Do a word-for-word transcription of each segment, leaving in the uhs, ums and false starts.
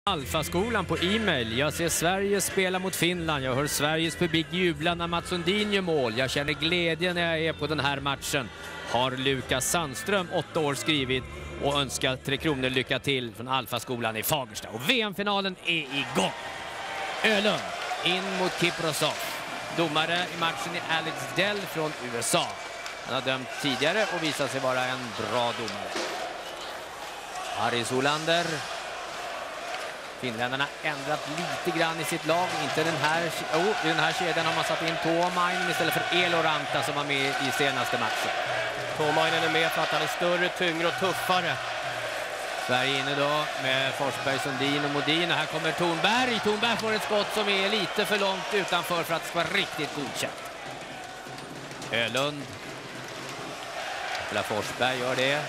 Alfaskolan på e-mail. Jag ser Sverige spela mot Finland. Jag hör Sveriges publik jubla när Mats Sundin gör mål. Jag känner glädje när jag är på den här matchen. Har Lukas Sandström, åtta år, skrivit och önskar Tre Kronor lycka till från Alfaskolan i Fagersta. Och V M-finalen är igång. Ölund in mot Kiprosov. Domare i matchen är Alex Dell från U S A. Han har dömt tidigare och visat sig vara en bra domare. Aris Olander. Finländarna ändrat lite grann i sitt lag. Inte den här, oh, i den här kedjan har man satt in Tuomainen istället för Eloranta som var med i senaste matchen. Tuomainen är med för att han är större, tyngre och tuffare. Sverige inne då med Forsberg, Sundin och Modin. Och här kommer Thornberg. Thornberg får ett skott som är lite för långt utanför för att det ska vara riktigt godkänt. Ölund. Eller Forsberg gör det.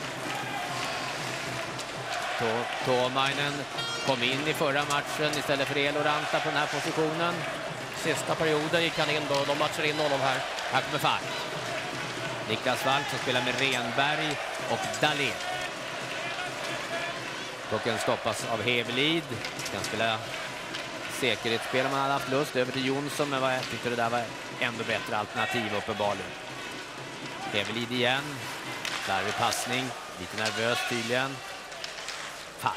Tuomainen kom in i förra matchen istället för Eloranta på den här positionen. Sista perioden gick han in då. De matchar in honom här. Här kommer Falk. Niklas Falk som spelar med Renberg och Dahlén. Pucken stoppas av Hevelid. Kan spela säkerhetsspel om man hade haft lust över till Jonsson. Men jag tyckte det där var ändå bättre alternativ uppenbarligen. Hevelid igen. Slarvig passning. Lite nervös tydligen. Falk.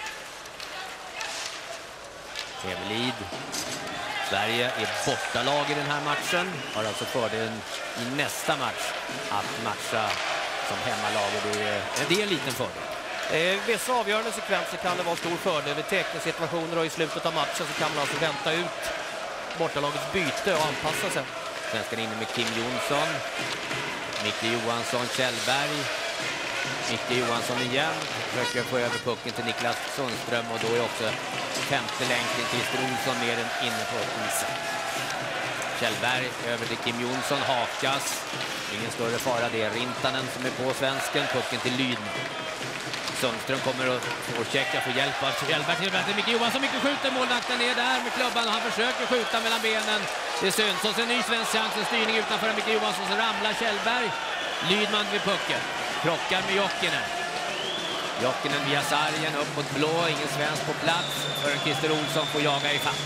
Hevelid. Sverige är bortalag i den här matchen. Har alltså fördelen i nästa match att matcha som hemmalag. Och det är, det är en liten fördel. I vissa avgörande sekvenser kan det vara stor fördel. Vid teckningssituationer och i slutet av matchen så kan man alltså vänta ut bortalagets byte och anpassa sig. Svenskan inne med Kim Jonsson. Micke Johansson, Kjellberg. Micke Johansson igen. Försöker få över pucken till Niklas Sundström och då är också femte länken Christer Olsson mer än inne på isen. Kjellberg över till Kim Jonsson, hakas. Ingen större fara, det är Rintanen som är på svensken. Pucken till Lydman. Sundström kommer att få checka för hjälp av Kjellberg till vänster. Micke Johansson, mycket skjuter, målvakten är där med klubban och han försöker skjuta mellan benen. Det är synd, så ser en ny svensk chans, en styrning utanför Micke Johansson, så ramlar Kjellberg. Lydman vid pucken, krockar med Jokinen. Jokinen via sargen, upp mot blå, ingen svensk på plats förrän Christer Olsson får jaga i fatt.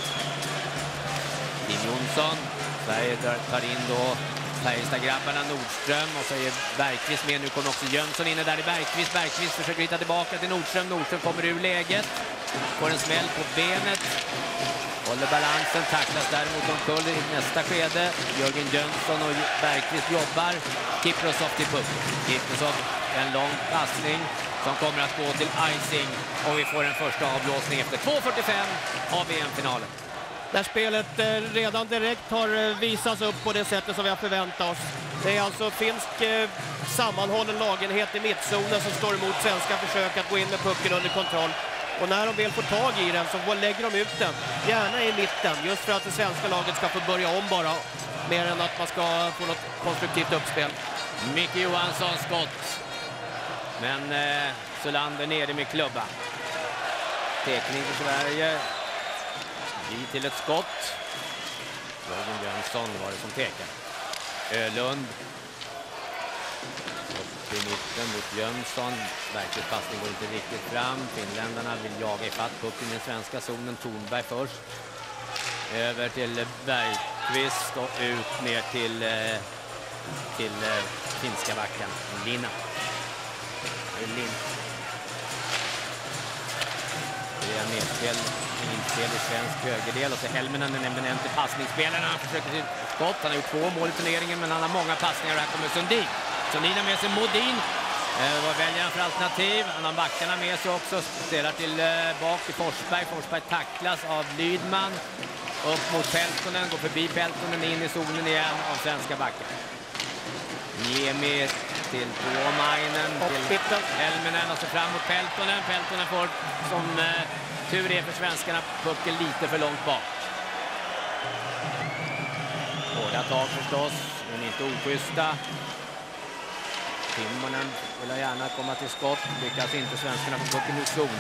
Tim Jonsson, Sverige tar in då Färjestad-grabbarna, Nordström och så är Bergqvist med. Nu kommer också Jönsson inne där i Bergqvist. Bergqvist försöker hitta tillbaka till Nordström. Nordström kommer ur läget. Får en smäll på benet. Håller balansen, tacklas däremot omkull i nästa skede. Jörgen Jönsson och Bergqvist jobbar. Kiprosov till pucken. Kiprosov, en lång passning som kommer att gå till icing. Och vi får en första avblåsning efter två fyrtiofem av V M-finalen. Där spelet redan direkt har visats upp på det sättet som vi har förväntat oss. Det är alltså finsk eh, sammanhållen lagenhet i mittzonen som står emot svenska försök att gå in med pucken under kontroll. Och när de väl får tag i den så lägger de ut den, gärna i mitten, just för att det svenska laget ska få börja om bara, mer än att man ska få något konstruktivt uppspel. Micke Johansson skott, men eh, Solander nere med klubba. Tekning för Sverige. Vi till ett skott. Jörgen Jönsson var det som pekade. Ölund. Upp i mitten mot Jönsson. Bergqvist passning går inte riktigt fram. Finländarna vill jaga i fatt pucken i den svenska zonen. Thornberg först. Över till Bergqvist och ut ner till, till finska backen. Linna. Linn. Det är nedspel. Inspel i svensk högerdel och så Helminen, den eminente passningsspelaren. Han försöker till skott. Han har gjort två mål i turneringen men han har många passningar och här kommer Sundin. Sundin har med sig Modin. Eh, vad väljer han för alternativ? Han har backarna med sig också. Spelar till eh, bak till Forsberg. Forsberg tacklas av Lydman. Upp mot Peltonen. Går förbi Peltonen in i zonen igen av svenska backar. Niemi till Tuomainen. Till Helminen och så fram mot Peltonen. Peltonen får som... Eh, tur är för svenskarna pucken lite för långt bak. Hårda tag förstås, men inte oschyssta. Timonen vill gärna komma till skott. Lyckas inte svenskarna få pucken ur zon.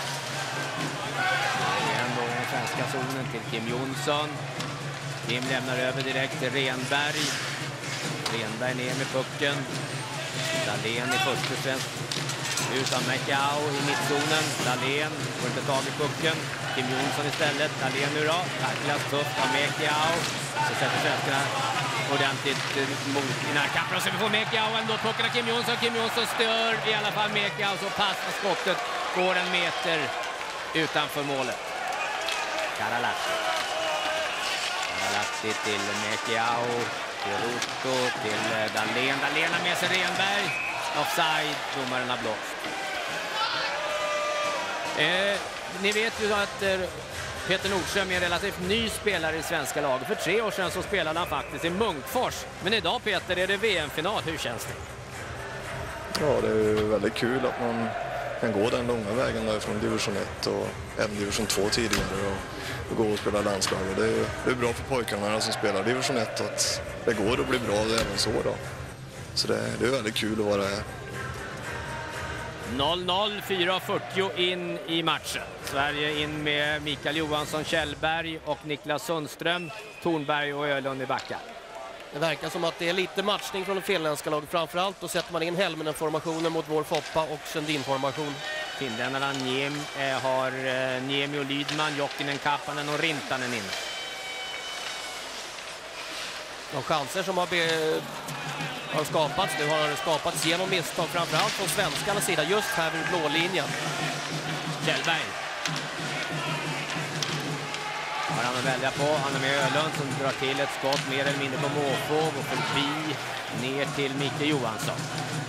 Det är ändå den svenska zonen till Kim Jonsson. Kim lämnar över direkt till Renberg. Renberg ner med pucken. Dahlén i första svensk Utan Mäkiau i mittzonen. Dahlén får inte tag i pucken. Kim Jonsson istället. Dahlén nu då. Tacklas tufft av Mäkiau. Så sätter svenskarna ordentligt mot i närkampen. Och så får Mäkiau ändå pucken av Kim Jonsson. Kim Jonsson stör i alla fall Mäkiau. Så passar skottet. Går en meter utanför målet. Karalahti. Karalahti till Mäkiau. Till Ruto. Till Dahlén. Dahlén har med sig Renberg. Offside. Domaren har blåst. Eh, ni vet ju att eh, Peter Nordström är en relativt ny spelare i svenska laget. För tre år sedan så spelade han faktiskt i Munkfors. Men idag, Peter, är det V M-final. Hur känns det? Ja, det är väldigt kul att man kan gå den långa vägen där från division ett och även division två tidigare och, och gå och spela landslaget. Det är, det är bra för pojkarna som spelar division ett att det går att bli bra även så då. Så det, det är väldigt kul att vara här. noll noll, fyra fyrtio in i matchen. Sverige in med Mikael Johansson, Kjellberg och Niklas Sundström, Tornberg och Ölund i backar. Det verkar som att det är lite matchning från det finländska laget. Framförallt då sätter man in Helminen-formationen mot vår Foppa och Sundin-formation. Finländarna Niem, eh, har eh, Niemi och Lydman, Jokinen, Kappanen och Rintanen inne. De chanser som har, be har skapats nu har skapats genom misstag, framförallt från svenskarnas sida, just här vid blålinjen. Kjellberg. Har han att välja på. Han är med Ölund som drar till ett skott mer eller mindre på måfå och förbi ner till Micke Johansson.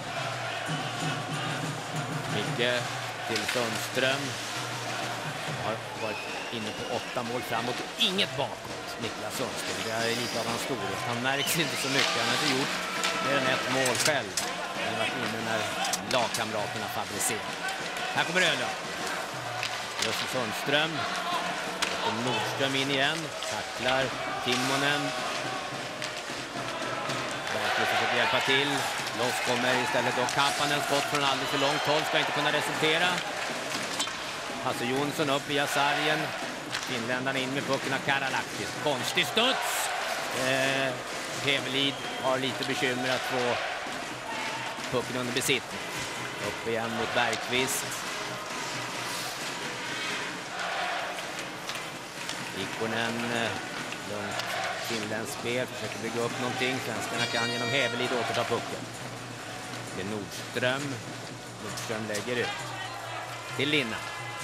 Micke till Sundström. Har varit inne på åtta mål framåt och inget bakåt. Niklas Sundström. Det är lite av hans storhet. Han märks inte så mycket. Han har inte gjort mer än ett mål själv. Han har varit inne när lagkamraterna fabricerar. Här kommer Ölund. Just Sundström. Och Nordström in igen. Tacklar Timonen. Barkley försöker hjälpa till. Loss kommer istället då Kappanen. Skott från alldeles för långt håll. Ska inte kunna resultera. Hasse Jonsson upp via sargen. Finländarna in med pucken av Karalahti. Konstig studs. Eh, Hevelid har lite bekymmer att få pucken under besittning. Upp igen mot Bergqvist. Ikonen, långt finländskt spel, försöker bygga upp någonting. Svenskarna kan genom Hevelid återta pucken. Det är Nordström. Nordström lägger ut. Till Linna.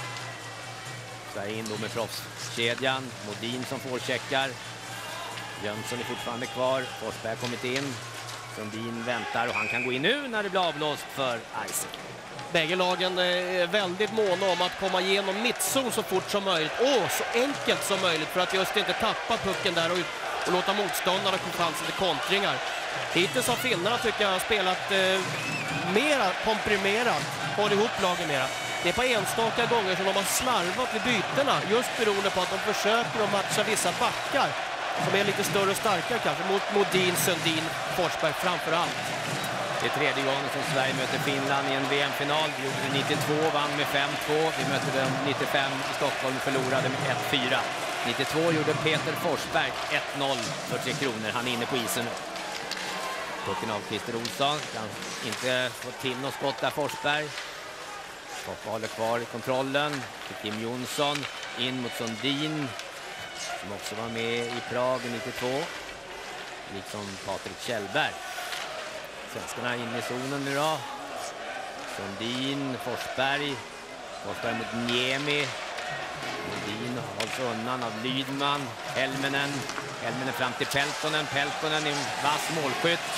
Sverige in då med proffskedjan. Modin som får checkar. Jönsson är fortfarande kvar. Forsberg har kommit in. Sundin väntar och han kan gå in nu när det blir avblåst för Isaac. Bägge lagen är väldigt måna om att komma igenom mittzon så fort som möjligt. Och så enkelt som möjligt för att just inte tappa pucken där och, och låta motståndarna få chansen till kontringar. Hittills har finnarna tycker jag har spelat eh, mera komprimerat, håll ihop lagen mera. Det är på enstaka gånger som de har slarvat vid bytena just beroende på att de försöker att matcha vissa backar som är lite större och starkare kanske mot Modin, Sundin, Forsberg framför allt. Det är tredje gången som Sverige möter Finland i en V M-final. Vi gjorde det nittiotvå, vann med fem två. Vi mötte dem nittiofem i Stockholm och förlorade med ett fyra. nittiotvå gjorde Peter Forsberg ett noll för Tre Kronor. Han är inne på isen nu. Pucken av Christer Olsson. Kan inte få till något skott där Forsberg. Foppa håller kvar i kontrollen. Till Kim Jonsson. In mot Sundin. Som också var med i Prag i nittiotvå. Liksom Patrik Kjellberg. Svenskarna in i zonen nu då. Sundin, Forsberg. Forsberg mot Niemi. Sundin hålls undan av Lydman. Helminen. Helminen fram till Peltonen. Peltonen är en vass målskytt.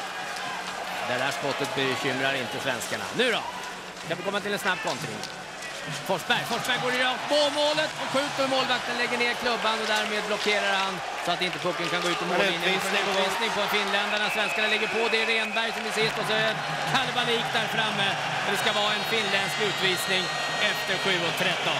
Det där skottet bekymrar inte svenskarna. Nu då! Kan vi komma till en snabb kontring. Forsberg, Forsberg går i rakt på målet och skjuter, målvakten lägger ner klubban och därmed blockerar han så att inte pucken kan gå ut i mållinjen. Utvisning på finländarna, svenskarna ligger på, det är Renberg som är sist och så är kalabalik där framme. Det ska vara en finländsk utvisning efter sju och tretton.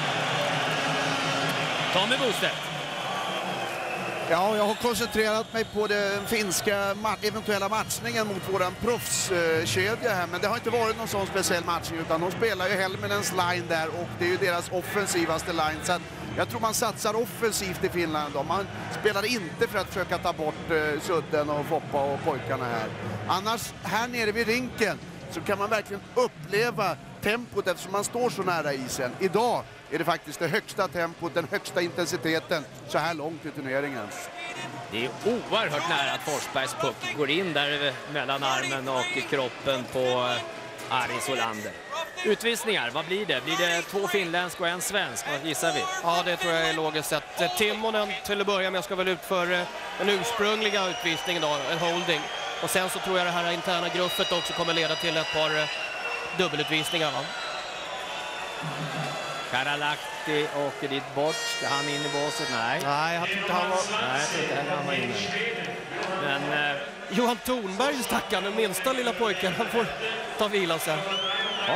Tommy Bostedt. Ja, jag har koncentrerat mig på den finska ma eventuella matchningen mot våran proffskedja här, men det har inte varit någon sån speciell matchning utan de spelar ju Helminens line där och det är ju deras offensivaste line, så att jag tror man satsar offensivt i Finland då. Man spelar inte för att försöka ta bort uh, Sudden och Foppa och pojkarna här. Annars här nere vid rinken så kan man verkligen uppleva tempot eftersom man står så nära isen. Idag är det faktiskt det högsta tempot, den högsta intensiteten så här långt i turneringen. Det är oerhört nära att Forsbergs puck går in där mellan armen och kroppen på Aris Olander. Utvisningar, vad blir det? Blir det två finländsk och en svensk? Vad gissar vi? Ja, det tror jag är logiskt sett. Timonen till att börja med ska väl ut för den ursprungliga utvisningen då, en holding. Och sen så tror jag det här interna gruffet också kommer leda till ett par dubbelutvisningar, va? Karalahti åker dit bort. Ska han in i båset? Nej. Nej, jag tror inte han var... Nej, jag tror inte heller han var inne. Men... Eh... Johan Thornberg, stackaren, den minsta lilla pojken, han får ta vilan sen. Ja.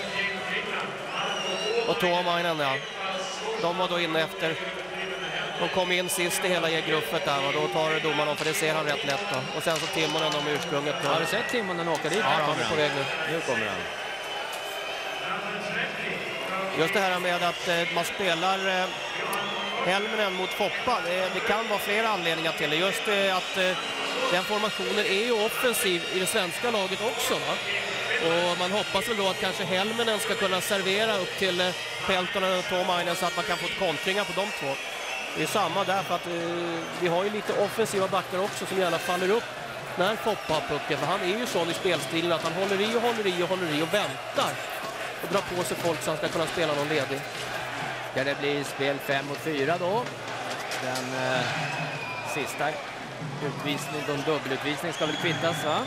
Och Tuomainen, ja. De var då inne efter... De kom in sist i hela gruffet där och då tar domarna, för det ser han rätt lätt då. Och sen så Timonen om ursprunget. Då. Har du sett Timonen åka dit? Ja, han är på väg nu. Nu kommer han. Just det här med att eh, man spelar eh, Helminen mot Foppa, det, det kan vara flera anledningar till det. Just eh, att eh, den formationen är ju offensiv i det svenska laget också, va? Och man hoppas väl då att kanske Helminen ska kunna servera upp till eh, Peltonen och Tuomainen så att man kan få ett kontringar på de två. Det är samma där, för att eh, vi har ju lite offensiva backar också som gärna faller upp när Foppa har pucken. För han är ju sån i spelstilen att han håller i och håller i och håller i och väntar. Och drar på sig folk så han ska kunna spela någon ledig. Ska det bli spel fem mot fyra då? Den eh, sista utvisningen, de dubbelutvisning ska väl kvittas, va?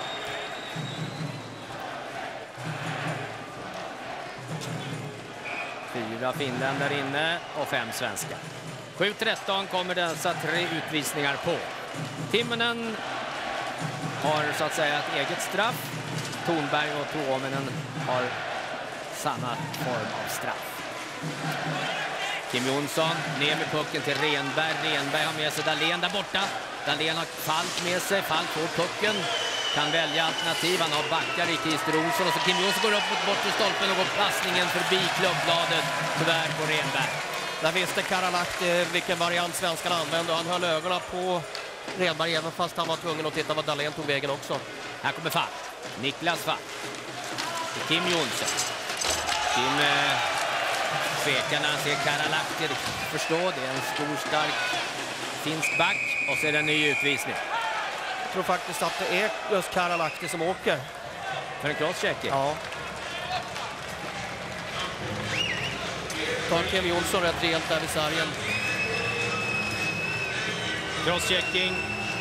Fyra finländare inne och fem svenskar. sju tretton kommer dessa tre utvisningar på. Timonen har så att säga ett eget straff. Thornberg och Tuomainen har samma form av straff. Kim Jonsson ner med pucken till Renberg. Renberg har med sig Dahlén där borta. Dahlén har Falk med sig. Falk får pucken. Kan välja alternativ. Han har backar i Christer Olsson. Och så Kim Jonsson går upp mot bortre stolpen och går passningen förbi klubbbladet. Tyvärr på Renberg. Där visste Karalahti vilken variant svenskarna använde. Och han höll ögonen på Renberg även fast han var tvungen att titta vad Dahlén tog vägen också. Här kommer Falk. Niklas Falk. Kim Jonsson. Kim eh, tvekar när han ser Karalahti. Förstå, det är en stor, stark finsk back. Och så är det en ny utvisning. Jag tror faktiskt att det är just Karalahti som åker. För en crosschecking? Ja. Tar Kim Jonsson rätt rejält där vid sargen. Crosschecking.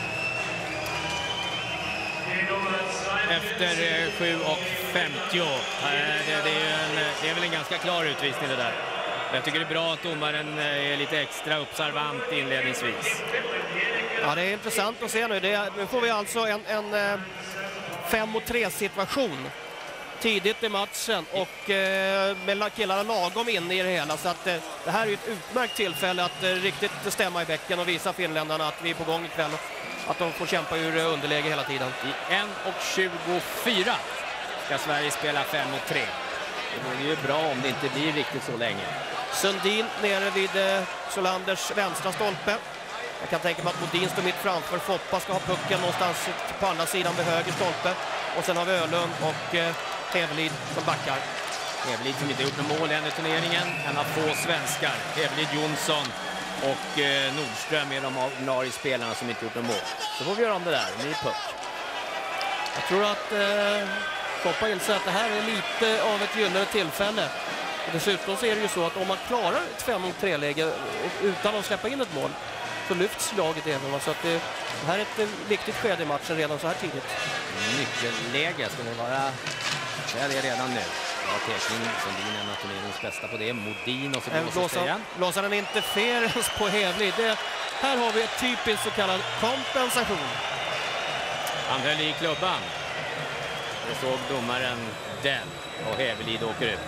Efter sju och femtio. Det, det, är en, det är väl en ganska klar utvisning det där. Jag tycker det är bra att domaren är lite extra observant inledningsvis. Ja, det är intressant att se nu. Det, nu får vi alltså en, en fem mot tre situation tidigt i matchen och eh, med killarna lagom inne i det hela. Så att eh, det här är ett utmärkt tillfälle att eh, riktigt stämma i bäcken och visa finländarna att vi är på gång ikväll. Att de får kämpa ur underläge hela tiden. I en och tjugofyra ska Sverige spela fem mot tre. Det är ju bra om det inte blir riktigt så länge. Sundin nere vid eh, Solanders vänstra stolpe. Jag kan tänka mig att Modin står mitt framför. Foppa ska ha pucken någonstans på andra sidan vid höger stolpe. Och sen har vi Ölund och eh, Hävelid som backar. Hävelid som inte gjort något mål än i turneringen. En av få svenskar. Hävelid, Jonsson och eh, Nordström är de ordinarie spelarna som inte gjort något mål. Så får vi göra om det där. Ny puck. Jag tror att eh, Foppa inser att det här är lite av ett gyllene tillfälle. Och dessutom så är det ju så att om man klarar ett fem mot tre-läge utan att släppa in ett mål så lyfts laget även. Så att det, det här är ett viktigt skede i matchen redan så här tidigt. Nyckelläge ska det vara. Det är det redan nu. Ja, Tekning som blir en av turneringens bästa på det. Modin och så blåser det igen. Blåser den interferens på Hävelid. Det, här har vi ett typiskt så kallad kompensation. Han höll i klubban. Det såg domaren den och Hävelid åker ut.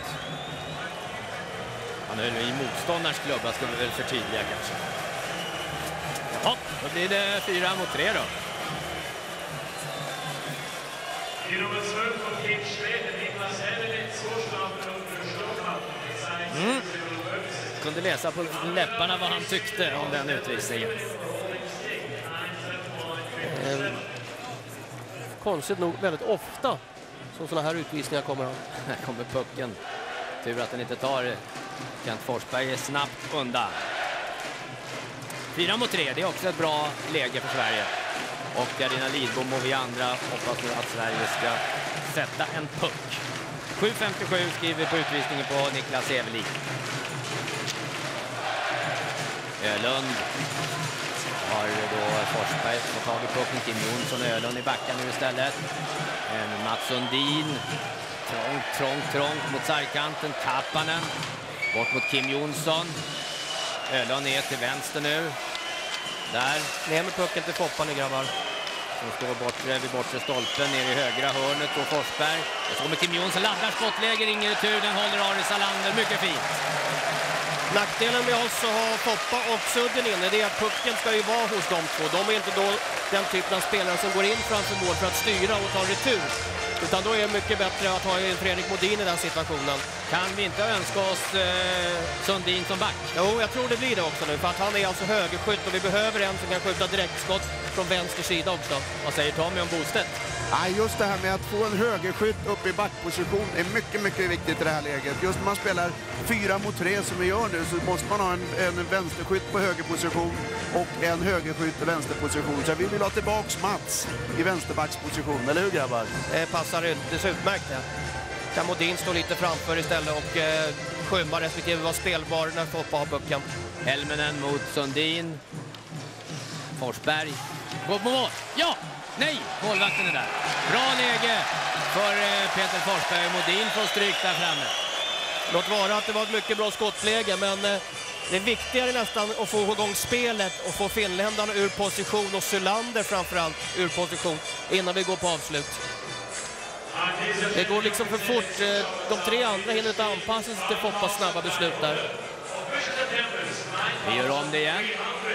Han höll i motståndars klubba, ska vi väl förtydliga kanske. Ja, då blir det fyra mot tre då. Mm. Kunde läsa på läpparna vad han tyckte om den utvisningen. Eh, konstigt nog väldigt ofta Så sådana här utvisningar kommer han. Här kommer pucken. Tur att den inte tar. Kent Forsberg är snabbt undan. Fyra mot tre, det är också ett bra läge för Sverige. Och Carina Lidbom och vi andra hoppas nu att Sverige ska sätta en puck. sju femtiosju skriver vi på utvisningen på Niklas Evelind. Ölund har då Forsberg fått tag i pucken. Kim Jonsson och Ölund i backen nu istället. En Mats Sundin. Trångt, trångt, trångt mot sargkanten. Tappanen. Bort mot Kim Jonsson. Ölund ner till vänster nu. Där. Ner med pucken till Foppa nu, grabbar. Som står bortre vid bortre stolpen ner i högra hörnet på Forsberg. Och så kommer Kim Jonsson, laddar skottläge, ringer i tur. Den håller Ari Salander. Mycket fint. Nackdelen med oss att ha Foppa och Sudden inne, det är att pucken ska ju vara hos de två. De är inte då den typen av spelare som går in framför mål för att styra och ta retur. Utan då är det mycket bättre att ha Fredrik Modin i den situationen. Kan vi inte önska oss eh, Sundin som back? Jo, jag tror det blir det också nu. För att han är alltså högerskytt och vi behöver en som kan skjuta direktskott från vänster sida också. Vad säger Tommy om Bostedt? Ja, just det här med att få en högerskytt upp i backposition är mycket, mycket viktigt i det här läget. Just när man spelar fyra mot tre som vi gör nu så måste man ha en, en vänsterskytt på högerposition och en högerskytt i vänsterposition. Så vi vill ha tillbaks Mats i vänsterbacksposition, eller hur grabbar? Det passar alldeles utmärkt det. Kan Modin stå lite framför istället och eh, skymma respektive vara spelbar när Foppa har pucken. Helmenen mot Sundin. Forsberg. Går på mål. Ja! Nej! Målvakten är där. Bra läge för eh, Peter Forsberg. Modin får stryk där framme. Låt vara att det var ett mycket bra skottläge, men eh, det är viktigare nästan att få igång spelet och få finländarna ur position och Sylander framförallt ur position innan vi går på avslut. Det går liksom för fort. De tre andra hinner inte anpassa sig till Foppas snabba beslut där. Vi gör om det igen.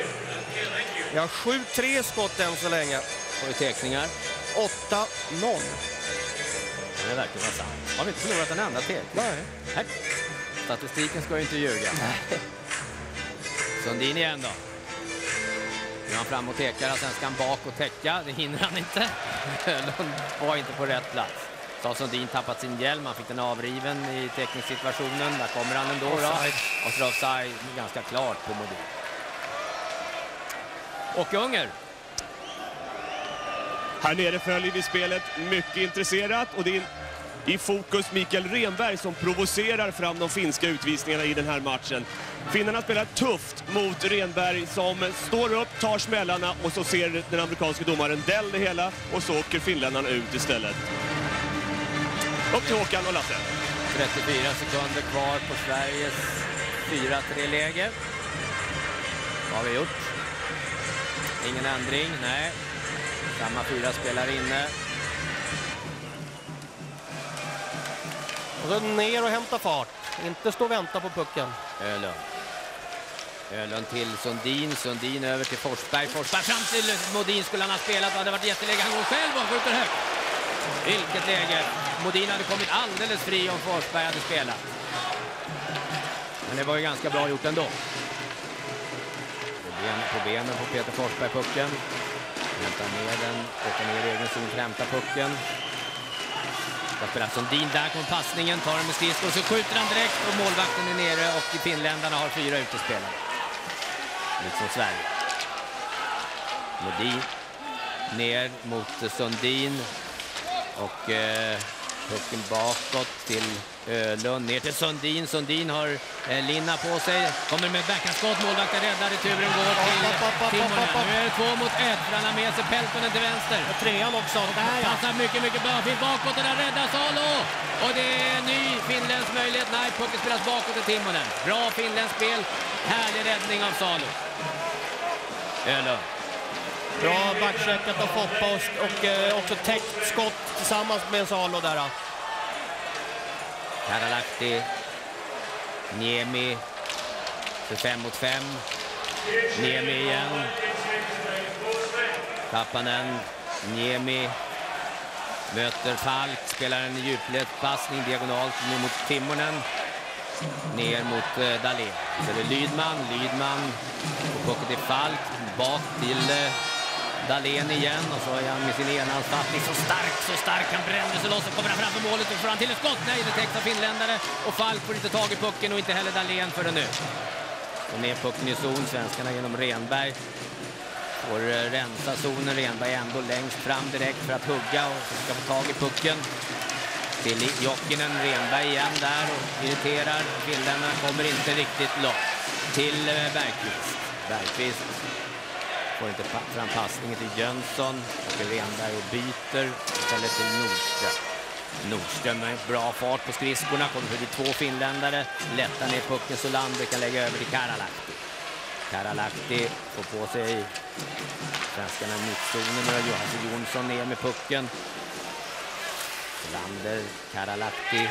Vi har sju tre skott än så länge. Får vi teckningar. åtta noll. Det verkar vara sant. Har vi inte förlorat en enda teckning? Nej. Nej. Statistiken ska ju inte ljuga. Nej. Sundin igen då. Nu är han fram och tekar, sen ska han bak och täcka. Det hinner han inte. Ölund var inte på rätt plats. Så har Sundin tappat sin hjälm. Han fick den avriven i teckningssituationen. Där kommer han ändå. Offside. Då. Och så offside ganska klart på Modin. Och Unger. Här nere följer vi spelet mycket intresserat och det är i fokus Mikael Renberg som provocerar fram de finska utvisningarna i den här matchen. Finnarna spelar tufft mot Renberg som står upp, tar smällarna och så ser den amerikanska domaren Dell det hela och så åker finländarna ut istället. Upp till Håkan och Lasse. trettiofyra sekunder kvar på Sveriges fyra tre-läge. Vad har vi gjort? Ingen ändring, nej. Samma fyra spelare inne. Och så ner och hämta fart. Inte stå och vänta på pucken. Ölund. Ölund till Sundin. Sundin över till Forsberg. Forsberg fram till Modin skulle han ha spelat. Det hade varit jätteläge. Han går själv och skjuter högt. Vilket läge. Modin hade kommit alldeles fri om Forsberg hade spelat. Men det var ju ganska bra gjort ändå. På benen på Peter Forsberg pucken. Hämtar ner den, åker ner i egen zon för att hämta pucken. Ska spela Sundin, där kommer passningen, tar den med skridskor och så skjuter han direkt och målvakten är nere och finländarna har fyra utespelare. Liksom Sverige. Modin ner mot Sundin och eh, pucken bakåt till Ölund, ner till Sundin. Sundin har eh, linna på sig, kommer med backhandskott, målvakten räddar, returen går till Timonen. Nu är det två mot ett, för han har med sig Peltonen till vänster. Och trean också. Där, ja. Passar mycket, mycket bra. Finns bakåt och där räddar Salo. Och det är en ny finländsk möjlighet. Nej, pucken spelas bakåt till Timonen. Bra finländsk spel. Härlig räddning av Salo. Ölund. Bra backcheckat av Foppa och, och eh, också täckt skott tillsammans med Salo där. Karalahti. Niemi. För fem mot fem. Niemi igen. Tappanen. Niemi. Möter Falk. Spelar en djupledspassning diagonalt mot Timonen. Ner mot eh, Dahlén. Så det är Lydman. Lydman. Och pucken till Falk. Bak till eh, Dahlén igen och så är han med sin enhandsfattning så stark, så stark. Han bränner sig loss och kommer fram för målet och får han till ett skott. Nej, det täcks av finländare och Falk får inte tag i pucken och inte heller Dahlén för det nu. Och ner pucken i zon, svenskarna genom Renberg. Får rensa zonen, Renberg ändå längst fram direkt för att hugga och ska få tag i pucken. Till Jokinen, Renberg igen där och irriterar. Finländarna kommer inte riktigt långt. Till Bergqvist. Bergqvist får inte fram passningen till Jönsson. Och Renberg och byter istället till Nordström. Nordström med bra fart på skridskorna. Kommer förbi två finländare. Lättar ner pucken så Lander kan lägga över till Karalahti. Karalahti får på sig svenskarna i mittzonen och Johansson Jonsson ner med pucken. Lander, Karalahti.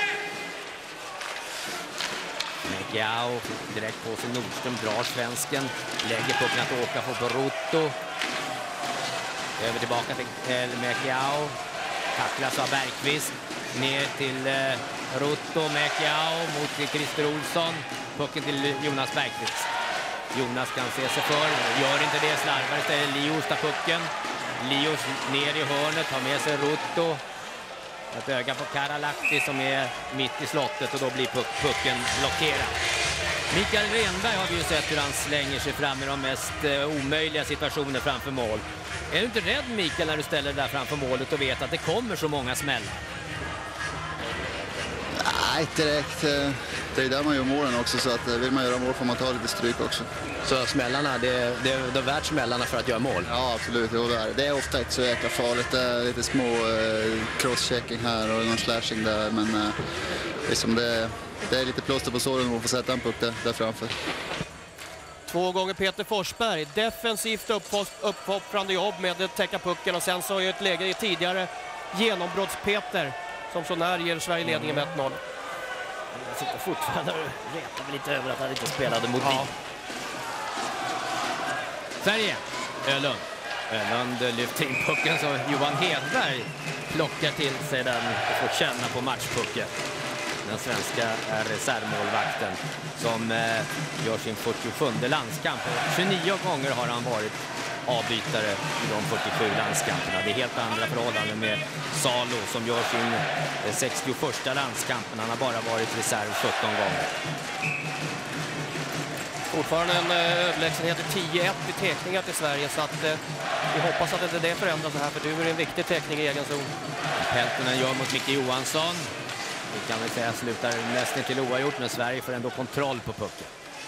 Mekiao direkt på sig Nordström, drar svensken. Lägger pucken att åka på Rutto. Över tillbaka till Mekiao. Tacklas av Bergqvist. Ner till eh, Rutto, Mekiao mot Christer Olsson. Pucken till Jonas Bergqvist. Jonas kan se sig för, gör inte det, slarvar istället. Lios tar pucken. Lios ner i hörnet, har med sig Rutto. Ett öga på Karalahti som är mitt i slottet och då blir puck pucken blockerad. Mikael Renberg har vi ju sett hur han slänger sig fram i de mest eh, omöjliga situationer framför mål. Är du inte rädd, Mikael, när du ställer dig där framför målet och vet att det kommer så många smällar? Nej, inte direkt. Det är där man gör målen också, så att vill man göra mål får man ta lite stryk också. Så smällarna, det, det, det är värt smällarna för att göra mål? Ja, absolut. Det är, det är ofta inte så jäkla farligt. Det är lite små eh, crosschecking här och någon slashing där, men eh, liksom det, det är lite plåster på såren och få sätta en puck där, där framför. Två gånger Peter Forsberg, defensivt upphoppande jobb med att täcka pucken och sen så är ett läge i tidigare genombrotts-Peter som så när ger Sverige ledningen med ett noll. Jag sitter fortfarande och retar mig lite över att han inte spelade mot ja. Sverige, Ölund. Ölund lyfter in pucken så Johan Hedberg plockar till sig den och får känna på matchpucken. Den svenska reservmålvakten som eh, gör sin fyrtiosjunde landskamp. tjugonio gånger har han varit avbytare i de fyrtiosju landskamperna. Det är helt andra förhållanden med Salo som gör sin eh, sextioförsta landskampen. Han har bara varit reserv sjutton gånger. Fortfarande en överlägsenhet i tio ett i teckningar till Sverige, så att eh, vi hoppas att inte det förändras så här, för du är en viktig teckning i egen zon. Peltonen gör mot Micke Johansson. Vi kan väl säga slutar nästan till oavgjort, men Sverige får ändå kontroll på pucken.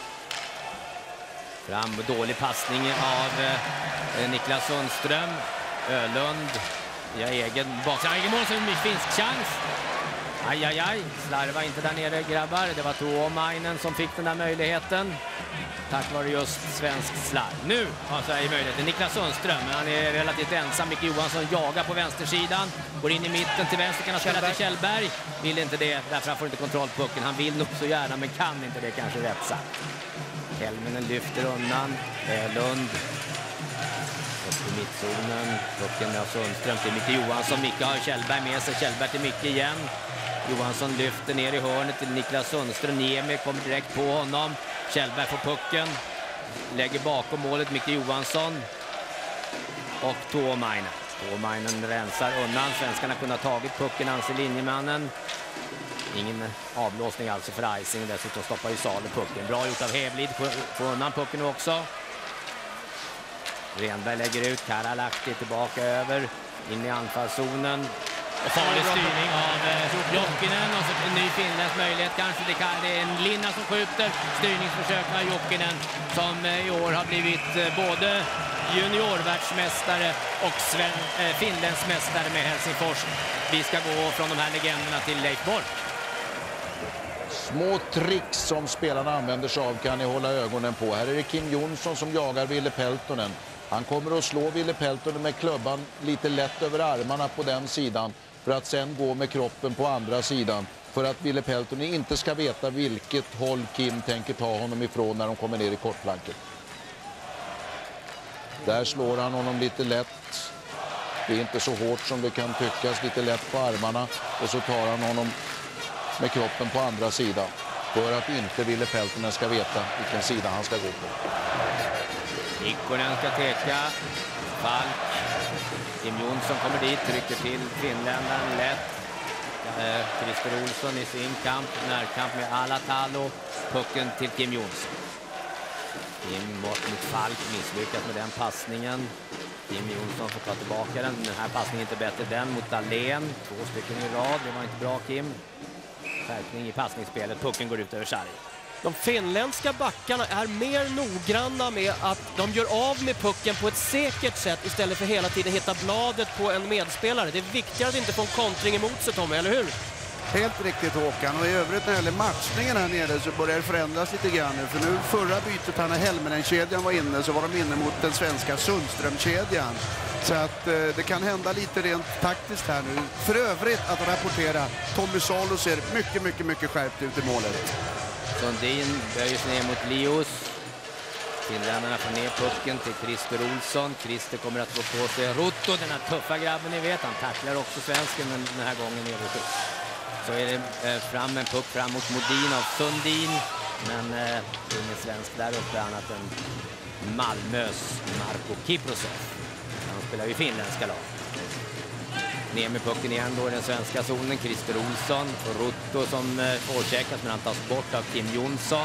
Fram dålig passning av eh, Niklas Sundström. Ölund, ja, egen baksidan, egen mål, så en finsk chans. Aj, aj, aj, slarva inte där nere, grabbar. Det var Tuomainen som fick den där möjligheten. Tack vare just svensk slarv. Nu har Sverige möjligheten. Niklas Sundström, men han är relativt ensam. Micke Johansson jagar på vänstersidan. Går in i mitten till vänster, kan han spela till Kjellberg. Vill inte det, därför han får inte kontroll på pucken. Han vill nog så gärna, men kan inte det, kanske rätt sagt. Helminen lyfter undan. Lund. Upp i mittzonen. Pucken av Sundström till Micke Johansson. Micke har Kjellberg med sig. Kjellberg till Micke igen. Johansson lyfter ner i hörnet till Niklas Sundström. Niemi kommer direkt på honom. Kjellberg får pucken. Lägger bakom målet Micke Johansson. Och Tuomainen. Tuomainen rensar undan. Svenskarna kunde ha tagit pucken, anser linjemannen. Ingen avblåsning alltså för icing. Dessutom stoppar ju Salo pucken. Bra gjort av Hävlid. Får undan pucken också. Renberg lägger ut. Karalahti tillbaka över. In i anfallszonen. Och farlig styrning av eh, Jokinen. Och så en ny finländsk möjlighet. Kanske det, kan, det är en Linna som skjuter. Styrningsförsök av Jokinen som eh, i år har blivit eh, både juniorvärldsmästare och Sven, eh, finländsk mästare med Helsingfors. Vi ska gå från de här legenderna till Leif Bork. Små tricks som spelarna använder sig av kan ni hålla ögonen på. Här är det Kim Jonsson som jagar Ville Peltonen. Han kommer att slå Ville Peltonen med klubban lite lätt över armarna på den sidan för att sen gå med kroppen på andra sidan. För att Ville Peltonen inte ska veta vilket håll Kim tänker ta honom ifrån när de kommer ner i kortplanket. Där slår han honom lite lätt. Det är inte så hårt som det kan tyckas, lite lätt på armarna. Och så tar han honom med kroppen på andra sidan. För att inte Ville Peltonen ska veta vilken sida han ska gå på. Ikkonen ska teka. Falk. Kim Jonsson kommer dit, trycker till finländaren lätt. Eh, Christer Olsson i sin kamp, närkamp med Alatalo. Pucken till Kim Jonsson. Kim mot Falk, misslyckas med den passningen. Kim Jonsson får ta tillbaka den. Den här passningen är inte bättre den mot Dahlén. Två stycken i rad, det var inte bra Kim. Skärpning i passningsspelet, pucken går ut över sarg. De finländska backarna är mer noggranna med att de gör av med pucken på ett säkert sätt istället för hela tiden hitta bladet på en medspelare. Det är viktigare att inte få en kontring emot sig, Tommy, eller hur? Helt riktigt, Håkan. Och i övrigt när det gäller matchningen här nere så börjar det förändras lite grann nu. För nu förra bytet här när Helminen-kedjan var inne så var de inne mot den svenska Sundström-kedjan. Så att eh, det kan hända lite rent taktiskt här nu. För övrigt att rapportera, Tommy Salo ser mycket, mycket, mycket skärpt ut i målet. Sundin böjer sig ner mot Lios. Finländarna får ner pucken till Christer Olsson. Christer kommer att få på sig Rutto, den här tuffa grabben ni vet. Han tacklar också svensken, men den här gången är det så är det eh, fram en puck fram mot Modin av Sundin. Men eh, ingen svensk där uppe annat än Malmös Marko Kiprosov. Han spelar ju finländska lag. Ner med pucken igen då i den svenska zonen. Christer Olsson och Rutto som eh, påcheckas, men han tas bort av Kim Jonsson.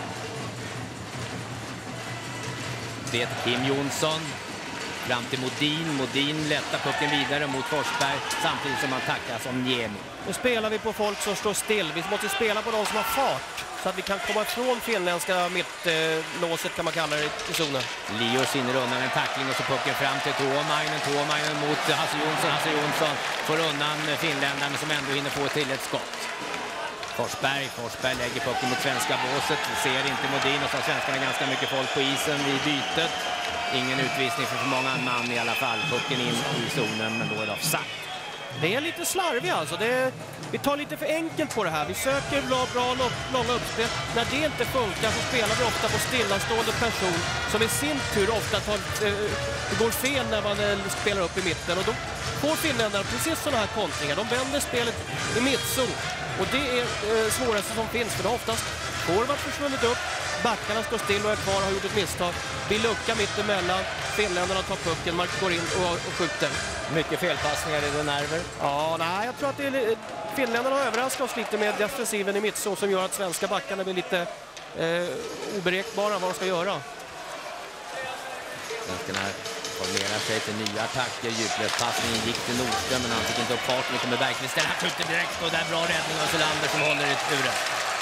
Det är Kim Jonsson. Fram till Modin. Modin lättar pucken vidare mot Forsberg samtidigt som han tackas om Niemi. Nu spelar vi på folk som står still. Vi måste spela på de som har fart så att vi kan komma ifrån finländska mittlåset kan man kalla det i zonen. Lios in i rundan en tackling och så pucken fram till Tuomainen. Tuomainen mot Hasse Jonsson. Hasse Jonsson får undan finländaren som ändå hinner få till ett skott. Forsberg, Forsberg lägger pucken mot svenska båset. Vi ser inte Modin och så har svenskarna ganska mycket folk på isen vid bytet. Ingen utvisning för för många man i alla fall. Pucken in i zonen, men då är det offside. Det är lite slarvigt alltså. Det är, vi tar lite för enkelt på det här. Vi söker bra, bra långa uppspel. När det inte funkar så spelar vi ofta på stillastående person som i sin tur ofta tar, eh, det går fel när man eh, spelar upp i mitten. Och då får finländarna precis sådana här kontringar. De vänder spelet i mittzon. Och det är eh, svåraste som finns, för det har oftast forward försvunnit upp. Backarna står still och är kvar och har gjort ett misstag. Vi luckar mitt emellan. Finländarna tar pucken, Mark går in och, och skjuter. Mycket felpassningar i det nerver. Ja, nej, jag tror att det är, finländarna har överraskat oss lite med defensiven i mittzon som gör att svenska backarna blir lite eh, oberäkbara vad de ska göra. Svenskarna formerar sig till nya attacker. Djuplöspassningen gick till Nordström, men han fick inte upp farten. Nu kommer Bergqvist, där han skjuter direkt och där bra räddning av Solander som håller i uret.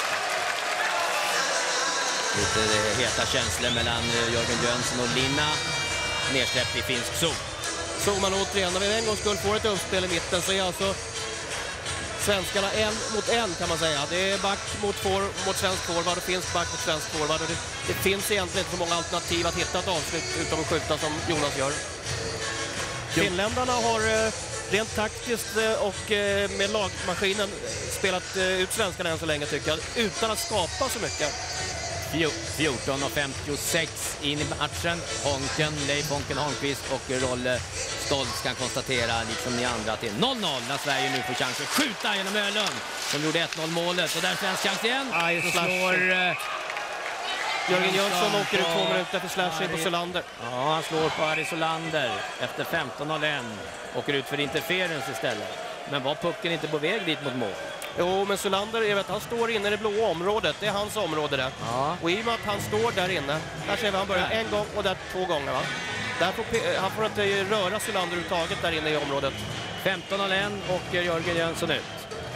Lite heta känslor mellan Jörgen Jönsson och Linna. Nedsläppt i finsk zon. Så man återigen, när vi en gång skulle få ett uppspel i mitten så är alltså svenskarna en mot en kan man säga. Det är back mot, for, mot svensk forward och finsk back mot svensk forward. Och det, det finns egentligen inte så många alternativ att hitta ett avslut utom att skjuta som Jonas gör. Finländarna har rent taktiskt och med lagmaskinen spelat ut svenskarna än så länge tycker jag, utan att skapa så mycket. fjorton och femtiosex in i matchen. Honken, Leif Honken Holmqvist och Rolle Stoltz kan konstatera, liksom ni andra, till noll noll när Sverige nu får chans att skjuta genom Ölund som gjorde ett noll målet. Och där svensk chans igen. Aj, så slår uh, Jörgen Jönsson åker ut två minuter för slashing på Solander. Ja, han slår på Ari Solander efter femton noll ett. Åker ut för interferens istället. Men var pucken inte på väg dit mot mål? Jo, men Solander, jag vet, han står inne i det blåa området. Det är hans område där. Ja. Och i och med att han står där inne, där ser vi han börjar en gång och där två gånger, va? Där får, han får inte röra Solander överhuvudtaget där inne i området. femton noll ett åker Jörgen Jönsson ut.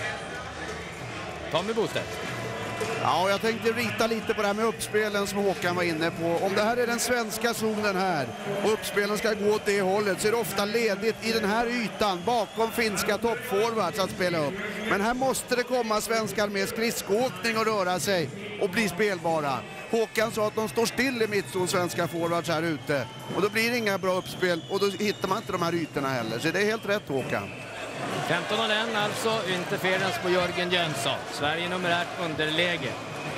Tommy Bostedt. Ja, jag tänkte rita lite på det här med uppspelen som Håkan var inne på. Om det här är den svenska zonen här och uppspelen ska gå åt det hållet så är det ofta ledigt i den här ytan bakom finska toppforwards att spela upp. Men här måste det komma svenskar med skridskoåkning och röra sig och bli spelbara. Håkan sa att de står still i mittzon, svenska forwards här ute. Och då blir det inga bra uppspel och då hittar man inte de här ytorna heller. Så det är helt rätt, Håkan. femton noll ett alltså, interferens på Jörgen Jönsson. Sverige numerärt underläge.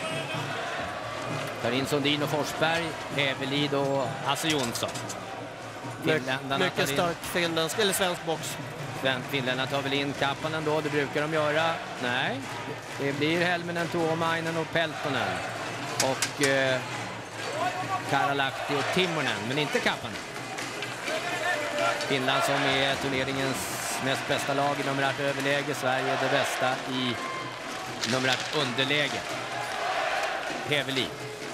Tar in Sundin och Forsberg, Hävelid och Hasse Jonsson. Mycket stark finländsk eller svensk box. Finländarna tar väl in Kappanen då, det brukar de göra. Nej, det blir Helminen, Tuomainen och Peltonen. Och eh, Karalahti och Timonen, men inte Kapanen. Finland som är turneringens näst bästa lag i numerärt överläge. Sverige är det bästa i numerärt underläge. Hävelid.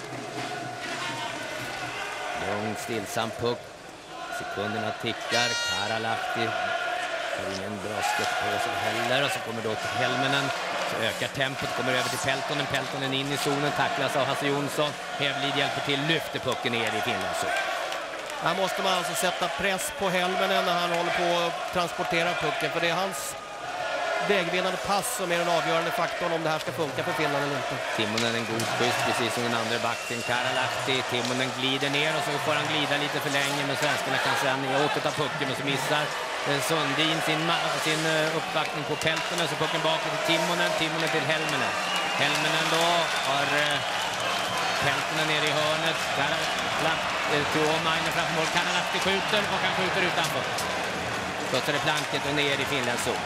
Lång, stillsam puck. Sekunderna tickar. Karalahti har ingen bra skott på sig heller. Och så kommer då till Helminen. Så ökar tempot, kommer över till Peltonen. Peltonen in i zonen, tacklas av Hasse Jonsson. Hävelid hjälper till, lyfter pucken ner i Finlands zon. Här måste man alltså sätta press på Helminen när han håller på att transportera pucken. För det är hans vägvinnande pass som är den avgörande faktorn om det här ska funka för Finland eller inte. Timonen en god skjuts, precis som den andra backen Karalahti. Timonen glider ner och så får han glida lite för länge, men svenskarna kan sedan återta pucken, men så missar Sundin sin, sin uppvaktning på Peltonen, så pucken bakåt till Timonen, Timonen till Helminen. Helminen då har Peltonen ner i hörnet, till Åmainen framför mål. Karalahti skjuter och han skjuter utanför. Skjuter det planket och ner i Finlands zon.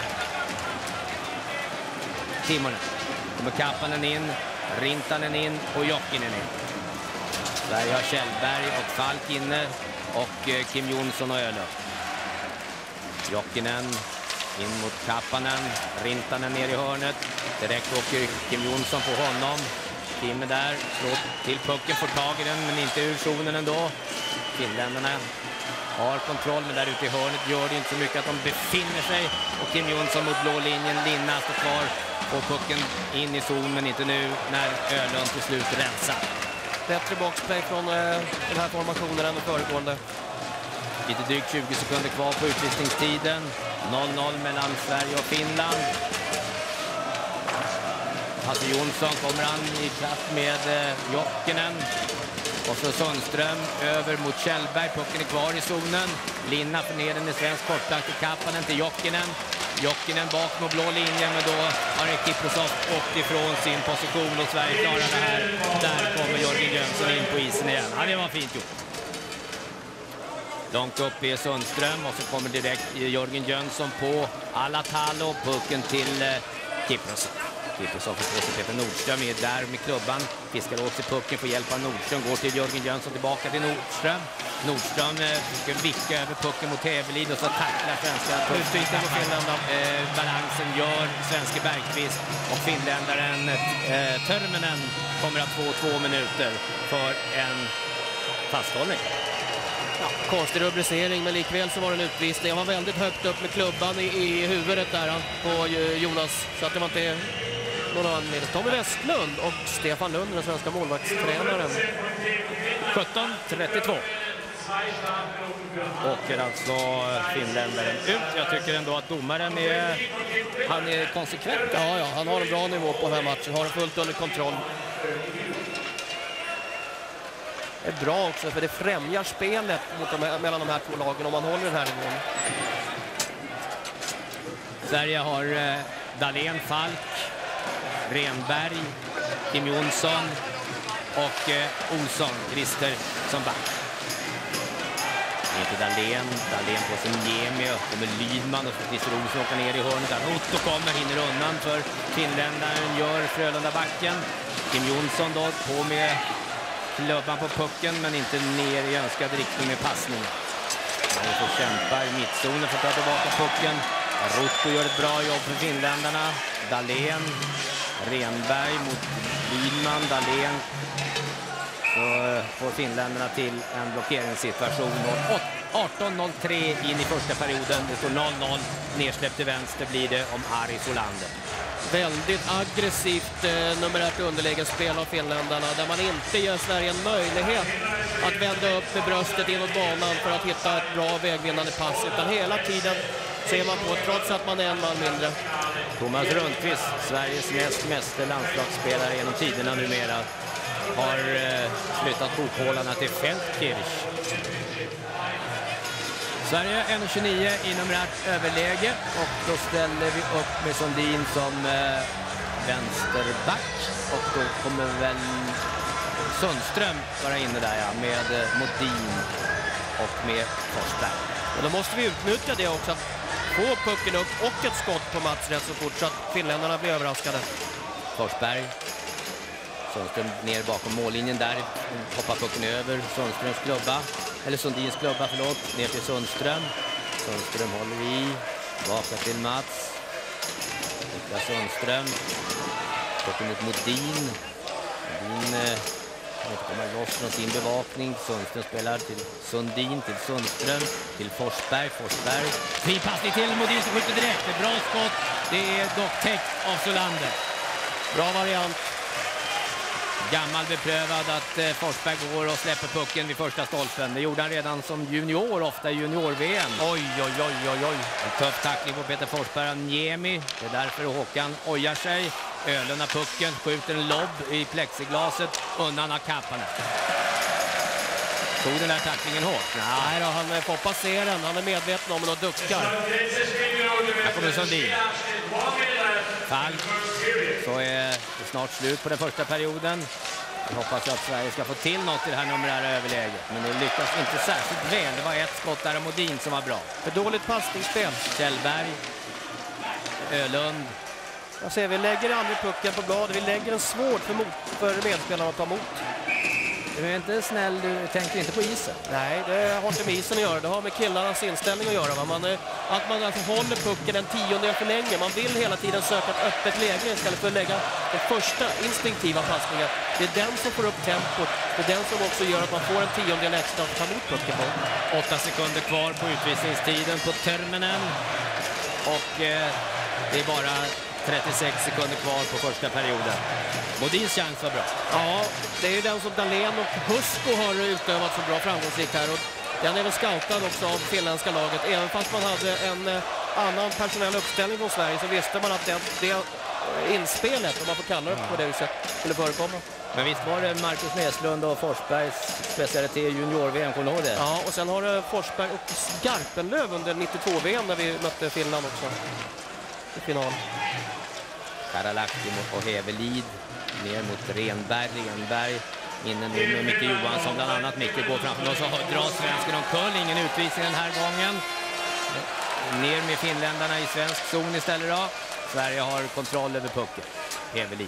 Timonen. Kommer Kapanen in, Rintanen in och Jokinen in. Sverige har Kjellberg och Falk inne och Kim Jonsson och Ölö. Jokinen in mot Kapanen, Rintanen ner i hörnet. Direkt åker Kim Jonsson på honom. Kim är där, slår till pucken, får tag i den men inte ur zonen ändå. Finländarna har kontroll, men där ute i hörnet gör det inte så mycket att de befinner sig. Och Kim Jonsson mot blå linjen, Linna står kvar och pucken in i zon, men inte nu när Ölund till slut rensar. Bättre boxplay från eh, den här formationen än den föregående. Lite drygt tjugo sekunder kvar på utvisningstiden. noll noll mellan Sverige och Finland. Hasse Jonsson kommer han i kraft med eh, Jokinen. Och så Sundström över mot Kjellberg. Pucken är kvar i zonen. Linna för ner den i svensk kortplank till Kapanen till Jokinen. Jokinen bak mot blå linjen, men då har Kiprosov åkt ifrån sin position och Sverige klarar det här. Där kommer Jörgen Jönsson in på isen igen. Ja, det var fint gjort. Långt upp är Sundström och så kommer direkt Jörgen Jönsson på Alatalo. Pucken till eh, Kiprosov. Kiprosov får på sig Peter Nordström är där med klubban. Fiskar åt sig pucken, får hjälp av Nordström. Går till Jörgen Jönsson, tillbaka till Nordström. Nordström eh, vicka över pucken mot Hävelid och så tacklar svenska utbyten på Finländarna. Eh, balansen gör svenska Bergqvist och finländaren eh, Törmenen kommer att få två minuter för en fasthållning. Ja, konstig rubricering, men likväl så var det en utvisning. Han var väldigt högt upp med klubban i, i huvudet där på Jonas, så att det var inte någon annan. Tommy Westlund och Stefan Lund, den svenska målvaktstränaren. sjutton trettiotvå. Åker alltså finländaren ut. Jag tycker ändå att domaren är, han är konsekvent. Ja, ja, han har en bra nivå på den här matchen. Har det fullt under kontroll. Det är bra också, för det främjar spelet mot de här, mellan de här två lagen om man håller den här nivån. Sverige har eh, Dahlén, Falk, Renberg, Kim Jonsson och eh, Olsson, Christer som back. Inte Dahlén, Dahlén på sin Niemi och med Lydman och så Christer Olsson åker ner i hörnet. Otto kommer, hinner undan för finländaren, gör Frölunda backen. Kim Jonsson då på med klubban på pucken, men inte ner i önskad riktning med passningen. Han får kämpa i mittzonen för att ta tillbaka pucken. Rotto gör ett bra jobb för finländarna. Dahlén, Renberg mot Lydman, Dahlén. Så får finländarna till en blockeringssituation. arton noll tre in i första perioden. Det står noll noll. Nersläppt till vänster blir det om Aris Olander. Väldigt aggressivt eh, numerärt underlägesspel av finländarna, där man inte ger Sverige en möjlighet att vända upp med bröstet inåt banan för att hitta ett bra vägvinnande pass, utan hela tiden ser man på, trots att man är en man mindre. Thomas Rundqvist, Sveriges näst meste landslagsspelare genom tiderna numera, har eh, flyttat fotbollarna till Feldkirch. Sverige en tjugonio i numerärt överläge och då ställer vi upp med Sundin som eh, vänsterback och då kommer väl Sundström vara inne där, ja, med eh, Modin och med Forsberg. Och då måste vi utnyttja det också, att få pucken upp och ett skott på Mats rätt så fort så att finländarna blir överraskade. Forsberg Sundström ner bakom mållinjen där, hoppar pucken över Sundströms klubba, eller Sundins klubba, förlåt, ner till Sundström. Sundström håller i, tillbaka till Mats. Niklas Sundström, pucken mot Modin. Modin eh, kan inte komma loss från sin bevakning. Sundström spelar till Sundin, till Sundström, till Forsberg. Forsberg, fin passning till Modin som skjuter direkt. Det är bra skott, det är dock täckt av Solander. Bra variant. Gammal beprövad att eh, Forsberg går och släpper pucken vid första stolpen. Det gjorde han redan som junior, ofta i junior-V M. Oj, oj, oj, oj, oj. En tuff tackling på Peter Forsberg och Niemi. Det är därför Håkan ojar sig. Öhlund har pucken, skjuter en lobb i plexiglaset undan av kapparna. Tog den där tacklingen hårt? Nej då, han får passera den. Han är medveten om den och duckar. Här kommer Sundin. Fall. Så är det snart slut på den första perioden. Jag hoppas att Sverige ska få till något i det här numerära överläget. Men det lyckas inte särskilt väl. Det var ett skott där av Modin som var bra. För dåligt passningsspel. Kjellberg. Öhlund. Jag ser, vi lägger aldrig pucken på bladet. Vi lägger den svårt för, mot, för medspelarna att ta emot. Du är inte snäll, du tänker inte på isen. Nej, det har inte med isen att göra. Det har med killarnas inställning att göra. Va? Man, att man alltså håller pucken en tiondel för länge. Man vill hela tiden söka ett öppet läge istället för att lägga den första instinktiva passningen. Det är den som får upp tempot. Det är den som också gör att man får en tiondel extra att ta emot pucken på. Åtta sekunder kvar på utvisningstiden på terminen. Och eh, det är bara trettiosex sekunder kvar på första perioden. Modins chans var bra. Ja, det är ju den som Dahlén och Husko har utövat så bra framgångsrikt här. Och den är väl scoutad också av finländska laget. Även fast man hade en eh, annan personell uppställning från Sverige så visste man att det, det inspelet, om man får kalla det på det viset, skulle förekomma. Men visst var det Marcus Näslund och Forsbergs specialitet junior-V M, kommer du ihåg det? Ja, och sen har det Forsberg och Garpenlöv under nittiotvå-V M när vi mötte Finland också i final. Karalahti och Hävelid ner mot Renberg, Renberg inne nu med Micke Johansson bland annat. Micke går framför och så drar svensken omkull, ingen utvisning den här gången. Ner med finländarna i svensk zon istället då. Sverige har kontroll över pucken. Hävelid.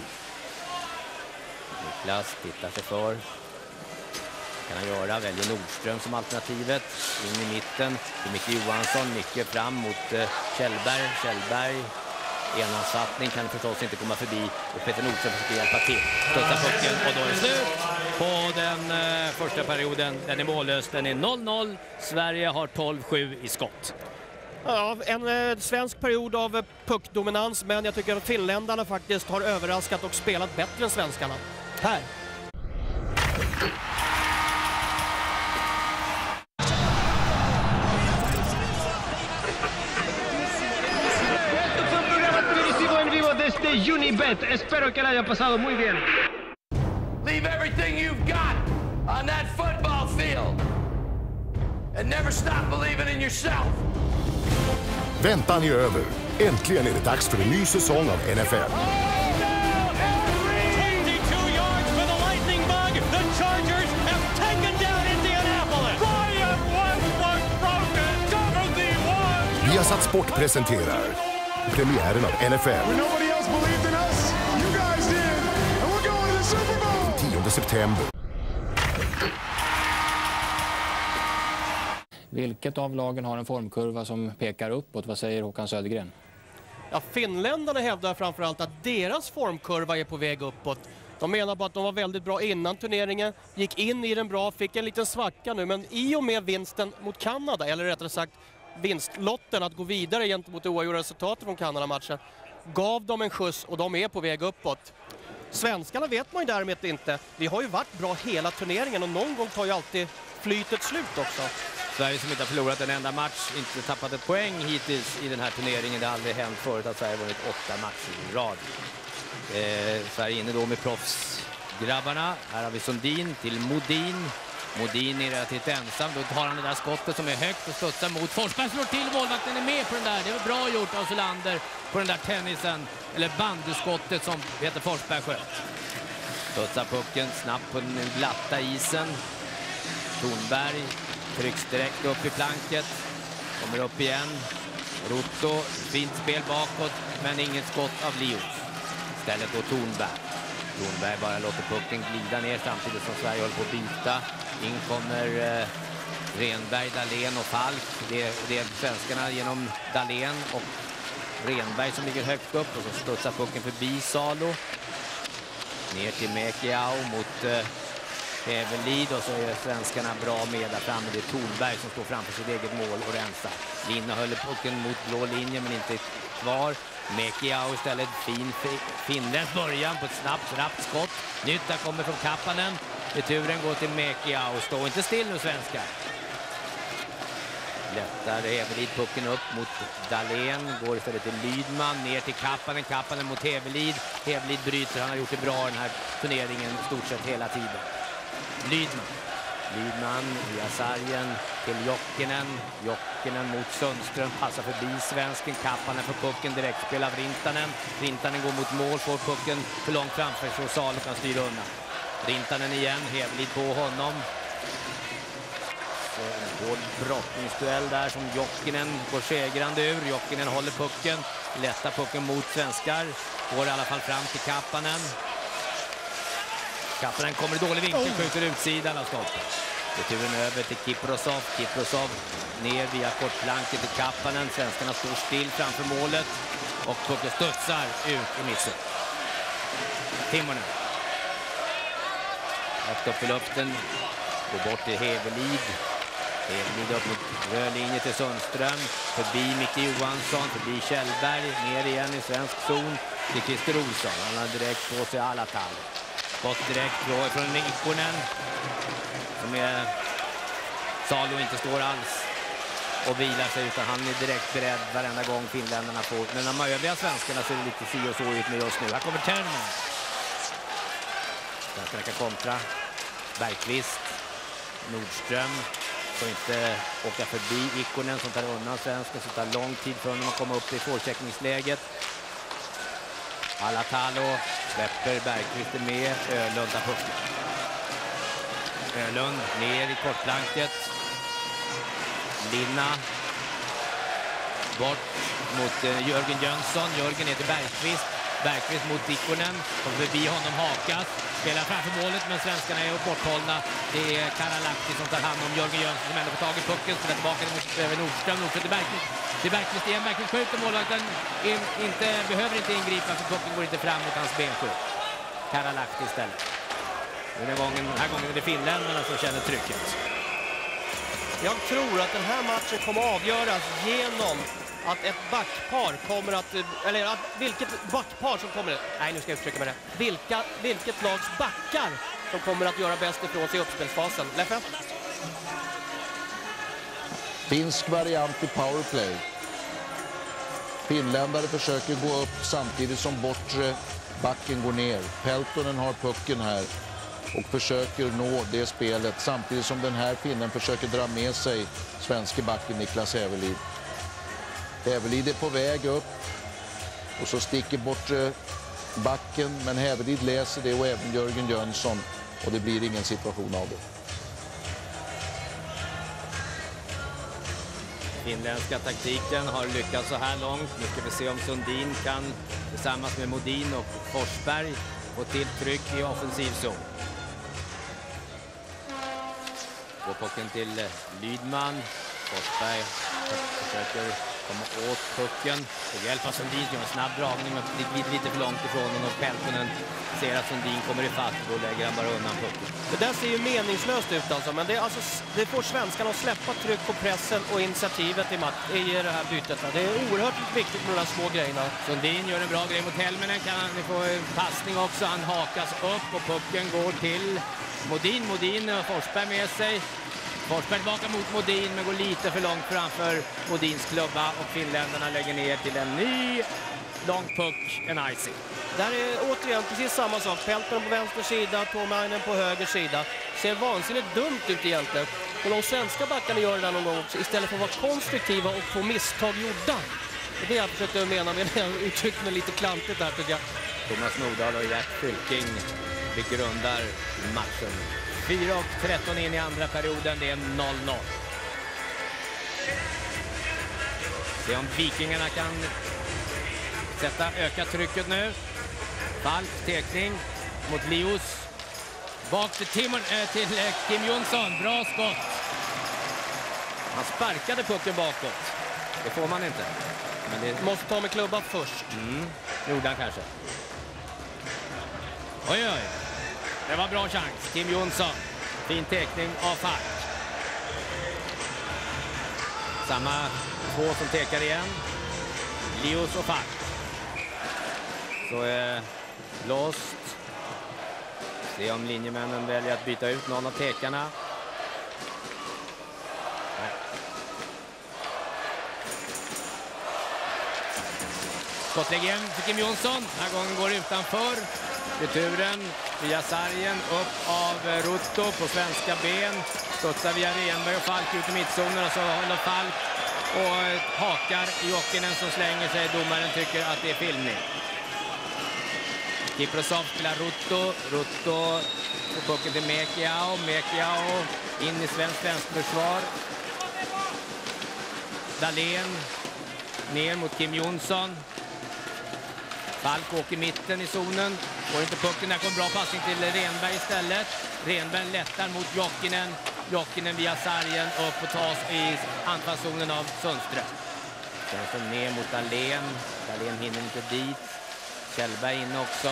Niklas tittar sig för. Kan han göra, väljer Nordström som alternativet. In i mitten till Micke Johansson, Micke fram mot uh, Kjellberg, Kjellberg. Enansattning kan förstås inte komma förbi och Peter Nordström försöker hjälpa till. Studsar pucken och då är det slut på den uh, första perioden. Den är mållös, den är noll noll. Sverige har tolv sju i skott. Ja, en eh, svensk period av eh, puckdominans, men jag tycker att finländarna faktiskt har överraskat och spelat bättre än svenskarna. Här. Desde Unibet. Espero que la haya pasado muy bien. Leave everything you've got on that football field and never stop believing in yourself. Väntan är över. Äntligen är det dags för en ny säsong av N F L. Viasat Sport presenterar premiären av N F L. tionde september. Vilket av lagen har en formkurva som pekar uppåt? Vad säger Håkan Södergren? Ja, finländarna hävdar framförallt att deras formkurva är på väg uppåt. De menar på att de var väldigt bra innan turneringen, gick in i den bra, fick en liten svacka nu, men i och med vinsten mot Kanada, eller rättare sagt vinstlotten att gå vidare gentemot det oavgjorda resultatet från Kanada-matchen, gav dem en skjuts och de är på väg uppåt. Svenskarna vet man ju därmed inte. Vi har ju varit bra hela turneringen och någon gång tar ju alltid flytet slut också. Sverige som inte har förlorat en enda match, inte tappat ett poäng hittills i den här turneringen. Det har aldrig hänt förut att Sverige vunnit åtta matcher i rad. Eh, Sverige inne då med proffsgrabbarna. Här har vi Sundin till Modin. Modin är relativt ensam. Då tar han det där skottet som är högt och studsar mot Forsberg. Slår till, målvakten är med på den där. Det var bra gjort av Solander på den där tennisen. Eller bandyskottet som Peter Forsberg sköt. Studsar pucken snabbt på den glatta isen. Thornberg trycks direkt upp i planket. Kommer upp igen. Rotto, fint spel bakåt, men inget skott av Lios. Istället då Thornberg. Thornberg bara låter pucken glida ner samtidigt som Sverige håller på att byta. In kommer eh, Renberg, Dahlén och Falk. Det är, det är svenskarna genom Dahlén och Renberg som ligger högt upp. Och så studsar pucken förbi Salo. Ner till Mekiao mot eh, Hävelid. Och så är svenskarna bra med där framme. Det är Thornberg som står framför sitt eget mål och rensar. Linna höll pucken mot blå linje men inte kvar. Mekiao istället, fin finländsk början på ett snabbt, rappt skott. Nytta kommer från Kappanen. Returen går till Mekiao. Stå inte still nu, svenskar. Lättar Hävelid pucken upp mot Dahlén. Går istället till Lydman. Ner till Kappanen. Kappanen mot Hävelid. Hävelid bryter. Han har gjort det bra den här turneringen stort sett hela tiden. Lydman. Lydman via sargen till Jokinen. Jokinen mot Sundström. Passar förbi svensken. Kappanen för pucken. Direkt spelar Rintanen. Rintanen går mot mål. Får pucken för långt framför så Salo kan styra undan. Rintanen igen. Hävelid på honom. Så en hård brottningsduell där som Jokinen går segrande ur. Jokinen håller pucken. Lättar pucken mot svenskar. Går i alla fall fram till Kappanen. Kappanen kommer i dålig vinkel, skjuter utsidan av stolpen. Returen över till Kiprosov. Kiprosov ner via kortplanket till Kappanen. Svenskarna står still framför målet. Och pucken studsar ut i mitten. Timonen. Rätt upp i luften. Går bort till Hävelid. Hävelid upp mot röd linje till Sundström. Förbi Micke Johansson. Förbi Kjellberg. Ner igen i svensk zon till Christer Olsson. Han har direkt på sig alla tall. Gått direkt från Nikkonen. Som är Salo inte står alls och vilar sig utan han är direkt beredd varenda gång finländarna får. Men de övriga svenskarna ser det lite si och så ut med just nu. Här kommer Törnen. Svenskarna kan kontra. Bergqvist. Nordström. Får inte åka förbi Ikkonen som tar undan svensken. Så tar lång tid för honom att komma upp i svårcheckningsläget. Alatalo släpper Bergqvist med. Ölund tar pucken. Ölund ner i kortplanket. Linna. Bort mot uh, Jörgen Jönsson. Jörgen är till Bergqvist. Bergqvist mot Ikkonen. Kommer förbi honom, hakas. Spelar framför målet men svenskarna är borthållna. Det är Karalahti som tar hand om Jörgen Jönsson som ändå får tag i pucken. Spelar tillbaka mot över Nordström. Nordström till Bergqvist. Det är Bergqvist igen. Bergqvist skjuter målvakten. Inte, behöver inte ingripa för pucken går inte fram mot hans benskydd. Karalahti istället. Den här gången, den här gången är det finländarna som känner trycket. Jag tror att den här matchen kommer att avgöras genom att ett backpar kommer att, eller att vilket backpar som kommer, nej nu ska jag uttrycka mig det, vilka, vilket lags backar som kommer att göra bäst ifrån sig i uppspelsfasen. Leffe? Finsk variant i powerplay. Finländare försöker gå upp samtidigt som bortre backen går ner. Peltonen har pucken här och försöker nå det spelet samtidigt som den här finnen försöker dra med sig svenske backen Niklas Hävelid. Hävelid är på väg upp och så sticker bort backen men Hävelid läser det och även Jörgen Jönsson och det blir ingen situation av det. Finländska taktiken har lyckats så här långt. Nu ska vi se om Sundin kan tillsammans med Modin och Forsberg få till tryck i offensiv zon. Går pucken till Lydman. Forsberg försöker komma åt pucken och hjälpa Sundin till en snabb dragning men det blir lite för långt ifrån honom och Peltonen ser att Sundin kommer i fatt och då lägger han bara undan pucken. Det där ser ju meningslöst ut alltså, men det, är alltså, det får svenskarna att släppa tryck på pressen och initiativet i, mat- i det här bytet. Det är oerhört viktigt med de här små grejerna. Sundin gör en bra grej mot Helminen, kan han få en passning också, han hakas upp och pucken går till Modin, Modin och Forsberg med sig. Forsberg tillbaka mot Modin men går lite för långt framför Modins klubba och finländarna lägger ner till en ny lång puck, en icing. Där är återigen precis samma sak. Peltonen på vänster sida, Tuomainen på höger sida. Ser vansinnigt dumt ut egentligen. Och de svenska backarna gör det där någon gång också istället för att vara konstruktiva och få misstag gjorda. Det är det jag försökte mena med det. Jag uttryckte mig lite klantigt där tycker jag. Thomas Nordahl och Gert Fylking begrundar matchen. fyra och tretton in i andra perioden, det är noll noll. Se om Vikingarna kan sätta öka trycket nu. Falk, tekning. mot Lios. Bak till, Timon, äh, till äh, Kim Jonsson. Bra skott. Han sparkade pucken bakåt. Det får man inte. Men det måste ta med klubban först. Mm, gjorde han kanske. Oj, oj. Det var bra chans. Kim Jonsson. Fin teckning av Falk. Samma två som tekar igen. Lios och Falk. Så är låst. Se om linjemännen väljer att byta ut någon av tekarna. Nej. Skottlägg igen för Kim Jonsson. Den här gången går utanför. Returen via sargen upp av Rutto på svenska ben. Studsar via Renberg och Falk ut i mittzonen och så håller Falk och hakar Jokinen som slänger sig. Domaren tycker att det är filmning. Kiprosov spelar Rutto. Rutto får pucken till Mekiao. Mekiao in i svensk vänsterförsvar. Dahlén ner mot Kim Jonsson. Falk åker mitten i zonen. Får inte pucken. Där kommer bra passning till Renberg istället. Renberg lättar mot Jokinen. Jokinen via sargen upp och tas i anfallszonen av Sundström. Sen så ner mot Dahlén. Dahlén hinner inte dit. Kjellberg in också.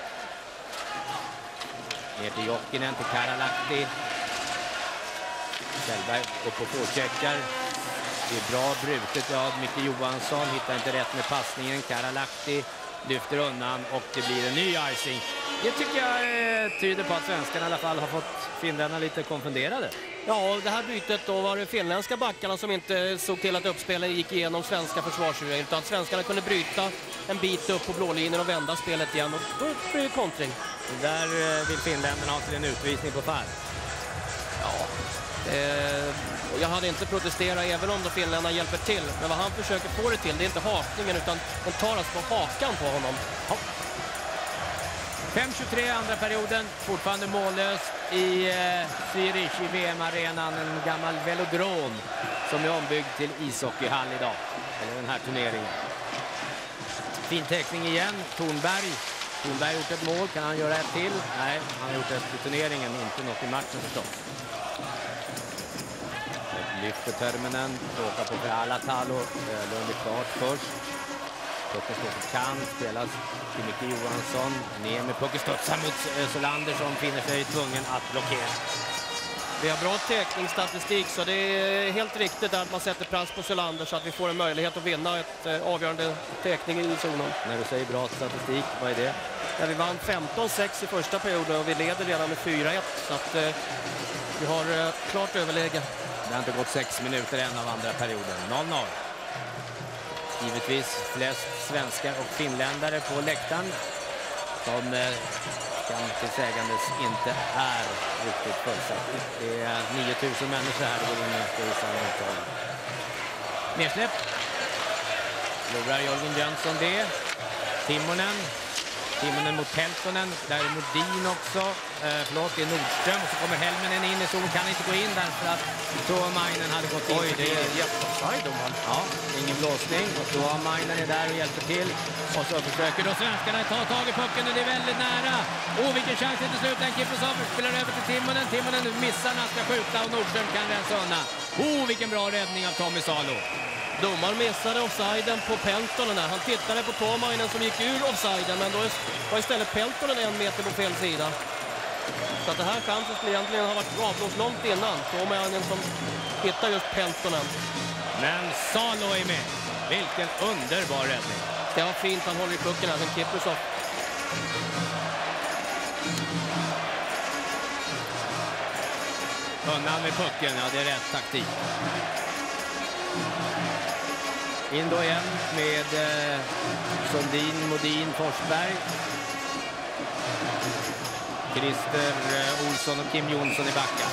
Ner till Jokinen, till Karalahti. Kjellberg upp och påcheckar. Det är bra brutet av Micke Johansson. Hittar inte rätt med passningen. Karalahti lyfter undan och det blir en ny icing. Det tycker jag eh, tyder på att svenskarna i alla fall har fått finländarna lite konfunderade. Ja, det här bytet då var det finländska backarna som inte såg till att uppspelen gick igenom svenska försvarsdjur, utan att svenskarna kunde bryta en bit upp på blålinjen och vända spelet igen och då blir det kontring. Där eh, vill finländarna ha till en utvisning på Falk. Ja, eh, jag hade inte protesterat även om de finländarna hjälper till, men vad han försöker få det till, det är inte hakningen utan den tar alltså på hakan på honom. Ja. fem tjugotre andra perioden, fortfarande mållöst i eh, Zürich i V M-arenan, en gammal velodrom som är ombyggd till ishockeyhall idag, eller den här turneringen. Fin teckning igen, Thornberg. Thornberg har gjort ett mål, kan han göra ett till? Nej, han har gjort ett i turneringen, inte något i matchen förstås. Lyfter Törminen, åker på för Alatalo, Lund är klart först. Pucken står på kant, spelas till Micke Johansson. Ner med pucken studsar mot Solander som finner sig tvungen att blockera. Vi har bra teckningsstatistik så det är helt riktigt att man sätter press på Solander så att vi får en möjlighet att vinna ett eh, avgörande teckning i zonen. När du säger bra statistik, vad är det? Ja, vi vann femton sex i första perioden och vi leder redan med fyra ett så att eh, vi har eh, klart överläge. Det har inte gått sex minuter än av andra perioden. noll noll. Givetvis flest svenskar och finländare på läktaren som eh, kan tillsägandes inte är riktigt fullsatt. Det är nio tusen människor här, det går in i sammanhang. Nedsläpp. Förlorar Jörgen Jönsson det. Timonen. Timonen mot Peltonen. Där är Modin också. Eh, förlåt, det är Nordström. Och så kommer Helminen in i zonen. Kan inte gå in där för att Tuomainen hade gått in. Oj, det är jätteside om han. Ja, ingen blåsning. Och Tuomainen är där och hjälper till. Och så försöker då svenskarna ta tag i pucken och det är väldigt nära. Åh, vilken chans till slut. En Kiprosov spelar över till Timonen. Timonen missar när han ska skjuta och Nordström kan rensa undan. Åh, vilken bra räddning av Tommy Salo. Domaren missade offsiden på Peltonen. Han tittade på Tuomainen som gick ur offsiden, men då var istället Peltonen en meter på fel sida. Så att det här chansen skulle egentligen ha varit avblåst långt innan. Tuomainen som hittar just Peltonen. Men Salo är med. Vilken underbar räddning. Det var fint, han håller i pucken här, sen Kiprosov. Undan med pucken, ja det är rätt taktik. In då igen med eh, Sundin, Modin, Forsberg. Christer eh, Olsson och Kim Jonsson i backen.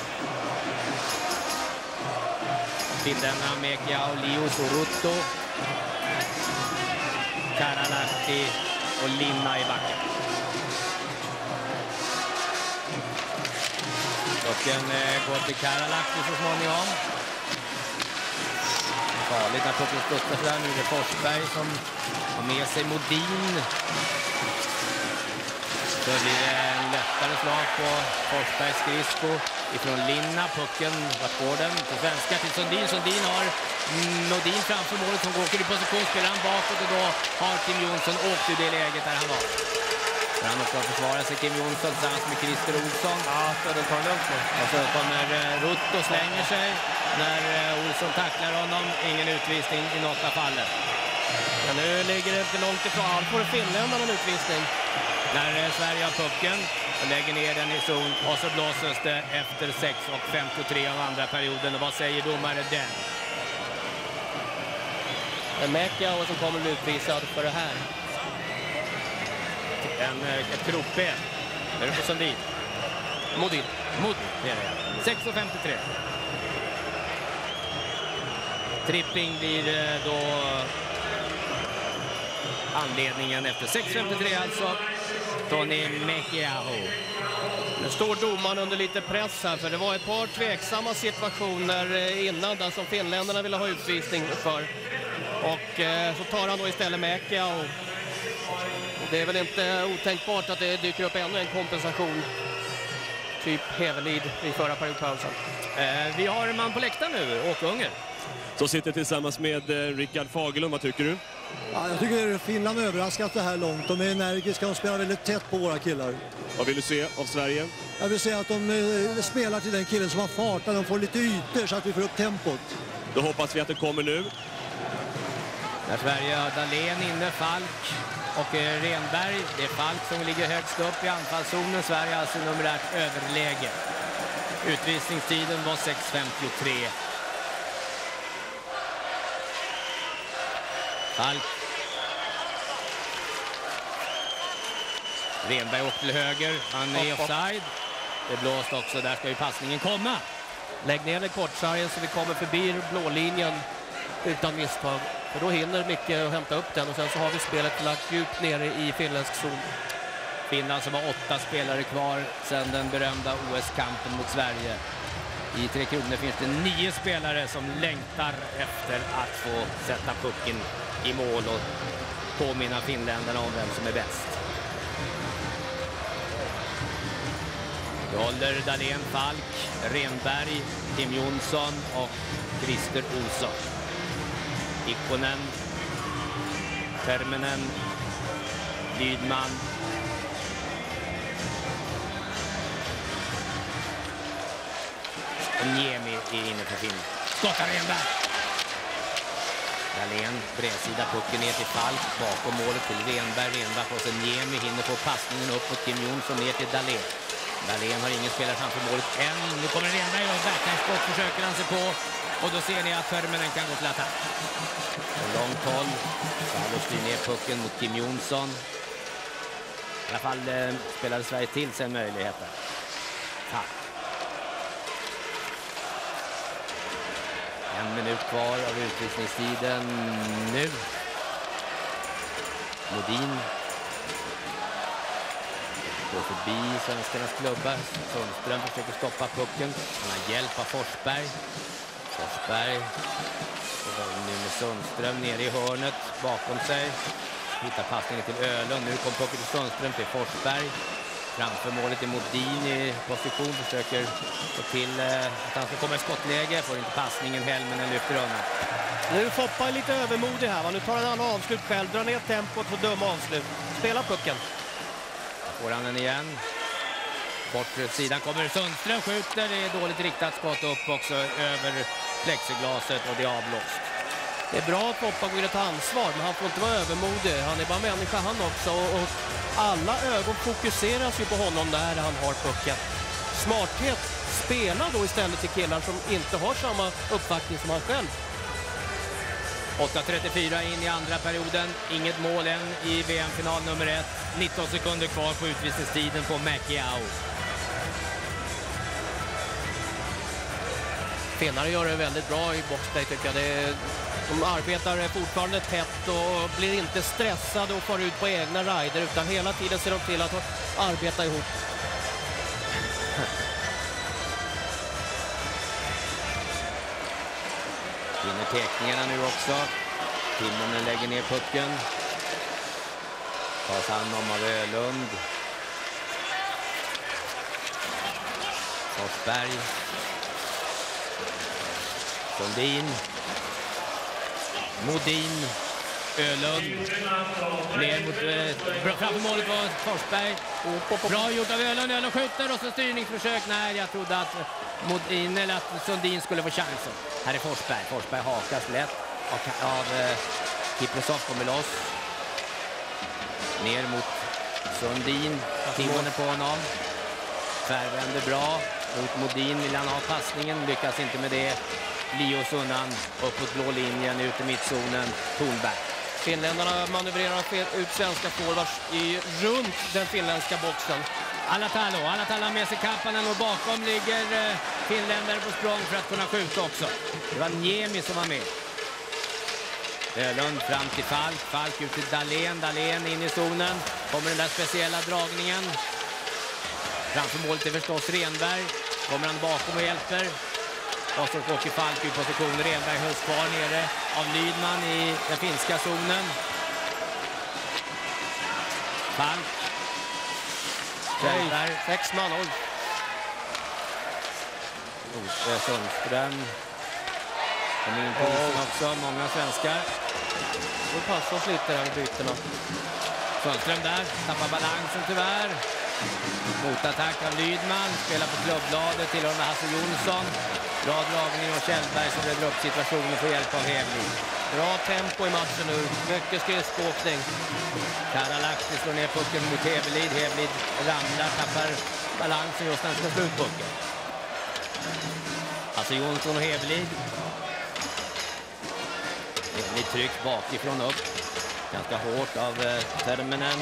Finländarna Mekiao, Lios och Rutto. Karalahti och Linna i backen. Pucken eh, går till Karalahti så småningom. Farligt när pucken studsar där. Nu är det Forsberg som har med sig Modin. Så blir det en lättare slag på Forsbergs skridsko ifrån Linna. Pucken, vart går den? Till svenska till Sundin. Sundin har Nordin framför målet som åker i position. Spelar han bakåt och då har Kim Jonsson åkt ur det läget där han var. För han också försvarar sig Kim Jonsson tillsammans med Christer Olsson. Ja, så det tar lugnt nu. Och så kommer Rutt och slänger sig när Olsson tacklar honom. Ingen utvisning i något av fallet. Men nu ligger det inte långt ifrån. Han får finländarna en utvisning. När Sverige har pucken och lägger ner den i zon och så blåses det efter sex och femtiotre av andra perioden. Och vad säger domare den? En Mäkiao som kommer bli utvisad för det här. En, ett krokben. Är det på Sundin? Modin. Modin, det är det. sex och femtiotre. Tripping blir då anledningen efter sex femtiotre alltså. Tony Mäkiao. Nu står domaren under lite press här för det var ett par tveksamma situationer innan där som finländarna ville ha utvisning för. Och eh, så tar han då istället Mäkiao. Det är väl inte otänkbart att det dyker upp ännu en kompensation. Typ Hevelid i förra periodpausen. Eh, vi har en man på läktaren nu, Åke Unger. Så sitter tillsammans med eh, Rickard Fagerlund, vad tycker du? Ja, jag tycker Finland överraskat det här långt. De är energiska och spelar väldigt tätt på våra killar. Vad vill du se av Sverige? Jag vill säga att de eh, spelar till den killen som har fart. De får lite ytor så att vi får upp tempot. Då hoppas vi att det kommer nu. När Sverige har Dahlén inne, Falk och eh, Renberg. Det är Falk som ligger högst upp i anfallszonen. Sverige har alltså numerärt överläge. Utvisningstiden var sex femtiotre. Falk. Renberg åker till höger. Han är offside. Det blåst också. Där ska ju passningen komma. Lägg ner den kortsargen så vi kommer förbi blålinjen utan misstag. För då hinner mycket att hämta upp den och sen så har vi spelet lagt djupt nere i finländsk zon. Finland som har åtta spelare kvar sedan den berömda O S-kampen mot Sverige. I Tre Kronor finns det nio spelare som längtar efter att få sätta pucken i mål och påminna finländarna om vem som är bäst. Det håller Dahlén, Falk, Renberg, Kim Jonsson och Christer Olsson. Ikonen, Terminen, Lydman. Och Niemi är inne på Finland. Skottar Renberg. Dahlén, bredsida, pucken ner till Falk, bakom målet till Renberg. Renberg får sig Niemi, hinner få passningen upp mot Kim Jonsson ner till Dahlén. Dahlén har ingen spelare framför målet än. Nu kommer Renberg och backhandskott försöker han sig på. Och då ser ni att Terminen kan gå till attack. En långt håll. Salo styr ner pucken mot Kim Jonsson. I alla fall eh, spelade Sverige till sig möjligheten. Tack. En minut kvar av utvisningstiden nu. Modin går förbi svenskarnas klubbar. Sundström försöker stoppa pucken. Han har hjälp av Forsberg. Forsberg och nu med Sundström nere i hörnet bakom sig. Hittar passningen till Ölund. Nu kom pucken till Sundström till Forsberg. Framför målet är Modin i position. Försöker få till eh, att han ska komma i skottläge. Får inte passningen, Helminen lyfter undan. Nu Foppa är lite övermodig här. Va? Nu tar han alla avslut själv. Drar ner tempot för dumma avslut. Spela pucken. Får han den igen. Bort sidan kommer Sundström, skjuter. Det är dåligt riktat skott upp också över plexiglaset och det är avblåst. Det är bra att Foppa går in och tar ansvar, men han får inte vara övermodig. Han är bara människa han också. Och, och alla ögon fokuseras ju på honom där han har pucken. Smarthet, spela då istället till killar som inte har samma uppfattning som han själv. åtta trettiofyra in i andra perioden. Inget mål än i V M-final nummer ett. nitton sekunder kvar på utvisningstiden på Mäkiao. Finnarna gör det väldigt bra i boxplay tycker jag. Det är, de arbetar fortfarande tätt och blir inte stressade och far ut på egna rider utan hela tiden ser de till att arbeta ihop. Vinner teckningarna nu också. Timonen lägger ner pucken. Tas hand om av Ölund. Forsberg. Sundin. Modin. Ölund. Ner mot... Eh, framför målet var Forsberg. Bra gjort av Ölund. Ölund skjuter och så styrningsförsök. Nej, jag trodde att Modin eller att Sundin skulle få chansen. Här är Forsberg. Forsberg hakas lätt av, av eh, Kiprosov kommer loss. Ner mot Sundin. Timonen på honom. Tvärvänder bra. Mot Modin vill han ha passningen. Lyckas inte med det. Lios undan. Uppåt blå linjen. Ut i mittzonen. Thornberg. Finländarna manövrerar ut svenska forwards i runt den finländska boxen. Alatalo. Alatalo har med sig Kapanen och bakom ligger eh, finländare på språng för att kunna skjuta också. Det var Niemi som var med. Ölund fram till Falk. Falk ut till Dahlén. Dahlén in i zonen. Kommer den där speciella dragningen. Framför målet är förstås Renberg. Kommer han bakom och hjälper. Och så åker Falk ut position. Renberg hölls kvar nere av Lydman i den finska zonen. Falk. Renberg. Sex man. Oj. Otto Sundström. Kommer in på isen också. Många svenskar. Och passar oss lite där i bytena. Sundström där. Tappar balansen tyvärr. Motattack av Lydman. Spelar på klubbbladet till honom Hasse Jonsson. Bra dragning och Kjellberg som reder upp situationen för hjälp av Hävlid. Bra tempo i matchen nu. Mycket skridskåkning. Karalahti slår ner pucken mot Hävlid. Hävlid ramlar, tappar balansen just när han ska slå ut pucken. Hasse Jonsson och Hävlid. Hävlid tryck bakifrån upp. Ganska hårt av eh, Terminen.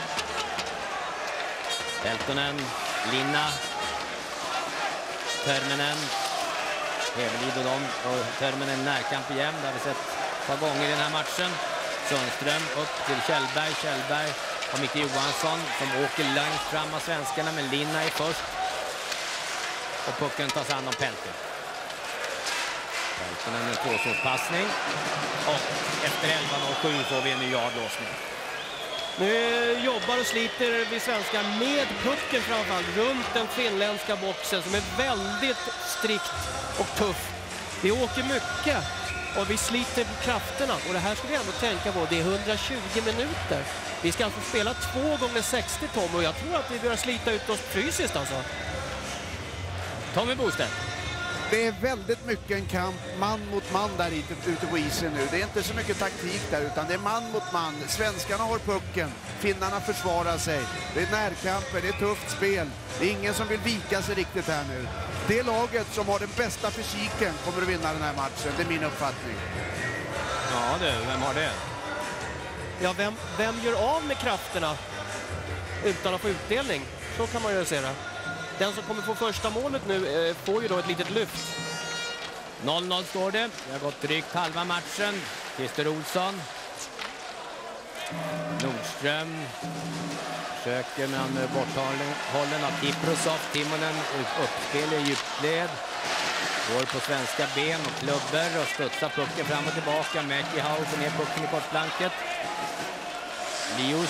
Peltonen, Linna, Terminen, Hävelid och dem och Terminen närkamp igen. Det har vi sett ett par gånger i den här matchen. Sundström upp till Kjellberg. Kjellberg och Micke Johansson som åker längst fram av svenskarna, men Linna är först. Och pucken tas an om Pelton. Peltonen en tvåsårspassning. Och efter elva noll sju får vi en ny avblåsning. Nu jobbar och sliter vi svenskar med pucken framförallt runt den finländska boxen som är väldigt strikt och tuff. Vi åker mycket och vi sliter på krafterna. Och det här ska vi ändå tänka på. Det är hundratjugo minuter. Vi ska alltså spela två gånger sextio, Tom, och jag tror att vi börjar slita ut oss fysiskt alltså. Tommy Bostedt. Det är väldigt mycket en kamp man mot man där ute, ute på isen nu. Det är inte så mycket taktik där, utan det är man mot man. Svenskarna har pucken, finnarna försvarar sig. Det är närkamper, det är tufft spel. Det är ingen som vill vika sig riktigt här nu. Det laget som har den bästa fysiken kommer att vinna den här matchen, det är min uppfattning. Ja du, vem har det? Ja, vem, vem gör av med krafterna utan att få utdelning? Så kan man ju se det. Den som kommer få första målet nu eh, får ju då ett litet lyft. noll noll står det. Det har gått drygt halva matchen. Christer Olsson. Nordström. Försöker med en borthållen av Kiprosov. Timonen uppspel i djupled. Går på svenska ben och klubbor och studsar pucken fram och tillbaka. Mäki House ner pucken i kortplanket. Lios.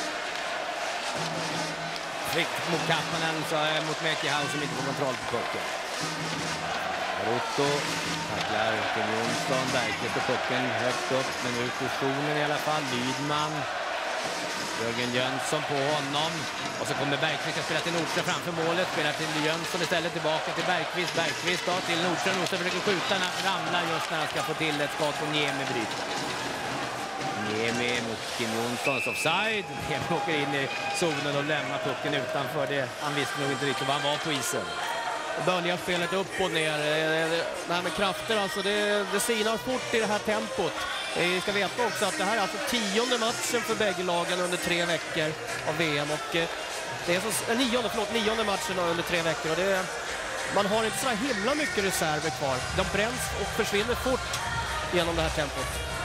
Mot Kapanen, så är mot Mäki House som inte får kontroll på pucken. Rotto tacklar Kim Jonsson. Bergqvist och pucken högt upp, men ut ur zonen i alla fall. Lydman. Jörgen Jönsson på honom. Och så kommer Bergqvist att spela till Nordström framför målet. Spelar till Jönsson istället, tillbaka till Bergqvist. Bergqvist då till Nordström. Nordström försöker skjuta, ramlar just när han ska få till ett skott och Niemi bryter. Niemi mot Kim Jonssons offside. Niemi åker in i zonen och lämnar pucken utanför det. Han visste nog inte riktigt var han var på isen. Böljar spelet upp och ner. Det här med krafter, alltså det, det sinar fort i det här tempot. Vi ska veta också att det här är alltså tionde matchen för bägge lagen under tre veckor av V M. Och det är så, nionde, förlåt, nionde matchen under tre veckor. Och det, man har inte så himla mycket reserver kvar. De bränns och försvinner fort genom det här tempot.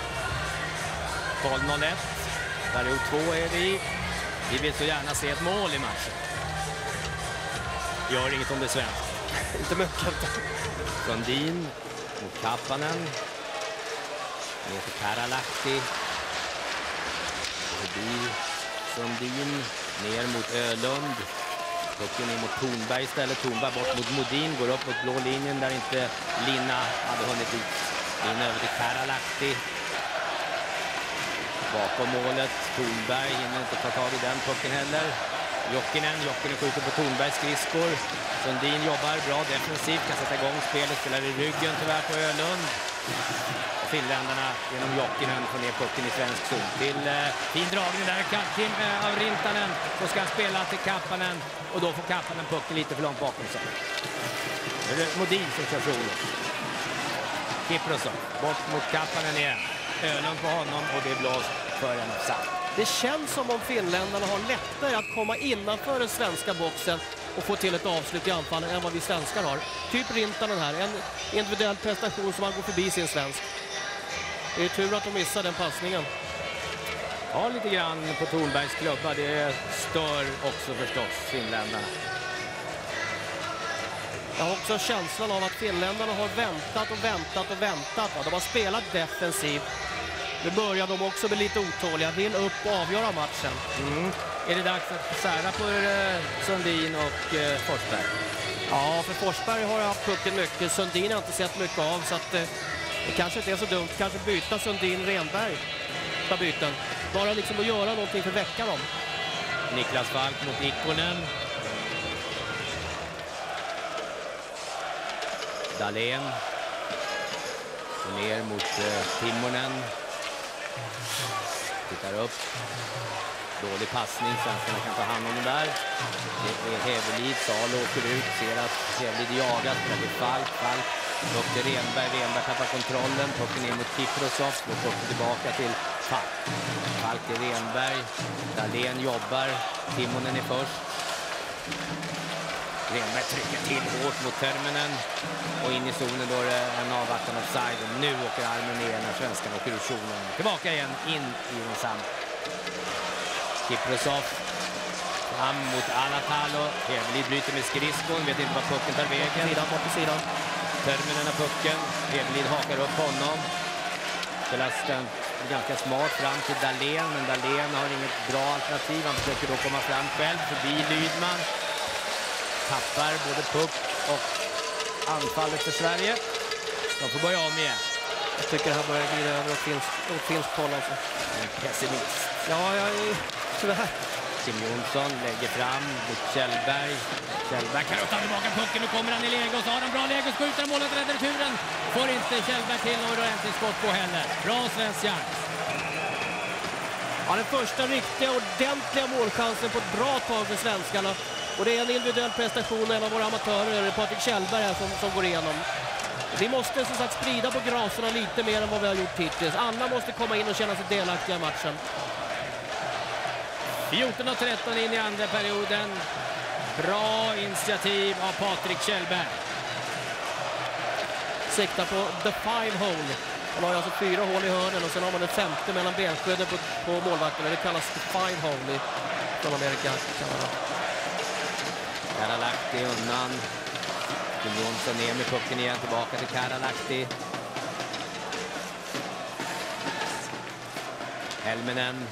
tolv noll ett. Period två är vi. Vi vill så gärna se ett mål i matchen. Gör inget om det är svenskt. Inte mycket. Sundin mot Kapanen. Ner till Karalahti. Förbi Sundin. Ner mot Ölund. Pucken in mot Thornberg istället. Thornberg bort mot Modin, går upp mot blå linjen där inte Linna hade hunnit ut. In över till Karalahti. Bakom målet. Thornberg hinner inte ta tag i den pucken heller. Jokinen, Jokinen skjuter på Thornbergs skridskor. Sundin jobbar bra defensivt, kan sätta igång spelet, spelar i ryggen tyvärr på Ölund. Finländarna genom Jokinen får ner pucken i svensk zon. Till eh, fin dragning där Kim eh, av Rintanen. Så ska han spela till Kappanen och då får Kappanen pucken lite för långt bakom sig. Nu är det Modin som kör frågan. Kiprosov bort mot Kappanen igen. Ölund på honom och det är blåst för en offside. Det känns som om finländarna har lättare att komma innanför den svenska boxen och få till ett avslut i anfallen än vad vi svenskar har. Typ Rintanen här, en individuell prestation som han går förbi sin svensk. Det är tur att de missar den passningen. Ja, lite grann på Thornbergs klubba. Det stör också förstås finländarna. Jag har också känslan av att finländarna har väntat och väntat och väntat. Ja, de har spelat defensivt. Nu börjar de också bli lite otåliga. Vill upp och avgöra matchen. Mm. Är det dags att sära på eh, Sundin och eh, Forsberg? Ja, för Forsberg har jag haft pucken mycket. Sundin har jag inte sett mycket av. Så att, eh, det kanske inte är så dumt. Kanske byta Sundin-Renberg. Ta byten. Bara liksom att göra någonting för att väcka dem. Niklas Falk mot Ikonen. Dahlén. Och ner mot eh, Timonen. Tittar upp. Dålig passning. Svenskarna kan ta hand om den där. Det är Hävelid. Salo åker ut. Ser att Hävelid jagas. Det blir Falk. Falk. Upp till Renberg. Renberg tappar kontrollen. Pucken ner mot Kiprosov. Då pucken tillbaka till Falk. Falk till Renberg. Dahlén jobbar. Timonen är först. Renberg trycker till hårt mot Terminen. Och in i zonen då är det en avvaktande offside. Och nu åker armen ner när svenskarna åker ur zonen. Tillbaka igen in i den samma. Kiprosov. Fram mot Alatalo. Hävelid bryter med skridskon. Vet inte vad pucken tar vägen. Sidan bort till sidan. Terminen har pucken. Hävelid hakar upp honom. Spelas den ganska smart fram till Dahlén. Men Dahlén har inget bra alternativ. Han försöker då komma fram själv förbi Lydman. Tappar både puck och anfallet för Sverige. De får börja om igen. Jag tycker det här börjar glida över och finns, och finns på alltså. En pessimist. Ja, jag är tyvärr. Tim Jonsson lägger fram mot Kjellberg. Kjellberg kan ta tillbaka pucken. Nu kommer han i läge och så har han bra läge och skjuter målet och räddar turen. Får inte Kjellberg till något ordentligt skott på heller. Bra svensk chans. Ja, den första riktiga ordentliga målchansen på ett bra tag för svenskarna. Och det är en individuell prestation. En av våra amatörer, det är Patrik Kjellberg här som, som går igenom. Vi måste som sagt sprida på graserna lite mer än vad vi har gjort hittills. Alla måste komma in och känna sig delaktiga i matchen. fjorton och tretton in i andra perioden. Bra initiativ av Patrik Kjellberg. Siktar på the five hole. Man har alltså fyra hål i hörnen och sen har man ett femte mellan benskydden på, på målvakten. Det kallas the five hole i från Amerika. Karalahti undan. Kim Jonsson ner med pucken igen, tillbaka till Karalahti. Helminen.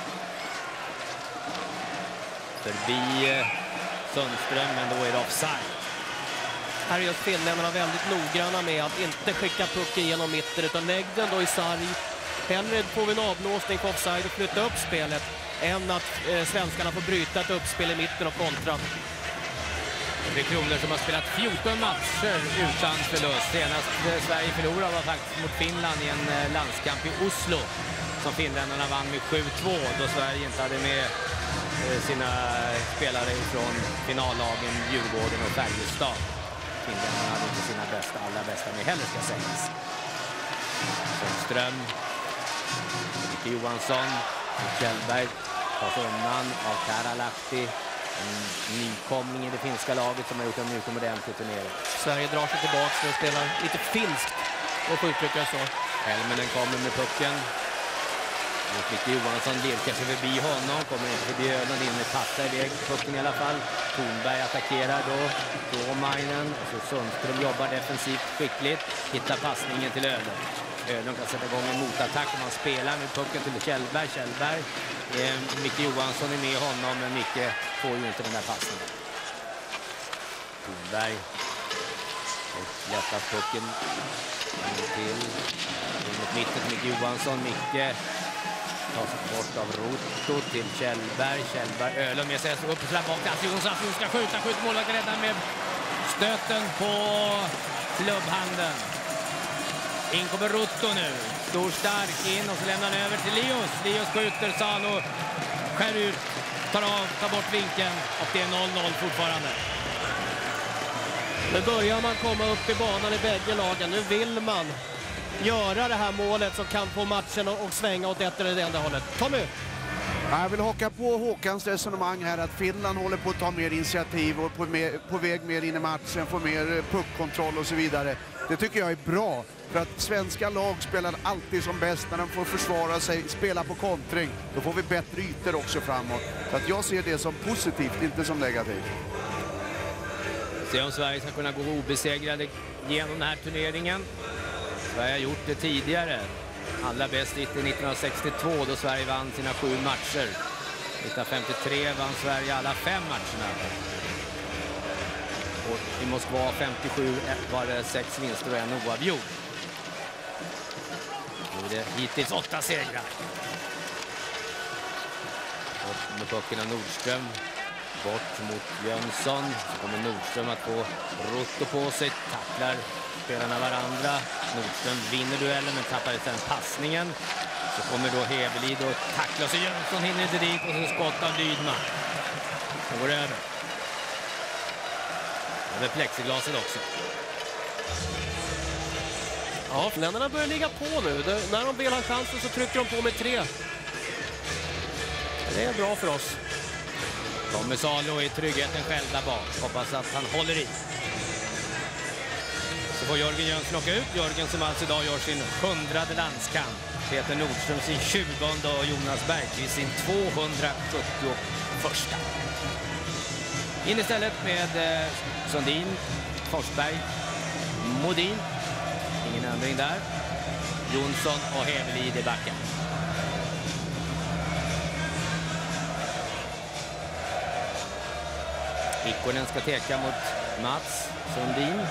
Förbi Sundström, men då är det offside. Här är just finländarna väldigt noggranna med att inte skicka pucken genom mitten utan lägg den då i sarg. Hellre får vi en avblåsning på offside och flytta upp spelet än att eh, svenskarna får bryta ett uppspel i mitten och kontra. Tre Kronor som har spelat fjorton matcher utan förlust. Senast Sverige förlorade var faktiskt mot Finland i en landskamp i Oslo som finländarna vann med sju två då Sverige inte hade med sina spelare från finallagen Djurgården och Färjestad. Finländarna hade inte sina bästa, allra bästa med heller ska sägas. Sundström, Micke Johansson, Kjellberg tas undan av Karalahti. En nykomling i det finska laget som har gjort en utomordentlig turnering. Sverige drar sig tillbaka och spelar lite finskt och får uttrycka så. Helminen kommer med pucken. Micke Johansson lirkar sig förbi honom. Kommer inte förbi Ölund in med passar iväg pucken i alla fall. Thornberg attackerar då. Tuomainen. Och så Sundström jobbar defensivt skickligt. Hittar passningen till Ölund. Ölund kan sätta igång en motattack om man spelar med pucken till Kjellberg. Kjellberg. Eh, Micke Johansson är med honom, men Micke får ju inte den där passningen. Thornberg. Och lättas pucken till. In mot mitten till Micke Johansson. Micke tas bort av Rotto till Kjellberg. Kjellberg, Öhlund med sig upp fram bak. Jonsson ska skjuta. Skjuter målvakten redan med stöten på klubbhanden. In kommer Rotto nu. Stor stark in och så lämnar han över till Lios. Lios skjuter, Salo skär ut, tar av, tar bort vinkeln och det är noll noll fortfarande. Nu börjar man komma upp i banan i bägge lagen. Nu vill man göra det här målet som kan få matchen och svänga åt ett eller det andra hållet. Tommy! Jag vill haka på Håkans resonemang här att Finland håller på att ta mer initiativ och på, mer, på väg mer in i matchen, få mer puckkontroll och så vidare. Det tycker jag är bra, för att svenska lag spelar alltid som bäst när de får försvara sig, spela på kontring. Då får vi bättre ytor också framåt. Så att jag ser det som positivt, inte som negativt. Se om Sverige ska kunna gå obesegrade genom den här turneringen. Sverige har gjort det tidigare. Allra bäst nittonhundrasextiotvå då Sverige vann sina sju matcher. nittonhundrafemtiotre vann Sverige alla fem matcherna. Och i Moskva femtiosju var det sex vinster och en oavgjord. Nu är det hittills åtta segrar. Och med pucken av Nordström. Bort mot Jönsson. Så kommer Nordström att få Rotto på sig. Tacklar spelarna varandra. Nordström vinner duellen men tappar sen passningen. Så kommer då Hevelid och tacklar. Så Jönsson hinner inte dit och så skott av Lydman. Det går över. Över plexiglaset också. Ja, finländarna börjar ligga på nu. Det, när de vill ha chansen så trycker de på med tre. Det är bra för oss. Tommy Salo i tryggheten själv där bak. Hoppas att han håller i. Så får Jörgen Jönsson åka ut. Jörgen som alltså idag gör sin hundrade landskamp. Peter Nordström sin tjugonde och Jonas Bergqvist sin tvåhundrasjuttioförsta. In istället med eh, Sundin, Forsberg, Modin. Ingen ändring där. Jonsson och Hevelid i backen. Ikonen ska teka mot Mats Sundin.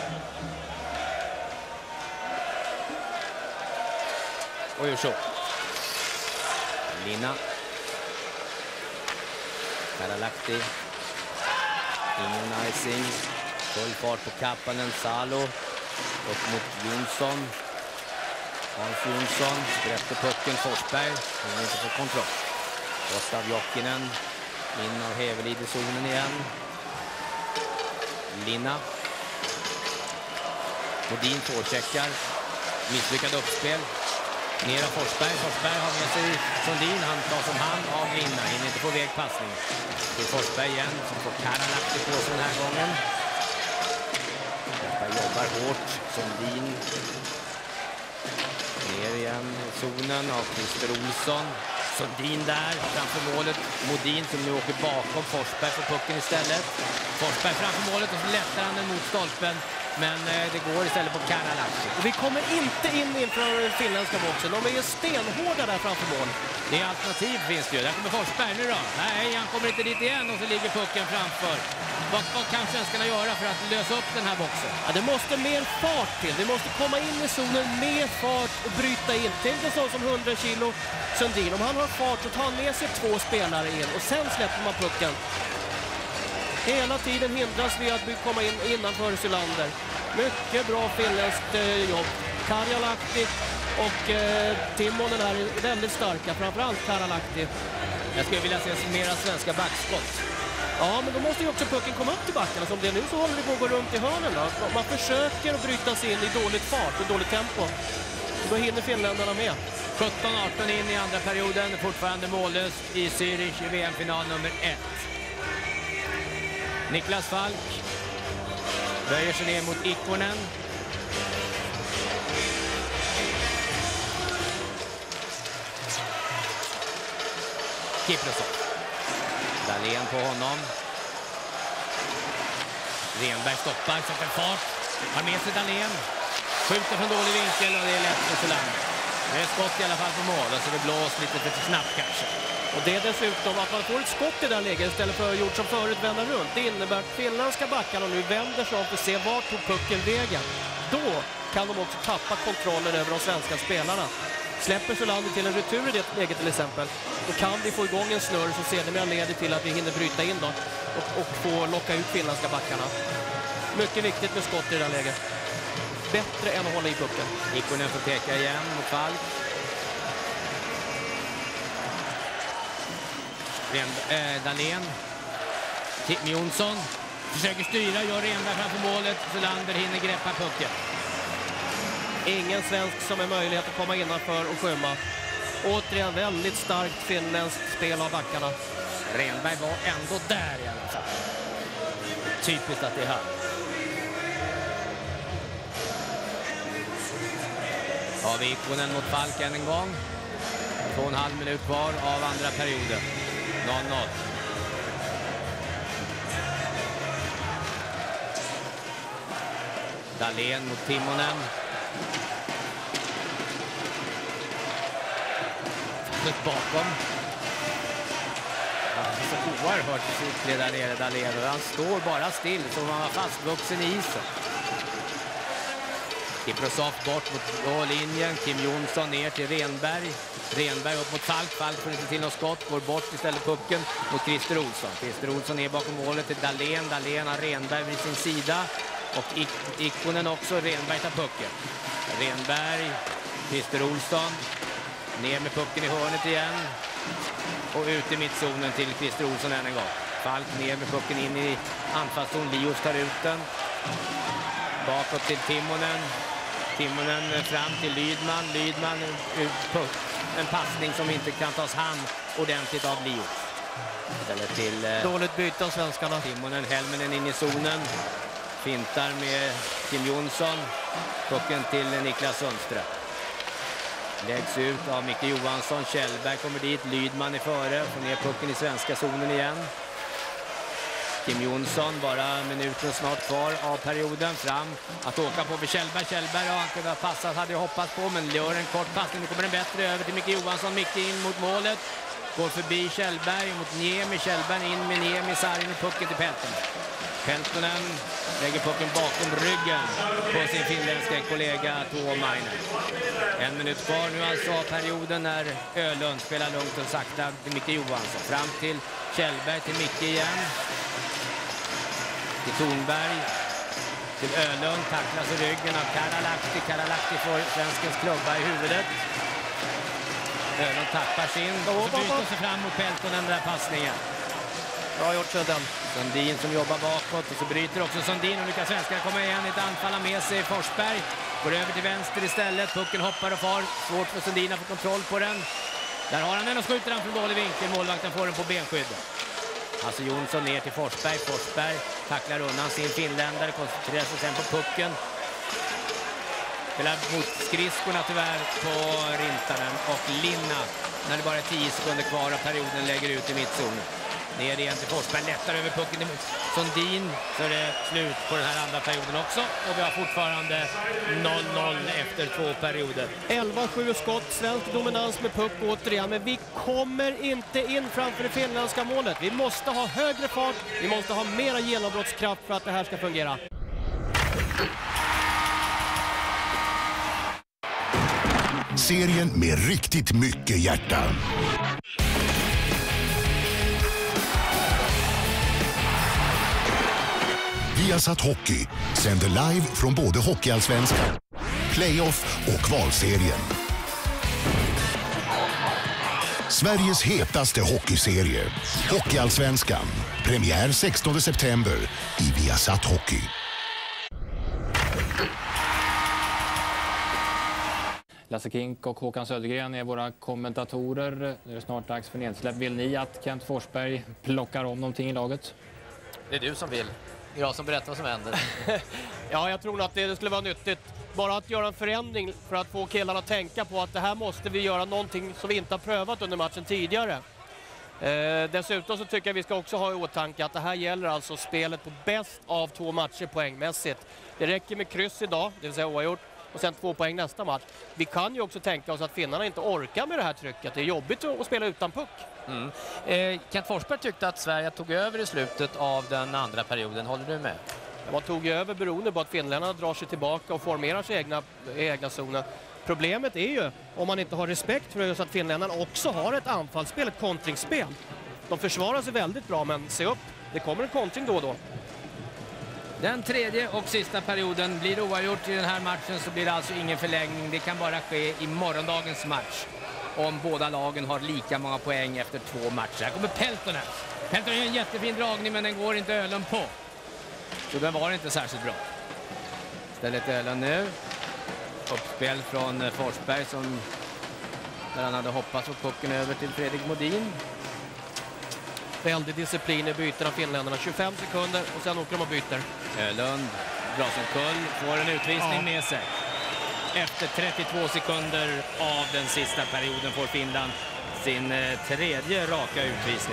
Och gör så. Lina. Karalahti. Ingen icing. Full fart på Kappanen. Salo. Upp mot Jonsson. Hans Jonsson. Sprätter pucken. Forsberg. Han inte får kontroll. Gustav Jokinen. In av Hevelid i zonen igen. Lina. Modin tvåcheckar. Misslyckad uppspel. Ner av Forsberg. Forsberg har med sig Sundin. Han tar som hand av Lina. Hinner inte få väg passning. Till Forsberg igen. Som får Karalahti på sig den här gången. Forsberg jobbar hårt. Sundin. Ner igen i zonen av Christer Olsson. Sundin där framför målet. Modin som nu åker bakom Forsberg för pucken istället. Forsberg framför målet och så lättar han den mot stolpen. Men eh, det går istället på Karalahti. Och vi kommer inte in inför finländska boxen. De är stenhårda där framför mål. Det är alternativ finns det ju. Där kommer Forsberg nu då. Nej, han kommer inte dit igen och så ligger pucken framför. Vad, vad kan svenskarna göra för att lösa upp den här boxen? Ja, det måste mer fart till. Det måste komma in i zonen med fart och bryta in. Tänk en sån som hundra kilo Sundin. Om han har fart så tar han med sig två spelare in och sen släpper man pucken. Hela tiden hindras vi att komma in innanför Sylander. Mycket bra finländskt eh, jobb. Karalahti och eh, Timonen här är väldigt starka, framförallt Karalahti. Jag skulle vilja se mera svenska backskott. Ja, men då måste ju också pucken komma upp till backarna. Som det är nu så håller det på att gå runt i hörnen då. Man försöker att bryta sig in i dåligt fart och dåligt tempo. Då hinner finländarna med. sjutton arton in i andra perioden. Fortfarande mållöst i Zürich i V M-final nummer ett. Niklas Falk böjer sig ner mot Ikonen. Kiprosov. Dahlén på honom. Renberg stoppar, sätter fart. Har med sig Dahlén. Skjuter från dålig vinkel och det är lätt för Sylander. Det är skott i alla fall på mål och så det blås lite för snabbt kanske. Och det är dessutom att man får ett skott i det läget istället för att gjort som förut vända runt. Det innebär att finländska backarna nu vänder sig om för att se vart tog pucken vägen. Då kan de också tappa kontrollen över de svenska spelarna. Släpper Solander till en retur i det läget till exempel, då kan vi få igång en snurr som sedan leder till att vi hinner bryta in då och, och få locka ut finländska backarna. Mycket viktigt med skott i det här läget. Bättre än att hålla i pucken. Ikonen får peka igen mot Falk. Äh, Dahlén. Tim Jonsson försöker styra, gör Renberg framför målet. Solander hinner greppa pucken. Ingen svensk som är möjlighet att komma innanför och skymma. Återigen väldigt starkt finländskt spel av backarna. Renberg var ändå där i alla fall. Typiskt att det är här. Har vi Ikonen mot Falk än en gång. Två och en halv minut kvar av andra perioden. noll noll. Dahlén mot Timonen. Falk bakom. Ja, så oerhört skicklig där nere Dahlén. Han står bara still som han var fastvuxen i isen. Kiprosov bort mot linjen. Kim Jonsson ner till Renberg. Renberg upp mot Falk. Falk får inte till något skott. Går bort istället pucken mot Christer Olsson. Christer Olsson är bakom målet till Dahlén. Dahlén har Renberg vid sin sida. Och Ik Ikonen också. Renberg tar pucken. Renberg. Christer Olsson. Ner med pucken i hörnet igen. Och ut i mittzonen till Christer Olsson än en gång. Falk ner med pucken in i anfallszon. Lios tar ut den. Bakåt till Timonen. Timonen fram till Lydman. Lydman en passning som inte kan tas hand ordentligt av Lios. Istället till eh, dåligt byte av svenskarna. Timonen, Helminen in i zonen. Fintar med Kim Jonsson. Pucken till Niklas Sundström. Läggs ut av Micke Johansson. Kjellberg kommer dit. Lydman är före. Får ner pucken i svenska zonen igen. Kim Jonsson, bara minuten snart kvar av perioden, fram att åka på för Kjellberg. Kjellberg har han kunnat passa, hade jag hoppats på, men gör en kort passning. Nu kommer den bättre över till Micke Johansson. Micke in mot målet, går förbi Kjellberg mot Niemi. Kjellberg in med Niemi, sargen och pucken till Peltonen. Peltonen lägger pucken bakom ryggen på sin finländska kollega Tuomainen. En minut kvar nu alltså av perioden när Ölund spelar lugnt och sakta till Micke Johansson. Fram till Kjellberg, till Micke igen. Till Thornberg, till Ölund, tacklas i ryggen av Karalahti. Karalahti får svenskens klubba i huvudet. Ölund tappar sin och så byter sig fram mot Peltonen, den där passningen. Bra gjort Söden. Sundin som jobbar bakåt och så bryter också Sundin och lyckas svenskarna komma igen. Ett anfall med sig Forsberg. Går över till vänster istället. Pucken hoppar och far. Svårt för Sundin att få kontroll på den. Där har han den och skjuter han från dålig vinkel. Målvakten får den på benskyddet. Alltså Jonsson ner till Forsberg. Forsberg tacklar undan sin finländare. Koncentrerar sig sen på pucken. Spelar mot skridskorna tyvärr på Rintanen. Och Linna, när det bara är tio sekunder kvar av perioden, lägger ut i mittzonen. Ner igen till Forsberg, lättar över pucken emot Sundin, så är det slut på den här andra perioden också. Och vi har fortfarande noll noll efter två perioder. elva sju skott, svensk dominans med puck återigen. Men vi kommer inte in framför det finländska målet. Vi måste ha högre fart, vi måste ha mera genombrottskraft för att det här ska fungera. Serien med riktigt mycket hjärta. Viasat Hockey sänder live från både Hockeyallsvenskan, playoff och kvalserien. Sveriges hetaste hockeyserie, Hockeyallsvenskan. Premiär sextonde september i Viasat Hockey. Lasse Kink och Håkan Södergren är våra kommentatorer. Det är snart dags för nedsläpp. Vill ni att Kent Forsberg plockar om någonting i laget? Det är du som vill. Jag som berättar vad som händer. Ja, jag tror att det skulle vara nyttigt. Bara att göra en förändring för att få killarna att tänka på att det här måste vi göra någonting som vi inte har prövat under matchen tidigare. Eh, dessutom så tycker jag vi ska också ha i åtanke att det här gäller alltså spelet på bäst av två matcher poängmässigt. Det räcker med kryss idag, det vill säga oavgjort. och sen två poäng nästa match. Vi kan ju också tänka oss att finnarna inte orkar med det här trycket. Det är jobbigt att spela utan puck. Mm. Eh, Kent Forsberg tyckte att Sverige tog över i slutet av den andra perioden. Håller du med? Man tog över beroende på att finländarna drar sig tillbaka och formerar sig egna, egna zoner. Problemet är ju, om man inte har respekt för just att finländarna också har ett anfallsspel, ett kontringsspel. De försvarar sig väldigt bra, men se upp, det kommer en kontring då och då. Den tredje och sista perioden blir oavgjort i den här matchen, så blir det alltså ingen förlängning. Det kan bara ske i morgondagens match om båda lagen har lika många poäng efter två matcher. Här kommer Peltonen. Peltonen gör en jättefin dragning, men den går inte Öhlund på. Så den var inte särskilt bra. Istället Öhlund nu. Uppspel från Forsberg som där han hade hoppats och pucken över till Fredrik Modin. Väldigt disciplin i byten av finländarna. tjugofem sekunder och sen åker de och byter. Öhlund dras omkull, får en utvisning ja. med sig. Efter trettiotvå sekunder av den sista perioden får Finland sin tredje raka utvisning.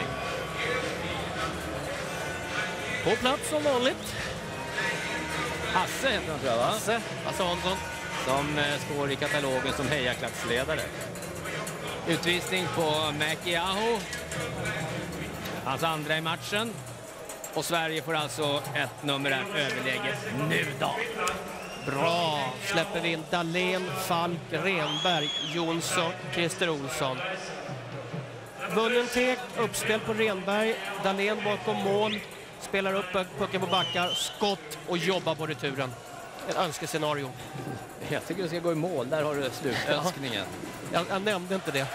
På plats som vanligt. Hasse heter han, tror jag, va? Hasse, Hasse Hansson. Som eh, står i katalogen som hejaklacksledare. Utvisning på Mäkiaho. Hans andra i matchen. Och Sverige får alltså ett numerärt överläge nu då. Bra. Släpper vi in Dahlén, Falk, Renberg, Jonsson, Christer Olsson. Bullentek, uppspel på Renberg. Dahlén bakom mål. Spelar upp pucken på backar, skott och jobbar på returen. Ett önskescenario. Jag tycker du ska gå i mål, där har du slutönskningen. jag, jag nämnde inte det.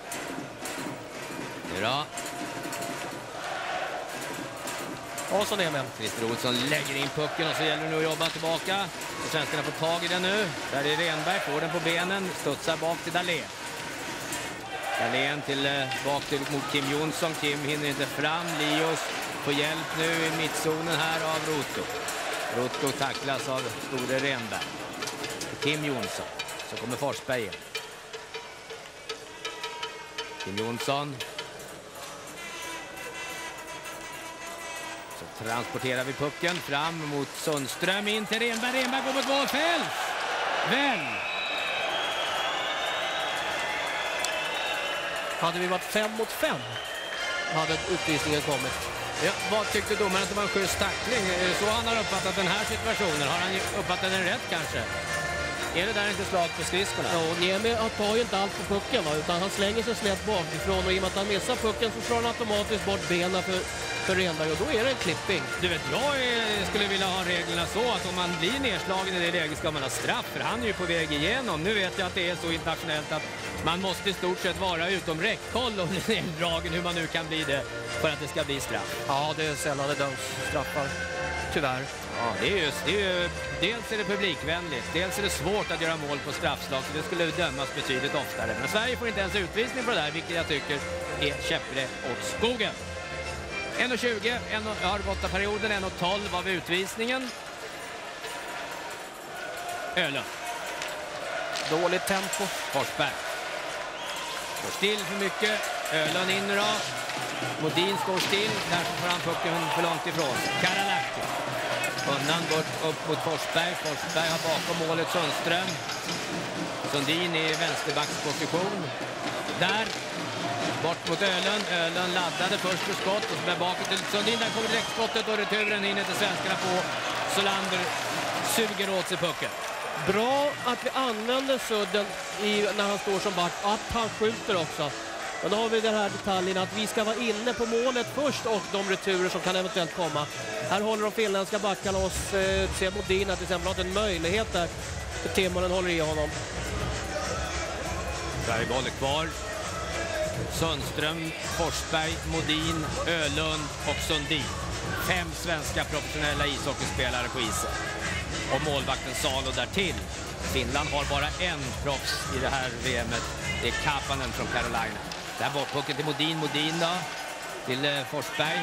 Bra. Och så ner med. Christer Olsson lägger in pucken och så gäller det nu att jobba tillbaka. Och svenskarna får tag i den nu. Där är Renberg, får den på benen, studsar bak till Dahlén. Dahlén till, eh, bak till mot Kim Jonsson. Kim hinner inte fram. Lios får hjälp nu i mittzonen här av Ruto. Ruto tacklas av store Renberg. Kim Jonsson. Så kommer Forsberg igen. Kim Jonsson. Så transporterar vi pucken fram mot Sundström, in till Renberg. Renberg går mot mål, fälls! Väl! Hade vi varit fem mot fem hade utvisningen kommit. Ja, vad tyckte domaren att det var en schysst tackling? Är det så han har uppfattat den här situationen? Har han uppfattat den rätt kanske? Är det där inte slag på skridskorna? Ja, Niemi tar ju inte allt på pucken, va? Utan han slänger sig slätt bakifrån och i och med att han missar pucken så slår han automatiskt bort benen för, för Renberg och då är det en klipping. Du vet, jag är, skulle vilja ha reglerna så att om man blir nedslagen i det läget ska man ha straff, för han är ju på väg igenom. Nu vet jag att det är så internationellt att man måste i stort sett vara utom räckhåll om det är neddragen, hur man nu kan bli det, för att det ska bli straff. Ja, det är sällan det döms straffar, tyvärr. Ja, det är just, det är ju, dels är det publikvänligt, dels är det svårt att göra mål på straffslag, så det skulle dömas betydligt oftare. Men Sverige får inte ens utvisning på det där, vilket jag tycker är käppre åt skogen. en tjugo, har åtta perioden, en tolv av utvisningen. Öhlund. Dåligt tempo. Forsberg. Står still för mycket. Öhlund in då. Modin står still. Därför får han pucken för långt ifrån. Karalahti. Undan bort upp mot Forsberg. Forsberg har bakom målet Sundström. Sundin i vänsterbacksposition. Där. Bort mot Öhlund. Öhlund laddade först för skott och så där bakåt till Sundin. Där kommer direktskottet och returen hinner till svenskarna på. Solander suger åt sig pucken. Bra att vi använder Sudden i, när han står som back, att han skjuter också. Och då har vi den här detaljen att vi ska vara inne på målet först och de returer som kan eventuellt komma. Här håller de finländska backarna oss, eh, ser Modin till exempel har en möjlighet där. För Timonen håller i honom. Sverige bollen kvar. Sundström, Forsberg, Modin, Öhlund och Sundin. Fem svenska professionella ishockeyspelare på isen. Och målvakten Salo därtill. Finland har bara en proffs i det här V M:et. Det är Kapanen från Carolina. Där bort pucken till Modin. Modin då. Till eh, Forsberg.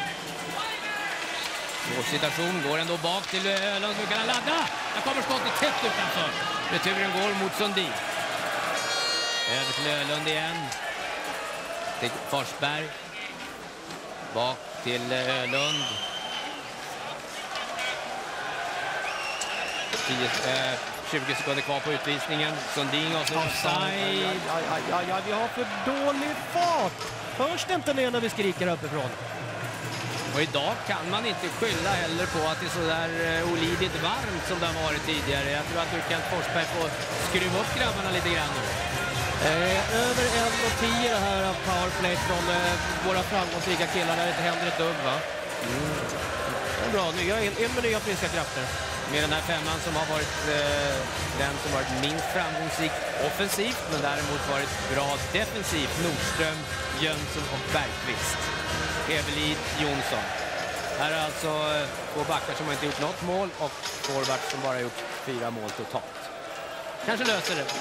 Svår situation. Går ändå bak till Öhlund. Nu kan han ladda. Där kommer skottet tätt utanför. Returen går mot Sundin. Över till Öhlund igen. Till Forsberg. Bak till eh, Öhlund. tjugo sekunder kvar på utvisningen. Sundin och så offside. Ja, ja, ja, ja, vi har för dålig fart. Hörs det inte ner när vi skriker uppifrån? Och idag kan man inte skylla heller på att det är så där uh, olidligt varmt som det har varit tidigare. Jag tror att du Kent Forsberg får skruva upp grabbarna lite grann nu. Eh, över en och tio det här av powerplay från eh, våra framgångsrika killar där det inte händer ett dugg, va? Mm. Det är bra, nya, in, in med nya friska krafter. Med den här femman som har varit eh, den som varit minst framgångsrik offensivt, men däremot varit bra defensivt. Nordström, Jönsson och Bergqvist. Evelid, Jonsson. Här är alltså eh, två backar som har inte gjort något mål och forward som bara gjort fyra mål totalt. Kanske löser det.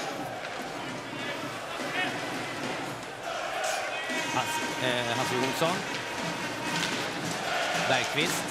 Hasse, eh, Hasse Jonsson. Bergqvist.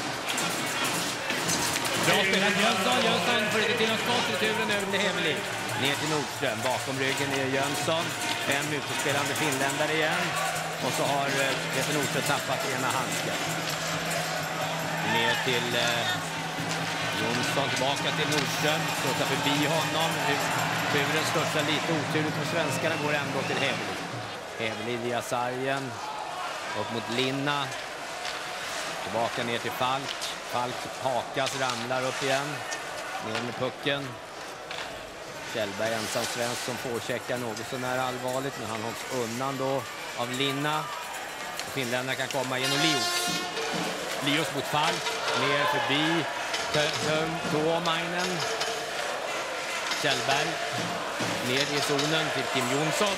Bra spelat Jönsson. Jönsson får inte till någon skott. Returen över till Hevelin. Ner till Nordström. Bakom ryggen är Jönsson. Fem utspelande finländare igen. Och så har eh, Peter Nordström tappat ena handsken. Ner till eh, Jonsson. Tillbaka till Nordström. Skottar förbi honom. Turen största lite oturligt för svenskarna går ändå till Hevelin. Hevelin via sargen. Upp mot Linna. Tillbaka ner till Falk. Falk hakas, ramlar upp igen. Ner med pucken. Kjellberg ensam svensk som påcheckar något så nära allvarligt. Men han hålls undan då av Linna. Finländarna kan komma genom Lios. Lios mot Falk. Ner förbi Tuomainen. Kjellberg. Ner i zonen till Kim Jonsson.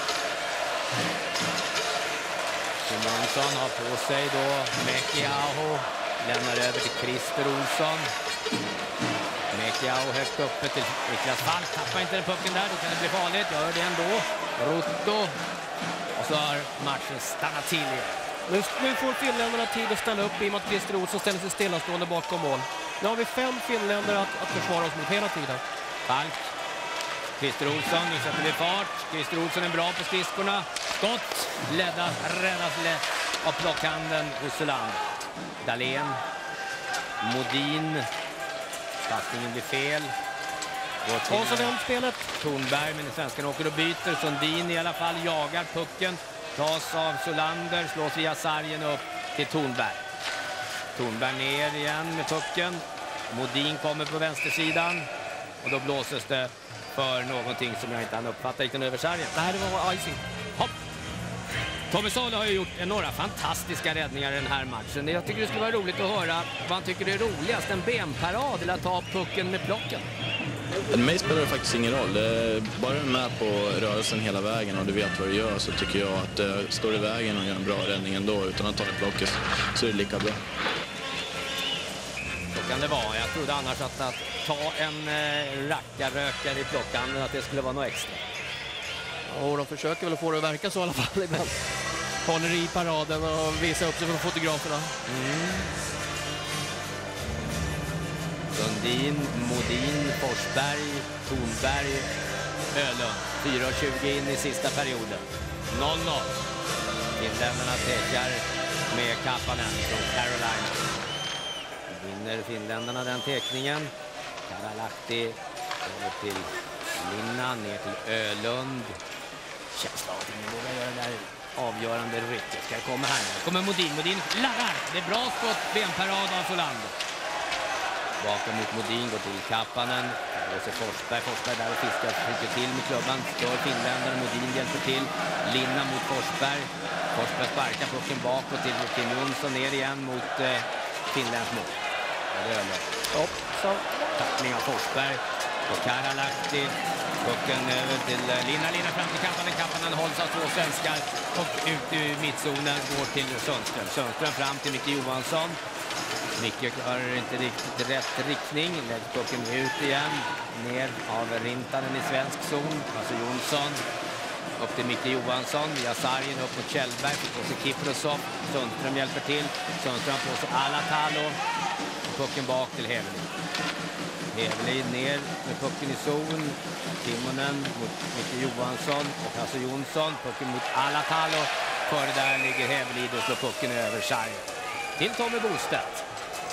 Kim Jonsson har på sig då Mekiaho. Lämnar över till Christer Olsson. Mekiaho högt uppe till Niklas Falk. Tappar inte den pucken där, då kan det bli farligt. Gör det ändå. Rutto. Och så har matchen stannat till igen. Nu, nu får finländarna tid att ställa upp i och med att Christer Olsson ställer sig stillastående bakom mål. Nu har vi fem finländare att, att försvara oss mot hela tiden. Falk. Christer Olsson, nu sätter vi fart. Christer Olsson är bra på skridskorna. Skott. Leddas, räddas lätt av plockhanden hos Soland. Dahlén. Modin. Passningen blir fel. Och så vänt spelet. Tornberg, men svenskarna åker och byter. Sundin i alla fall jagar pucken. Tas av Solander, slås via sargen upp till Tornberg. Tornberg ner igen med pucken. Modin kommer på vänstersidan. Och då blåses det för någonting som jag inte hann uppfatta riktigt över sargen. Nej, det var icing. Hopp! Tommy Salo har ju gjort några fantastiska räddningar i den här matchen. Jag tycker det skulle vara roligt att höra vad han tycker är roligast. En benparad eller att ta pucken med plocken. För mig spelar det faktiskt ingen roll. Bara du är med på rörelsen hela vägen och du vet vad du gör, så tycker jag att det står i vägen och gör en bra räddning ändå utan att ta det plocket, så är det lika bra. Så kan det vara. Jag trodde annars att, att ta en eh, rackarrökare i plockan, att det skulle vara något extra. Och de försöker väl få det att verka så i alla fall ibland. Håller i paraden och visar upp sig för fotograferna. Mm. Sundin, Modin, Forsberg, Tornberg, Ölund. fyra tjugo in i sista perioden. noll noll. Finländarna tekar med Kapanen från Carolina. Vinner finländarna den tekningen. Karalahti över till Linna, ner till Ölund. Känsla av att ingen vågar göra det där avgörande rycket. Ska det komma här nu? Kommer Modin. Modin lagar. Det är bra skott. Benparad av Solander. Bakom mot Modin går till Kapanen. Och så Forsberg. Forsberg där och fiskar. Trycker till med klubban. Stör finländare. Modin hjälper till. Linna mot Forsberg. Forsberg sparkar pucken bakåt till Kim Jonsson. Ner igen mot eh, Finlands mål. Ja, det är det. Upp, så. Tackling av Forsberg. Och Karalahti. Pucken över till Linna. Linna fram till Kapanen. Kapanen hålls av två svenskar. Och ut i mittzonen går till Sundström. Sundström fram till Micke Johansson. Micke har inte riktigt rätt riktning. Lägger pucken ut igen. Ner av Rintanen i svensk zon. Alltså Jonsson. Upp till Micke Johansson. Via sargen upp mot Kjellberg. Fick på sig Kiprosov. Sundström hjälper till. Sundström på sig Alatalo. Pucken bak till Hevelin. Hevelin ner med pucken i zon. Timonen mot Micke Johansson och Hasse Jonsson. Pucken mot Alatalo. Före där ligger Hevelin och slår pucken över sargen. Till Tommy Bostedt.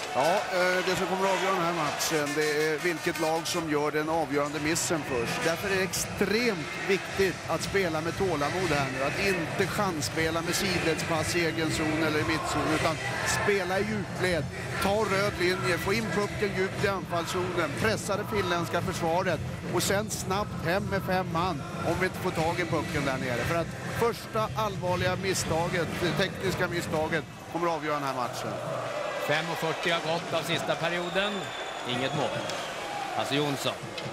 Ja, det som kommer att avgöra den här matchen, det är vilket lag som gör den avgörande missen först. Därför är det extremt viktigt att spela med tålamod här nu. Att inte chansspela med sidledspass i egen zon eller i mittzon, utan spela i djupled. Ta röd linje, få in pucken djupt i anfallszonen, pressa det finländska försvaret och sen snabbt hem med fem man om vi inte får tag i pucken där nere. För att första allvarliga misstaget, det tekniska misstaget, kommer att avgöra den här matchen. fem fyrtio har gått av sista perioden. Inget mål. Alltså Jonsson.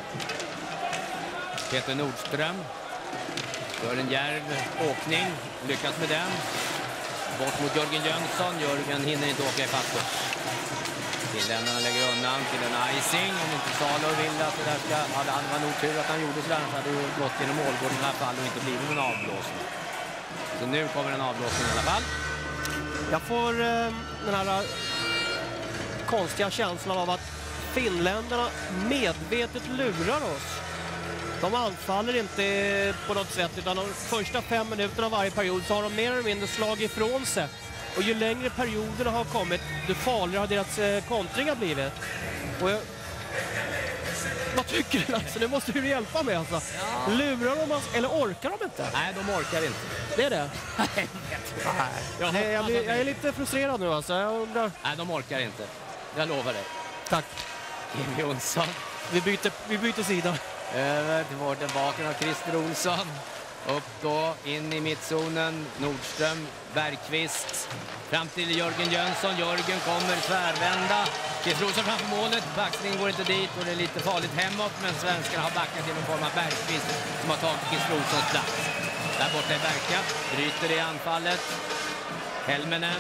Peter Nordström. Gör en djärv åkning. Lyckas med den. Bort mot Jörgen Jönsson. Jörgen hinner inte åka i fast. Finländarna lägger undan till en icing. Om inte Salo vill att det där ska... Ja, det var nog tur att han gjorde sådär. Så hade det gått genom målgården i alla fall och inte blivit någon avblåsning. Så nu kommer en avblåsning i alla fall. Jag får eh, den här eh, konstiga känslan av att finländarna medvetet lurar oss. De anfaller inte på något sätt, utan de första fem minuterna av varje period så har de mer eller mindre slag ifrån sig. Och ju längre perioderna har kommit, ju farligare har deras eh, kontringar blivit. Och jag... Vad tycker du, Lasse? Det måste du hjälpa med alltså. Ja. Lurar de oss, eller orkar de inte? Nej, de orkar inte. Det är det? Nej, jag, Nej, jag, blir, jag är lite frustrerad nu alltså. Jag undrar... Nej, de orkar inte. Jag lovar dig. Tack. Kim Jonsson. Vi byter, vi byter sida. Över till vården baken av Christer Olsson. Upp då, in i mittzonen. Nordström, Bergqvist. Fram till Jörgen Jönsson. Jörgen kommer tvärvända. Christer Olsson framför målet. Backningen går inte dit och det är lite farligt hemåt. Men svenskarna har backat genom form av Bergqvist som har tagit Christer Olssons plats. Där borta är Berka. Bryter i anfallet. Helmenen.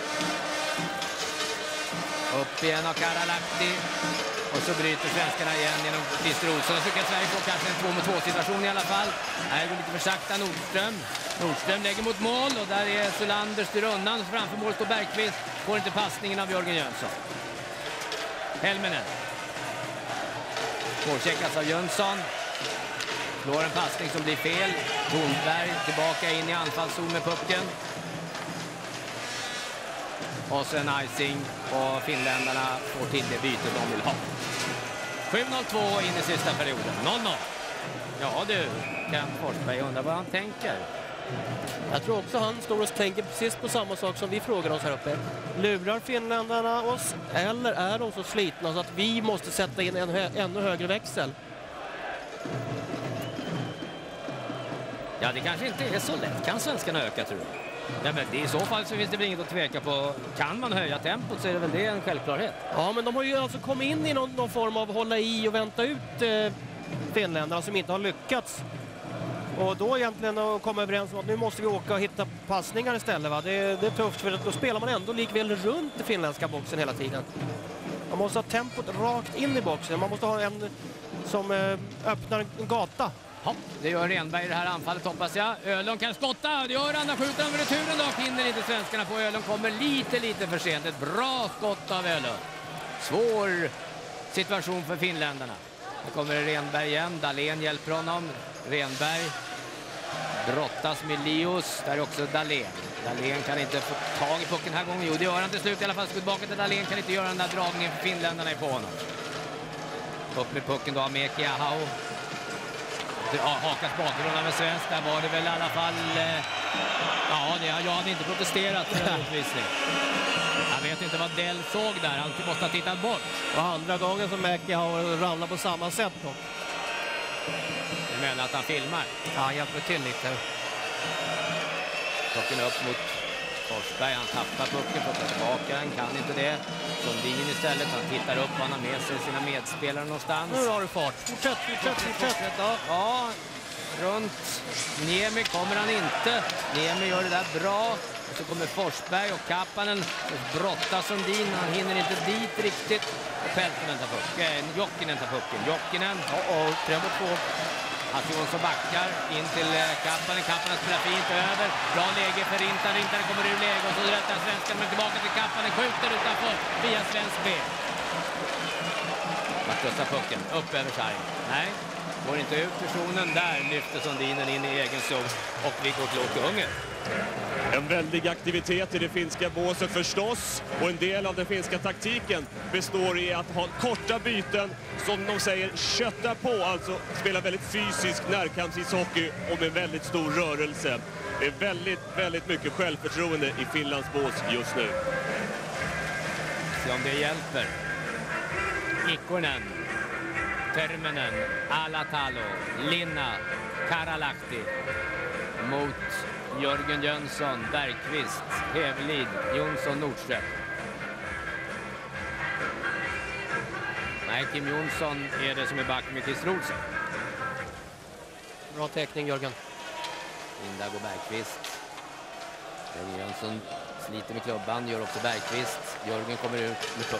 Upp igen av Karalahti. Och så bryter svenskarna igen genom Christer Olsson. Jag tycker att Sverige får kanske en två mot två situation i alla fall. Här går lite för sakta Nordström. Nordström lägger mot mål och där är Solander styr undan. Framför mål står Bergqvist. Får inte passningen av Jörgen Jönsson. Helmenen. Påcheckas av Jönsson. Slår en passning som blir fel. Holmberg tillbaka in i anfallszon med pucken. Och sen icing och finländarna får till det bytet de vill ha. sju noll två in i sista perioden. noll noll. Ja du, Kent Forsberg, undrar vad han tänker. Jag tror också han står och tänker precis på samma sak som vi frågar oss här uppe. Lurar finländarna oss eller är de så slitna så att vi måste sätta in en hö ännu högre växel? Ja, det kanske inte är så lätt. Kan svenskarna öka, tror jag? Ja, men det, i så fall så finns det väl inget att tveka på. Kan man höja tempot så är det väl det en självklarhet. Ja, men de har ju alltså kommit in i någon, någon form av hålla i och vänta ut eh, finländarna som inte har lyckats. Och då egentligen att komma överens om att nu måste vi åka och hitta passningar istället. Va? Det, det är tufft för då spelar man ändå likväl runt den finländska boxen hela tiden. Man måste ha tempot rakt in i boxen. Man måste ha en som eh, öppnar en gata. Ja, det gör Renberg i det här anfallet hoppas jag. Ölund kan spotta, det gör han, han skjuter över returen dock, hinner inte svenskarna på. Ölund kommer lite, lite för sent. Ett bra skott av Ölund. Svår situation för finländarna. Nu kommer Renberg igen, Dahlén hjälper honom. Renberg brottas med Lios, där är också Dahlén. Dahlén kan inte få tag i pucken här gången. Jo, det gör han till slut i alla fall. Skudbaka till Dahlén, kan inte göra den där dragningen för finländarna är på honom. Upp med pucken då av Meki Ahau. Ja, hakas bakgrunden med svensk, där var det väl i alla fall eh, ja, det, jag hade inte protesterat för en utvisning. Jag vet inte vad Dell såg där, han måste ha tittat bort. Och andra gången som Mäki har ramlat på samma sätt då. Du menar att han filmar? Ja, han hjälper till lite. Pucken upp mot Forsberg, han tappar pucken, puckar tillbaka, han kan inte det. Sundin istället, han tittar upp och han har med sig sina medspelare någonstans. Nu har du fart. Fortsätt, fortsätt, fortsätt. Ja, ja, runt Niemi kommer han inte. Niemi gör det där bra. Och så kommer Forsberg och Kappanen brottar Sundin. Han hinner inte dit riktigt. Och Peltonen tar pucken. Jokinen tar pucken. Jokinen, ja, och tre mot två. Att Jonsson backar in till Kappanen. Kappanen spelar fint över. Bra läge för Rintar. Rintar kommer ur läge och så rättar svenskan men tillbaka till Kappanen. Skjuter utanför via svensk B. Mattussar pucken upp över sargen. Nej, går inte ut personen. Där lyfter Sundinen in i egen zon och vi går till Åke Unger. En väldig aktivitet i det finska båset förstås, och en del av den finska taktiken består i att ha korta byten, som de säger kötta på, alltså spela väldigt fysisk närkampsishockey och med väldigt stor rörelse. Det är väldigt, väldigt mycket självförtroende i Finlands bås just nu. Se om det hjälper. Ikkonen, Terminen, Alatalo, Linna, Karalahti mot Jörgen Jönsson, Bergqvist, Hävelid, Jonsson, Nordström. Nej, Kim Jonsson är det som är back med Chris Rolsen. Bra teckning, Jörgen. Linda går Bergqvist. Jörgen Jönsson sliter med klubban, gör också Bergqvist. Jörgen kommer ut med puck.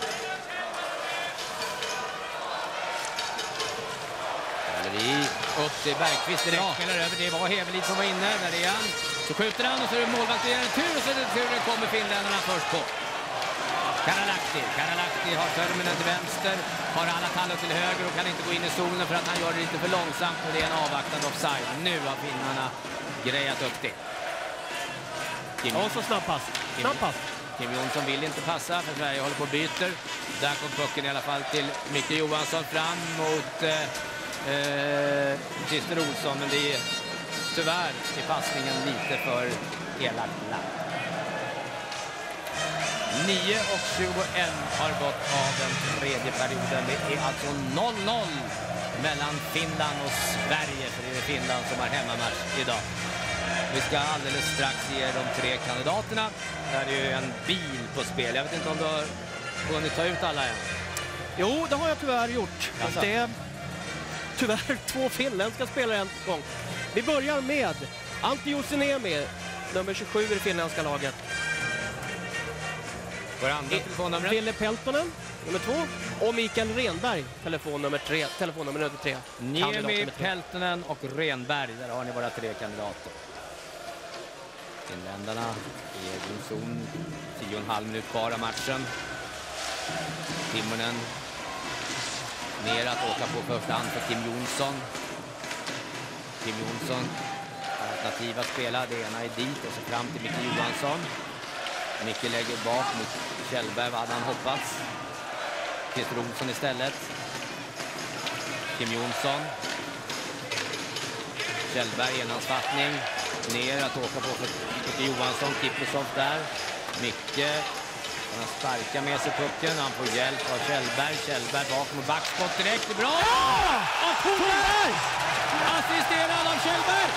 I upp till Bergqvist direkt, ja. Spelar över, det var Hävelid som var inne, där är han. Så skjuter han och så är det målvakt i en tur, och så är det turen kommer finländarna först på. Karalahti, Karalahti har Törminen till vänster, har Alatalo till höger och kan inte gå in i zonen för att han gör det lite för långsamt, och det är en avvaktande offside. Nu har finnarna grejat upp det. Kim, ja, så snabb pass. Snabb pass. Kim Jonsson vill inte passa, för Sverige håller på och byter. Där kom pucken i alla fall till Micke Johansson fram mot eh, Eh, Christer Olsson, men det är tyvärr i passningen lite för elakt. nio och tjugoett har gått av den tredje perioden. Det är alltså noll noll mellan Finland och Sverige, för det är Finland som har hemmamatch idag. Vi ska alldeles strax ge de tre kandidaterna. Där är ju en bil på spel. Jag vet inte om du har hunnit ta ut alla än. Jo, det har jag tyvärr gjort. Alltså. Det är tyvärr två finländska spelare en gång. Vi börjar med Antti Juusinemi, nummer tjugosju i det finländska laget. Vår andra telefonnummer. Ville Peltonen, nummer två. Och Mikael Renberg, telefonnummer tre. Telefonnummer nummer tre. Niemi, Peltonen och Renberg. Där har ni våra tre kandidater. Finländarna i egen zon. tio och en halv minut kvar av matchen. Timonen ner att åka på första hand för Kim Jonsson. Kim Jonsson, alternativa spelare. Det ena är dit och så fram till Micke Johansson. Micke lägger bak mot Kjellberg, vad hade han hoppats. Christer Olsson istället. Kim Jonsson. Kjellberg, enhandsfattning. Ner att åka på för Micke Johansson. Kipnisov där. Micke. Han sparkar med sig pucken. Han får hjälp av Kjellberg. Kjellberg bakom och backskott direkt. Det är bra! Ja! Och Thorberg! Assisterad av Kjellberg!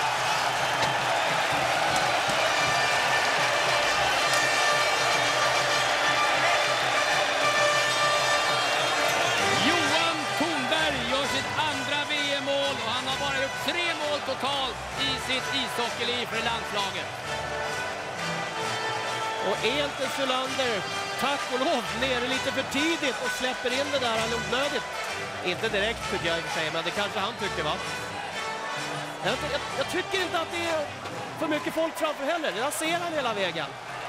Johan Thorberg gör sitt andra V M-mål och han har bara gjort tre mål totalt i sitt ishockeyliv för landslaget. Och är inte Sulander, tack och lov, nere lite för tidigt och släpper in det där onödigt. Inte direkt tycker jag i och för sig, men det kanske han tycker, va? Jag, jag, jag tycker inte att det är för mycket folk framför heller. Jag ser han hela vägen.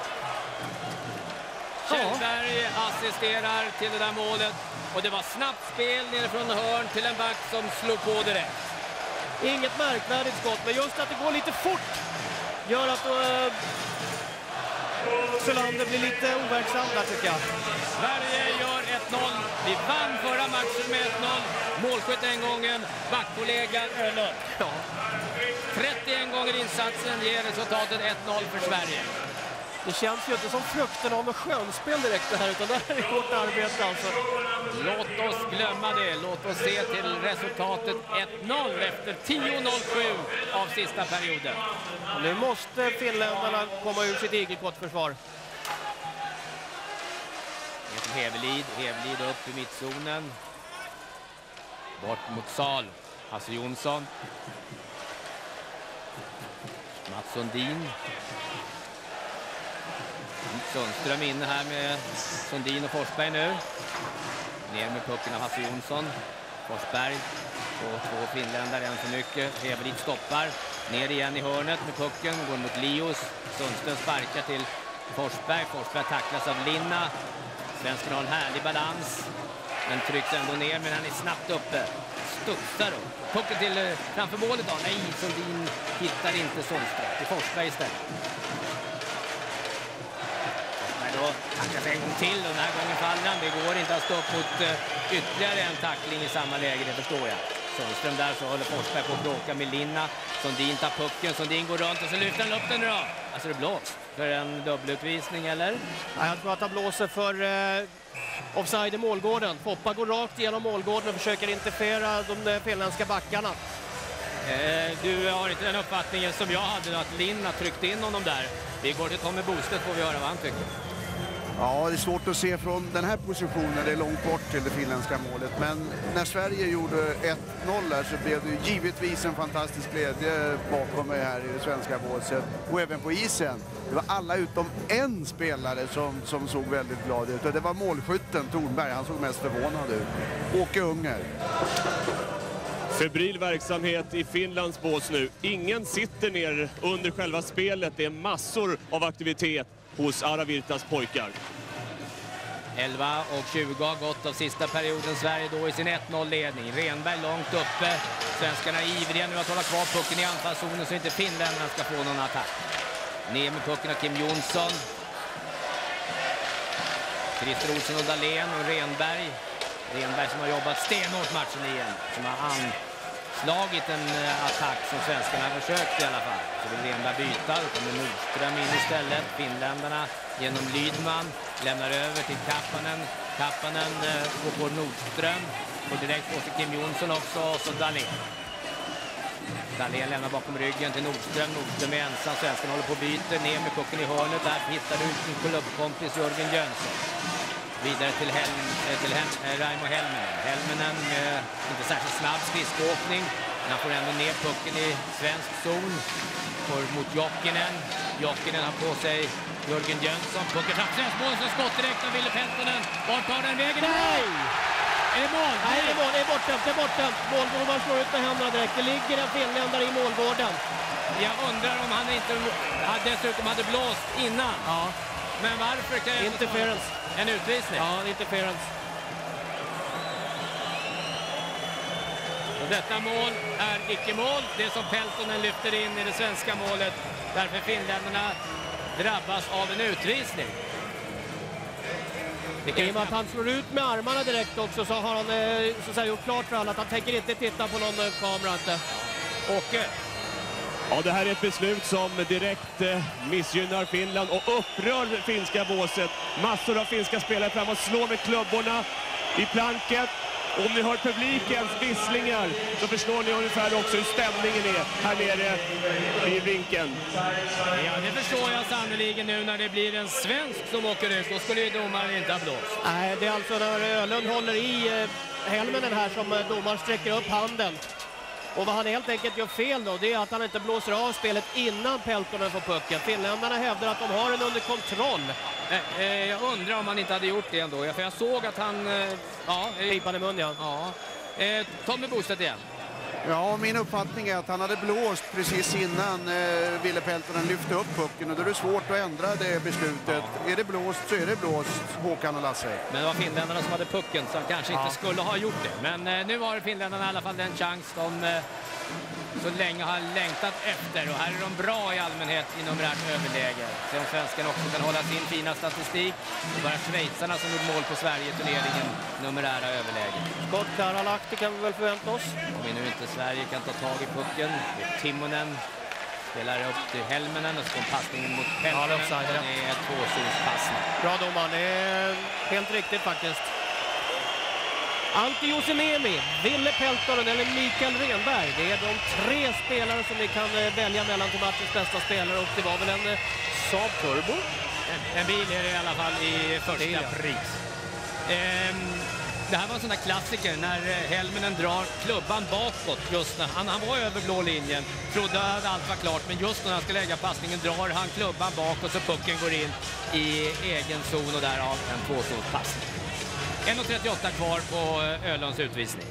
Kjellberg assisterar till det där målet. Och det var snabbt spel ner från hörn till en back som slog på direkt. Inget märkvärdigt skott, men just att det går lite fort gör att uh, Sulander blir lite overksam där, tycker jag. Sverige gör ett noll. Vi vann förra matchen med ett noll. Målskytt en gången, backkollega Öler. Ja. trettioen gånger insatsen ger resultatet ett noll för Sverige. Det känns ju inte som frukten av något skönspel direkt det här, utan det här är hårt arbete alltså. Låt oss glömma det. Låt oss se till resultatet ett noll efter tio noll sju av sista perioden. Och nu måste finländarna komma ur sitt igelkottförsvar. Hävelid, Hävelid upp i mittzonen. Bort mot Sal. Hasse Jonsson. Mats Sundin. Sundström inne här med Sundin och Forsberg nu. Ner med pucken av Hasse Jonsson. Forsberg och två finländare, en för mycket. Hävelid stoppar. Ner igen i hörnet med pucken. Går mot Lios. Sundström sparkar till Forsberg. Forsberg tacklas av Linna. Svensken har en härlig balans. Den trycks ändå ner, men han är snabbt uppe. Studsar upp. Pucken till framför målet då. Nej, Sundin hittar inte Sundström. Till Forsberg istället. då tacklas en gång till och den här gången faller han. Det går inte att stå upp mot uh, ytterligare en tackling i samma läge, det förstår jag. Sundström där, så håller Forsberg på att bråka med Linna. Sundin tar pucken, Sundin går runt och så lyfter han upp den då. Alltså det blåst för en dubbelutvisning, eller? Ja, jag tror att han blåser för uh, offside i målgården. Foppa går rakt igenom målgården och försöker interfera de finländska backarna. Eh, du har inte den uppfattningen som jag hade, att Linna tryckt in honom där. Vi går till Tommy Bostedt, får vi höra vad han tycker. Ja, det är svårt att se från den här positionen, det är långt bort till det finländska målet. Men när Sverige gjorde ett noll där så blev det givetvis en fantastisk glädje bakom mig här i det svenska båset. Och även på isen. Det var alla utom en spelare som, som såg väldigt glad ut. Och det var målskytten Thornberg, han såg mest förvånad ut. Åke Unger. Febril verksamhet i Finlands bås nu. Ingen sitter ner under själva spelet. Det är massor av aktivitet hos Aravirtas pojkar. elva och tjugo har gått av sista perioden. Sverige då i sin ett noll-ledning. Renberg långt uppe. Svenskarna är ivriga nu att hålla kvar pucken i anfallszonen så inte finländarna ska få någon attack. Ner med pucken av Kim Jonsson. Christer Olsson och Dahlén och Renberg. Renberg som har jobbat stenhårt matchen igen. Som har anslagit en attack som svenskarna har försökt i alla fall. Så vill Renberg byta. Då kommer Nordström in istället. Finländarna genom Lydman lämnar över till Kappanen. Kappanen eh, går på Nordström. Och direkt på till Kim Jonsson också. Och så Dahlén. Dahlén lämnar bakom ryggen till Nordström. Nordström är ensam. Svenskarna håller på och byter. Ner med pucken i hörnet. Där hittar du sin klubbkompis Jörgen Jönsson. Vidare till, Helm, till Hem, äh, Raimo Helminen. Helminen med äh, inte särskilt snabb skridskåkning. Men han får ändå ner pucken i svensk zon. Får mot Jokinen. Jokinen har på sig Jörgen Jönsson. Pucken fram svensk mål, så skott direkt av Ville Peltonen. Vart tar den vägen? Nej! Är det mål? Nej, det är mål. Det är bortdömt. Det är bortdömt. Målgården slår ut med händerna direkt. Det ligger en finländare i målgården. Jag undrar om han inte hade, dessutom hade blåst innan. Ja. Men varför kan jag interference? En utvisning? Ja, interference. Och detta mål är icke-mål. Det som Peltonen lyfter in i det svenska målet. Därför finländarna drabbas av en utvisning. I och med att han slår ut med armarna direkt också så har han så att säga, gjort klart för alla att han tänker inte titta på någon kamera. Inte. Och... Ja, det här är ett beslut som direkt eh, missgynnar Finland och upprör det finska båset. Massor av finska spelare fram och slår med klubborna i planket. Om ni hör publikens visslingar så förstår ni ungefär också hur stämningen är här nere i rinken. Ja, det förstår jag sannoliken nu när det blir en svensk som åker ut. Då skulle ju domaren inte ha blåst. Nej, det är alltså när Ölund håller i eh, helmen här som eh, domaren sträcker upp handen. Och vad han helt enkelt gör fel då, det är att han inte blåser av spelet innan Peltonen får pucken. Finländarna hävdar att de har den under kontroll. Eh, eh, jag undrar om han inte hade gjort det ändå. Ja, för jag såg att han... Eh, ja, pipan i mun, ja. ja. Eh, Tommy Bostedt igen. Ja, min uppfattning är att han hade blåst precis innan eh, Ville Peltonen lyfte upp pucken och då är det svårt att ändra det beslutet. Ja. Är det blåst så är det blåst, Håkan och Lasse. Men det var finländarna som hade pucken så han kanske ja. inte skulle ha gjort det. Men eh, nu har finländarna i alla fall den chans de eh, så länge har längtat efter. Och här är de bra i allmänhet i numerärt överläge. Så om svenskarna också kan hålla sin fina statistik. Det var schweizarna som gjorde mål på Sverige i turneringen numerära överläge. Skott Karalahti kan vi väl förvänta oss. Om vi nu inte Sverige kan ta tag i pucken. Timonen spelar upp till Helminen och så kom passningen mot Peltonen. Ja, det är tvåzonspassning. Bra domar, det är helt riktigt faktiskt. Antti Juusinemi, Ville Peltonen eller Mikael Renberg. Det är de tre spelare som vi kan välja mellan till matchens bästa spelare. Och det var väl en Saab Turbo? En, en bil är det i alla fall i första bil, ja. pris. Ehm, det här var en sån där klassiker när Helminen drar klubban bakåt. Just när han, han var över blå linjen. Trodde att allt var klart, men just när han ska lägga passningen drar han klubban bakåt så pucken går in i egen zon och därav en tvåzonspassning. en trettioåtta kvar på Ölunds utvisning.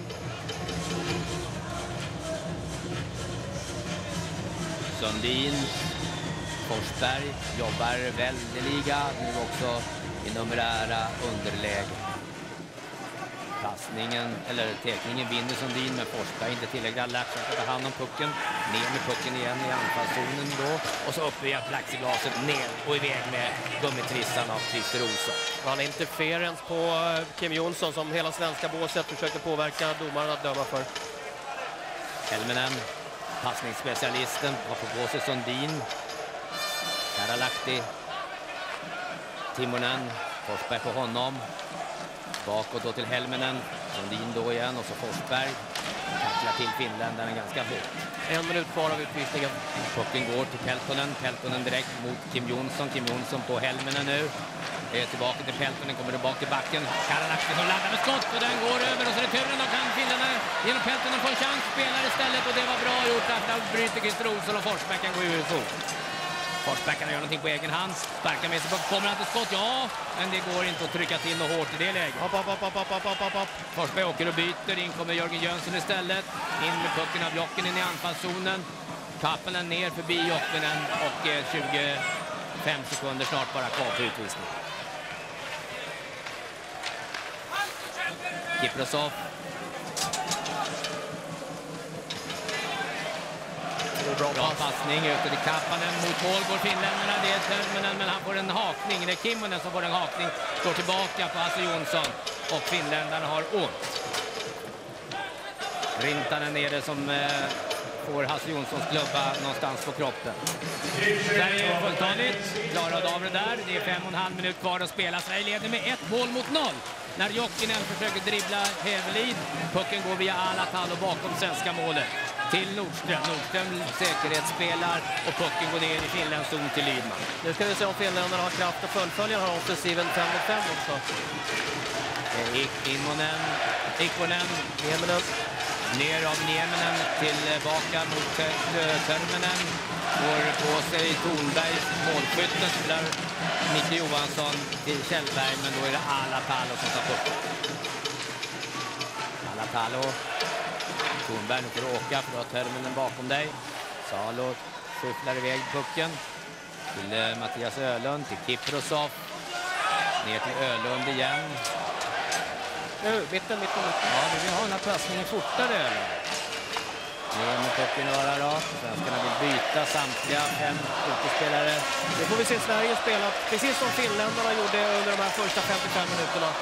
Sundin, Forsberg jobbar väldeliga, nu också i numerära underläge. Pass Passningen, eller teckningen vinner Sundin, men Forsberg inte tillräckligt lärt sig att ta hand om pucken. Ner med pucken igen i anfallszonen då. Och så upp via plexiglaset, ner och iväg med gummitrissan av Christer Olsson. Han interferens på Kim Jonsson som hela svenska båset försöker påverka domaren att döma för. Helminen, passningsspecialisten, har på på sig Sundin. Karalahti. Timonen, Forsberg på honom. Bakåt då till Helminen. Sundin då igen och så Forsberg. Tacklar till finländaren ganska hårt. En minut kvar av utvisningen. Pucken går till Peltonen. Peltonen direkt mot Kim Jonsson. Kim Jonsson på Helminen nu. Är tillbaka till Peltonen, kommer tillbaka till backen. Karalahti som laddar med skott och den går över och så är det turen. Då kan finländarna genom Peltonen få en chans. Spelar istället och det var bra gjort. Där bryter Christer Olsson och Forsberg kan gå ur så. Forsberg kan göra någonting på egen hand. Sparkar med sig. Kommer han till skott? Ja, men det går inte att trycka till något hårt i det läget. Hopp, hopp, hopp, hopp, hopp, hopp, hopp. Forsberg åker och byter. In kommer Jörgen Jönsson istället. In med pucken av Jokinen in i anfallszonen. Kappelen ner förbi Jokinen och eh, tjugofem sekunder snart bara kvar på utvisning. Kiprosov. Bra, bra passning ut till Kappanen mot mål går finländarna. Det är Törminen, men han får en hakning. Det är Kimmonen som får en hakning. Går tillbaka på Hasse Jonsson och finländarna har ont. Rintanen är det som eh, får Hasse Jonssons klubba någonstans på kroppen. Sverige är fulltaligt. Klarade av det där. Det är fem och en halv minut kvar att spela. Sverige leder med ett mål mot noll. När Jokinen försöker dribbla Hävelid. Pucken går via Alatal och bakom svenska målet. Till Nordström. Nordström säkerhetsspelar och pucken går ner i Finlands zon till Lydman. Nu ska vi se om finländarna har kraft att fullfölja den här offensiven fem mot fem också. Immonen, Ikkonen, Nieminen. Ner av Nieminen tillbaka mot Törminen. Går på sig Thornberg, målskytten, spelar Micke Johansson till Kjellberg, men då är det Alatalo som tar pucken. Alatalo. Thornberg, nu får du åka för du har Törminen bakom dig. Salo skyfflar iväg pucken till eh, Mattias Ölund, till Kiprosov. Ner till Ölund igen. Nu, mitten, mitten, mitten. Ja, vi vill ha den här passningen fortare. Ner med pucken i öra då. Svenskarna vill byta samtliga fem utespelare. Nu får vi se Sverige spela precis som finländarna gjorde under de här första femtiofem minuterna.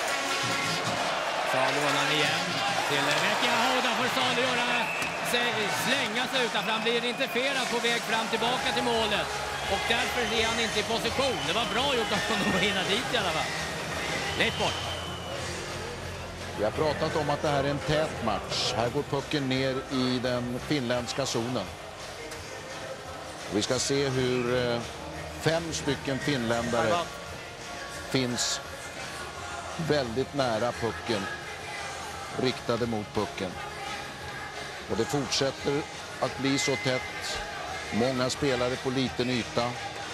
Salo vann igen. Till Väkiahoda får Salo göra sig, slänga sig utanför. Han blir interferad på väg fram tillbaka till målet. Och därför är han inte i position. Det var bra gjort av honom att hinna dit i alla fall. Nej, bort. Vi har pratat om att det här är en tät match. Här går pucken ner i den finländska zonen. Vi ska se hur fem stycken finländare finns väldigt nära pucken, riktade mot pucken. Och det fortsätter att bli så tätt. Många spelare på liten yta.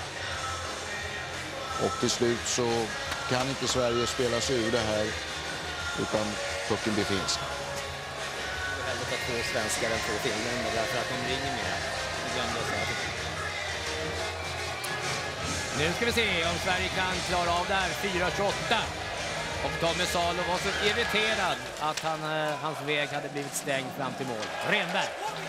Och till slut så kan inte Sverige spela sig ur det här, utan pucken blir finsk. Det är väldigt att två svenskar än två finländare därför att de ringer med. Nu ska vi se om Sverige kan klara av det här. fyra tjugoåtta. Och Tommy Salo var så irriterad att han, eh, hans väg hade blivit stängd fram till mål. Renberg.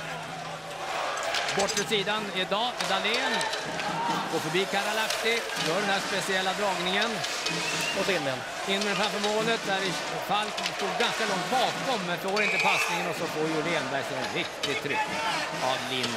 Bortre sidan idag, Dahlén. Går förbi Karalahti, gör den här speciella dragningen. Och in den. In med framför målet, där Falk stod ganska långt bakom, men får inte passningen och så får ju Renberg en riktigt tryck av Lind.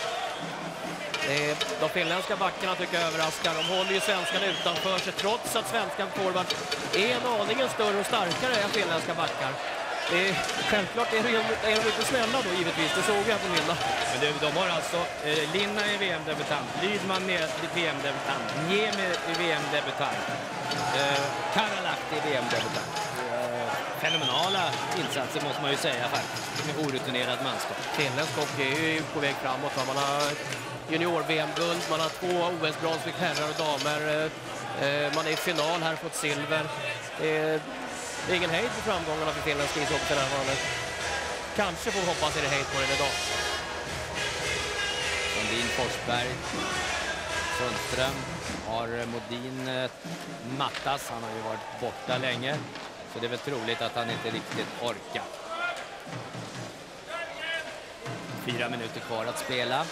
De finländska backarna tycker jag överraskar. De håller ju svenskarna utanför sig trots att svenska forward är en aningen större och starkare än finländska backar. Eh, självklart är de, är de lite snälla då givetvis, det såg jag på Linda. Men det, de har alltså, eh, Linda är V M-debutant, Lydman är V M-debutant, Niemi är V M-debutant, eh, Karalahti är V M-debutant. Eh, fenomenala insatser måste man ju säga faktiskt, med orutinerad manskap. Finländsk hockey är ju på väg framåt. Man har junior-V M-guld, man har två O S-brons för herrar och damer, eh, man är i final här, fått silver. Eh, Det är ingen hejd på framgångarna för finländsk ishockey för närvarande. Kanske får hoppas är det hejd på den idag. Modin, Forsberg, Sundström har Modin eh, mattas. Han har ju varit borta länge. Så det är väl troligt att han inte riktigt orkar. Fyra minuter kvar att spela.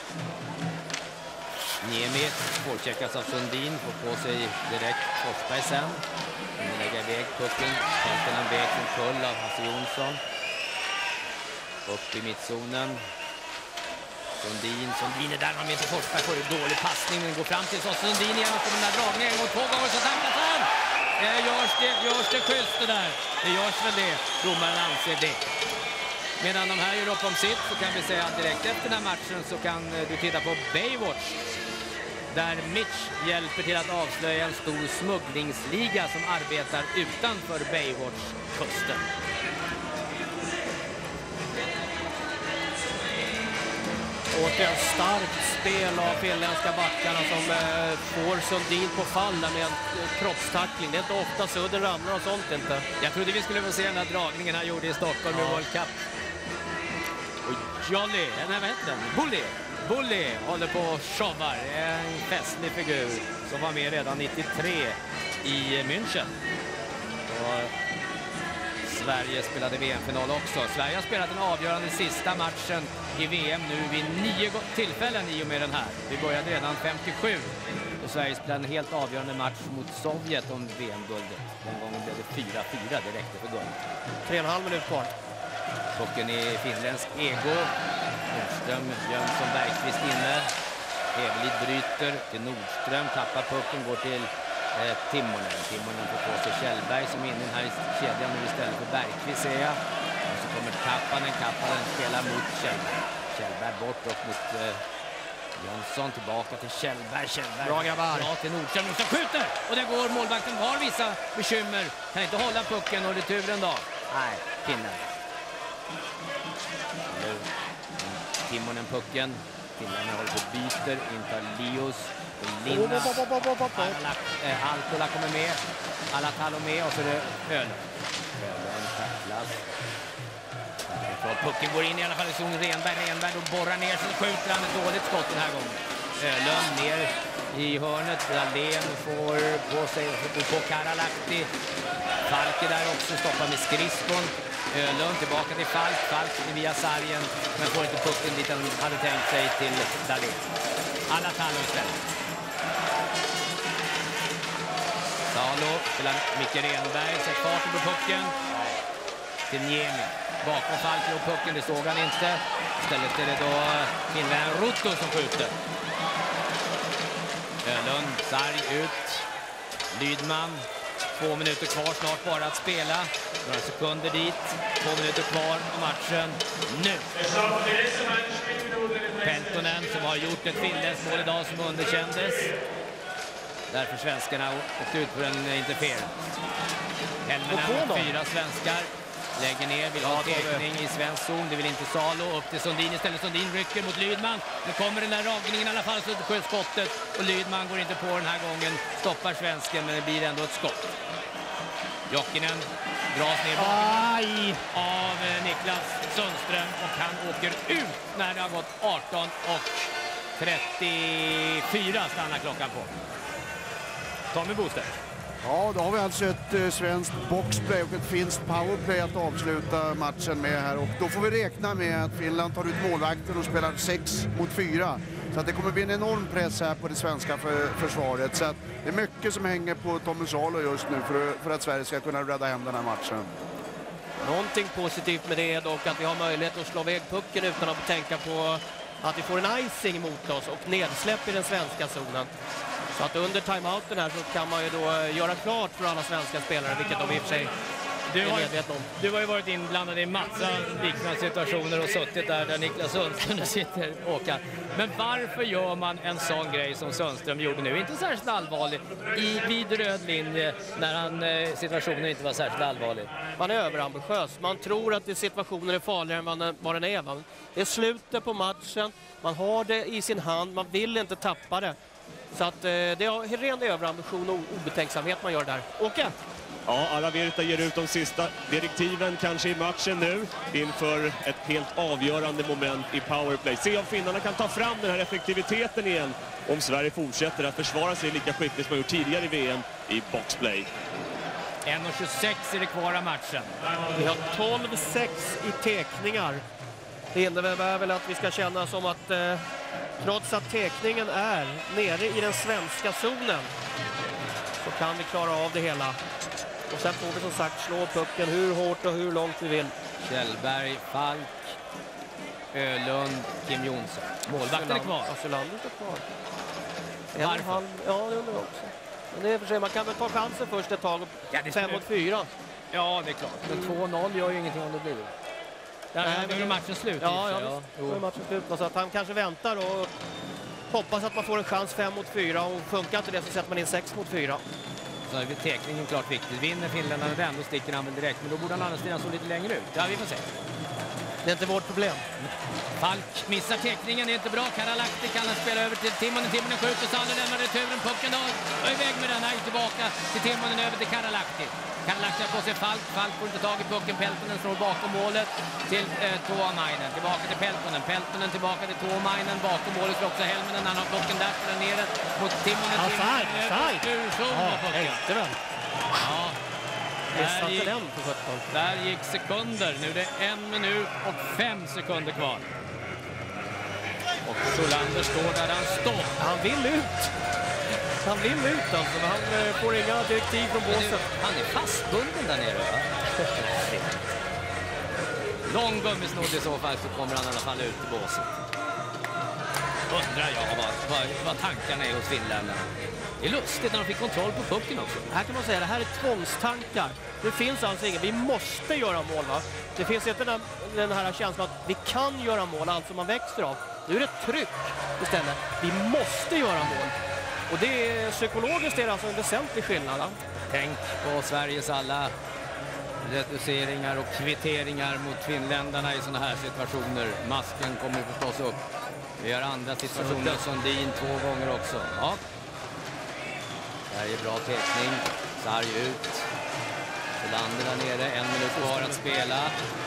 Niemi påcheckas av Sundin, får på sig direkt Forsberg sen. Han lägger iväg pucken, hämtar en väg från kull av Hasse Jonsson. Upp i mittzonen. Sundin, Sundin är där, han med till Forsberg, får en dålig passning, men går fram till så Sundin igen och får den där dragningen en gång, två gånger så tacklas han! Eh, görs, det, görs det schysst det där? Det görs väl det, domaren anser det. Medan de här gör upp om sitt så kan vi säga att direkt efter den här matchen så kan du titta på Baywatch. Där Mitch hjälper till att avslöja en stor smugglingsliga som arbetar utanför Baywatch-kusten. Återigen starkt spel av finländska backarna som eh, får Sundin på fall där med en eh, kroppstackling. Det är inte ofta Sudden ramlar och sånt inte. Jag trodde vi skulle få se den här dragningen han gjorde i Stockholm ja. i World Cup. Och Jolly, nej vad heter den? Bully. Bully håller på och showar. En festlig figur som var med redan nittiotre i München. Och Sverige spelade V M-final också. Sverige har spelat den avgörande sista matchen i V M nu vid nio tillfällen i och med den här. Vi började redan femtiosju och Sverige spelade en helt avgörande match mot Sovjet om V M-guldet. Den gången blev det fyra fyra direkt för guld. Tre och en halv minut kvar. Pucken i finländsk ego. Nordström, Jönsson, Bergqvist inne. Hevelid bryter till Nordström, tappar pucken, går till eh, Timonen. Timonen får på sig Kjellberg som är inne här i kedjan nu istället för Bergqvist ser jag. Och så kommer Kappanen, Kappanen spelar mot Kjellberg. Kjellberg bort och mot eh, Jönsson tillbaka till Kjellberg. Kjellberg bra grabbar. Bra till Nordström, Nordström skjuter! Och det går, målvakten har vissa bekymmer. Kan inte hålla pucken och returen då. Nej, pinnen. Nu Timonen pucken. Finnarna håller på byter, intar Lios och Linna. äh, Altola kommer med. Alatalo med och så är det Öl. Ölen tacklas. Pucken går in i alla fall i zon. Renberg, Renberg och borrar ner så skjuter han ett dåligt skott den här gången. Ölen ner i hörnet. Dahlén får på sig på Karalahti. Falk är där också, stoppar med skridskon. Ölund tillbaka till Falk, Falk via sargen, men får inte pucken dit han hade tänkt sig till Dahlén. Alatalo istället. Salo spelar Micke Renberg, sätter farten på pucken. Till Niemi. Bakom Falk och pucken, det såg han inte. Istället är det då finländaren Rutto som skjuter. Ölund, sarg ut. Lydman. Två minuter kvar snart bara att spela. Några sekunder dit. Två minuter kvar av matchen. Nu! Peltonen som har gjort ett finländskt mål idag som underkändes. Därför svenskarna åkte ut för en interference. Helminen mot fyra svenskar. Lägger ner, vill ha täckning i svensk zon. Det vill inte Salo. Upp till Sundin istället. Sundin rycker mot Lydman. Nu kommer den där ragningen i alla fall så sköt skottet. Och Lydman går inte på den här gången. Stoppar svensken men det blir ändå ett skott. Jokinen dras ner bakom av Niklas Sundström och han åker ut när det har gått arton och trettiofyra stannar klockan på. Tommy Bostedt. Ja, då har vi alltså ett eh, svenskt boxplay och ett finskt powerplay att avsluta matchen med här. Och då får vi räkna med att Finland tar ut målvakten och spelar sex mot fyra. Så att det kommer bli en enorm press här på det svenska för, försvaret. Så att det är mycket som hänger på Tommy Salo just nu för, för att Sverige ska kunna rädda hem den här matchen. Någonting positivt med det är dock att vi har möjlighet att slå iväg pucken utan att tänka på att vi får en icing mot oss och nedsläpp i den svenska zonen. Så att under timeouten här så kan man ju då göra klart för alla svenska spelare, vilket de i och för sig du är har, medvetna om. Du har ju varit inblandad i massa liknande situationer och suttit där där Niklas Sundström sitter och åker. Men varför gör man en sån grej som Sundström gjorde nu? Inte särskilt allvarlig i vid röd linje när han, situationen inte var särskilt allvarlig. Man är överambitiös. Man tror att situationen är farligare än vad, vad den är. Man, det är slutet på matchen. Man har det i sin hand. Man vill inte tappa det. Så att, eh, det är ren överambition och obetänksamhet man gör där. Åke? Ja, Alavirta ger ut de sista direktiven kanske i matchen nu inför ett helt avgörande moment i powerplay. Se om finnarna kan ta fram den här effektiviteten igen om Sverige fortsätter att försvara sig lika skickligt som man gjort tidigare i V M i boxplay. en tjugosex är det kvar av matchen. Vi har tolv sex i tekningar. Det innebär väl att vi ska känna som att eh, trots att tekningen är nere i den svenska zonen så kan vi klara av det hela. Och sen får vi som sagt slå pucken hur hårt och hur långt vi vill. Kjellberg, Falk, Ölund, Kim Jonsson. Målvakten är kvar. Asselander står kvar. Varför? Halv, ja, det undrar jag också. Men det är för sig, man kan väl ta chansen först ett tag. Ja, det fem mot fyra. Ja, det är klart. Men två noll gör ju ingenting om det blir. Där Nej, är men- matchen slut. Ja, ja, ja. visst. Då är matchen slut. Så att han kanske väntar och hoppas att man får en chans fem mot fyra. Och funkar inte det så sätter man in sex mot fyra. Så är tekningen klart viktigt. Vinner finländarna den, då sticker han väl direkt. Men då borde han andra sidan så lite längre ut. Ja, vi får se. Det är inte vårt problem. Falk missar tekningen, det är inte bra. Karalahti kan han spela över till Timonen. Timonen skjuter, Salle lämnar returen. Pucken då är iväg med den här, tillbaka till Timonen, över till Karalahti. Karalahti har på sig Falk. Falk får inte tag i pucken. Peltonen slår bakom målet till eh, Tuomainen. Tillbaka till Peltonen. Peltonen tillbaka till Tuomainen. Bakom målet för också Helminen. Han har pucken där för den nere mot Timonen. Ja, Timonen fine, över fine. Stursson Ja, och pucken. inte väl. Ja. Det Där satte gick, den på sjutton. där gick sekunder. Nu är det en minut och fem sekunder kvar. Och Solander står där han står. Han vill ut. Han vill ut alltså, men han eh, får inga direktiv från båset. Han är fastbunden där nere, va? Lång gummisnodd i så fall, så kommer han i alla fall ut i båset. Undrar jag vad, vad, vad tankarna är hos finländarna. Det är lustigt när de fick kontroll på pucken också. Här kan man säga, det här är tvångstankar. Det finns alltså ingen, vi måste göra mål, va? Det finns inte den, den här känslan att vi kan göra mål, alltså man växer av. Nu är det tryck istället. Vi måste göra mål. Och det är, psykologiskt är det alltså en väsentlig skillnad. Va? Tänk på Sveriges alla reduceringar och kvitteringar mot finländarna i såna här situationer. Masken kommer förstås upp. Vi har andra situationer, Sundin två gånger också. Ja. Det här är bra teckning. Sarg ut. Solander där nere, en minut kvar att spela.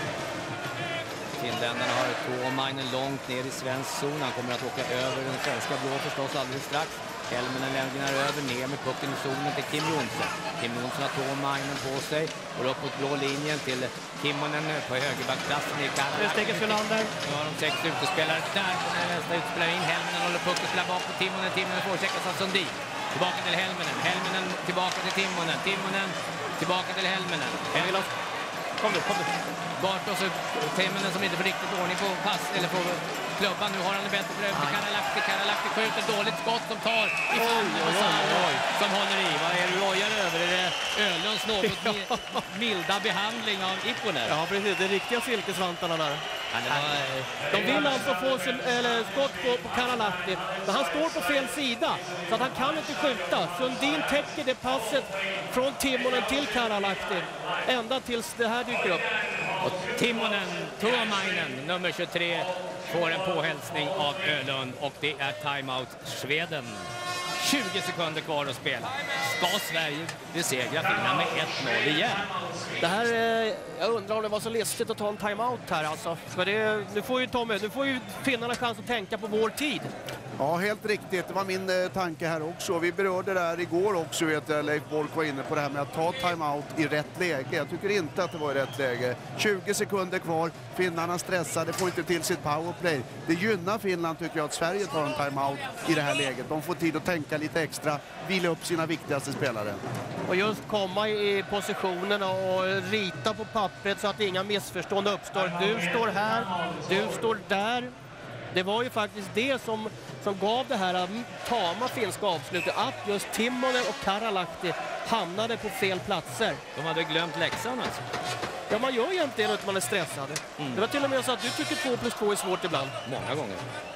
Finländarna har Tuomainen långt ner i svensk zon. Han kommer att åka över den svenska blå förstås alldeles strax. Helminen lämnar över, ner med pucken i zonen till Kim Jonsson. Kim Jonsson har Tuomainen på sig. Går upp mot blå linjen till Timonen på högerbackplatsen i Karla. Nu sticker Solander. Nu har de sex utespelare där. Nästa utspelare in. Helminen håller pucken, spelar bak på Timonen. Timonen får checkas av Sundin. Tillbaka till Helminen. Helminen tillbaka till Timonen. Timonen tillbaka till Helminen. Helminen. Kom nu, kom nu. Bartos och Timonen som inte får riktigt ordning på pass eller på klubban. Nu har han en bättre pröv till Karalahti. Karalahti skjuter dåligt skott som tar i famnen på Salo som håller i. Vad är det du ojar över? Är det Ölunds något milda behandling av Ipponen? Ja, precis. Det är riktiga silkesvantarna där. Ja, det var... De vill alltså få sin, eller, skott på, på Karalahti, men han står på fel sida så att han kan inte skjuta. Sundin täcker det passet från Timonen till Karalahti ända tills det här dyker upp. Och Timonen, Tuomainen, nummer tjugotre, får en påhälsning av Ölund och det är timeout Sweden. tjugo sekunder kvar att spela. Ska Sverige besegra Finland med ett noll igen? Det här, eh, jag undrar om det var så listigt att ta en timeout här alltså. För det, nu får ju Tommy, nu får ju finnarna chans att tänka på vår tid. Ja, helt riktigt. Det var min eh, tanke här också. Vi berörde det här igår också, vet jag, Leif Bork var inne på det här med att ta timeout i rätt läge. Jag tycker inte att det var i rätt läge. tjugo sekunder kvar, finnarna stressade, får inte till sitt powerplay. Det gynnar Finland tycker jag att Sverige tar en timeout i det här läget. De får tid att tänka lite extra, vila upp sina viktigaste spelare. Och just komma i positionerna och rita på pappret så att inga missförstånd uppstår. Du står här, du står där. Det var ju faktiskt det som, som gav det här tama finska avslutet, att just Timonen och Karalahti hamnade på fel platser. De hade glömt läxan alltså. Ja, man gör egentligen att man är stressad. Mm. Det var till och med så att du tycker två plus två är svårt ibland. Många gånger.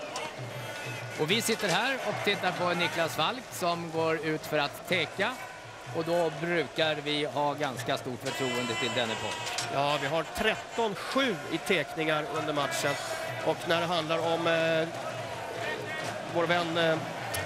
Och vi sitter här och tittar på Niklas Falk som går ut för att teka. Och då brukar vi ha ganska stort förtroende till denne pojk. Ja, vi har tretton sju i tekningar under matchen. Och när det handlar om eh, vår vän eh,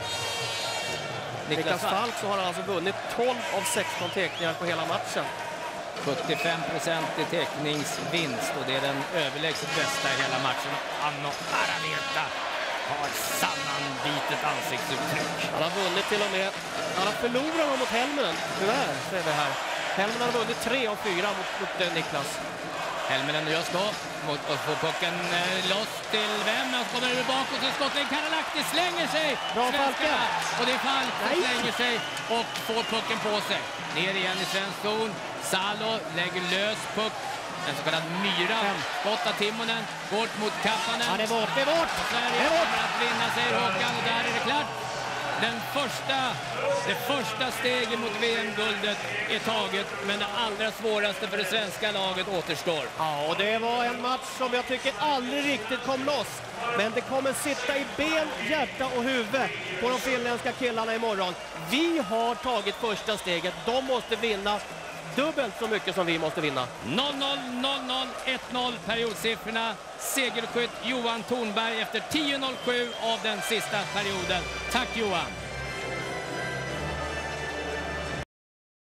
Niklas Falk så har han alltså vunnit tolv av sexton tekningar på hela matchen. sjuttiofem procent i tekningsvinst och det är den överlägset bästa i hela matchen. Anno Araneta har sammanbitet ansiktsuttryck. Han har vunnit till och med. Han har förlorat mot Helminen, tyvärr, ser vi här. Helminen har vunnit tre av fyra mot, mot eh, Niklas. Helminen gör stopp mot att få pucken eh, loss till vem? Och så kommer det bakåt och skottning. Karalahti slänger sig. Bra Falke. Och det är Falk som slänger sig och får pucken på sig. Ner igen i svensk zon. Salo lägger lös puck. En så kallad myra. Skottar Timonen. Bort mot Kappanen. Ja, det är bort. Det är bort. Sverige kommer att vinna, säger Håkan. Och där är det klart. Den första, det första steget mot V M-guldet är taget, men det allra svåraste för det svenska laget återstår. Ja, och det var en match som jag tycker aldrig riktigt kom loss. Men det kommer sitta i ben, hjärta och huvud på de finländska killarna imorgon. Vi har tagit första steget. De måste vinna dubbelt så mycket som vi måste vinna. noll noll, noll noll, ett noll periodsiffrorna. Segerskytt Johan Thornberg efter tio noll sju av den sista perioden. Tack Johan!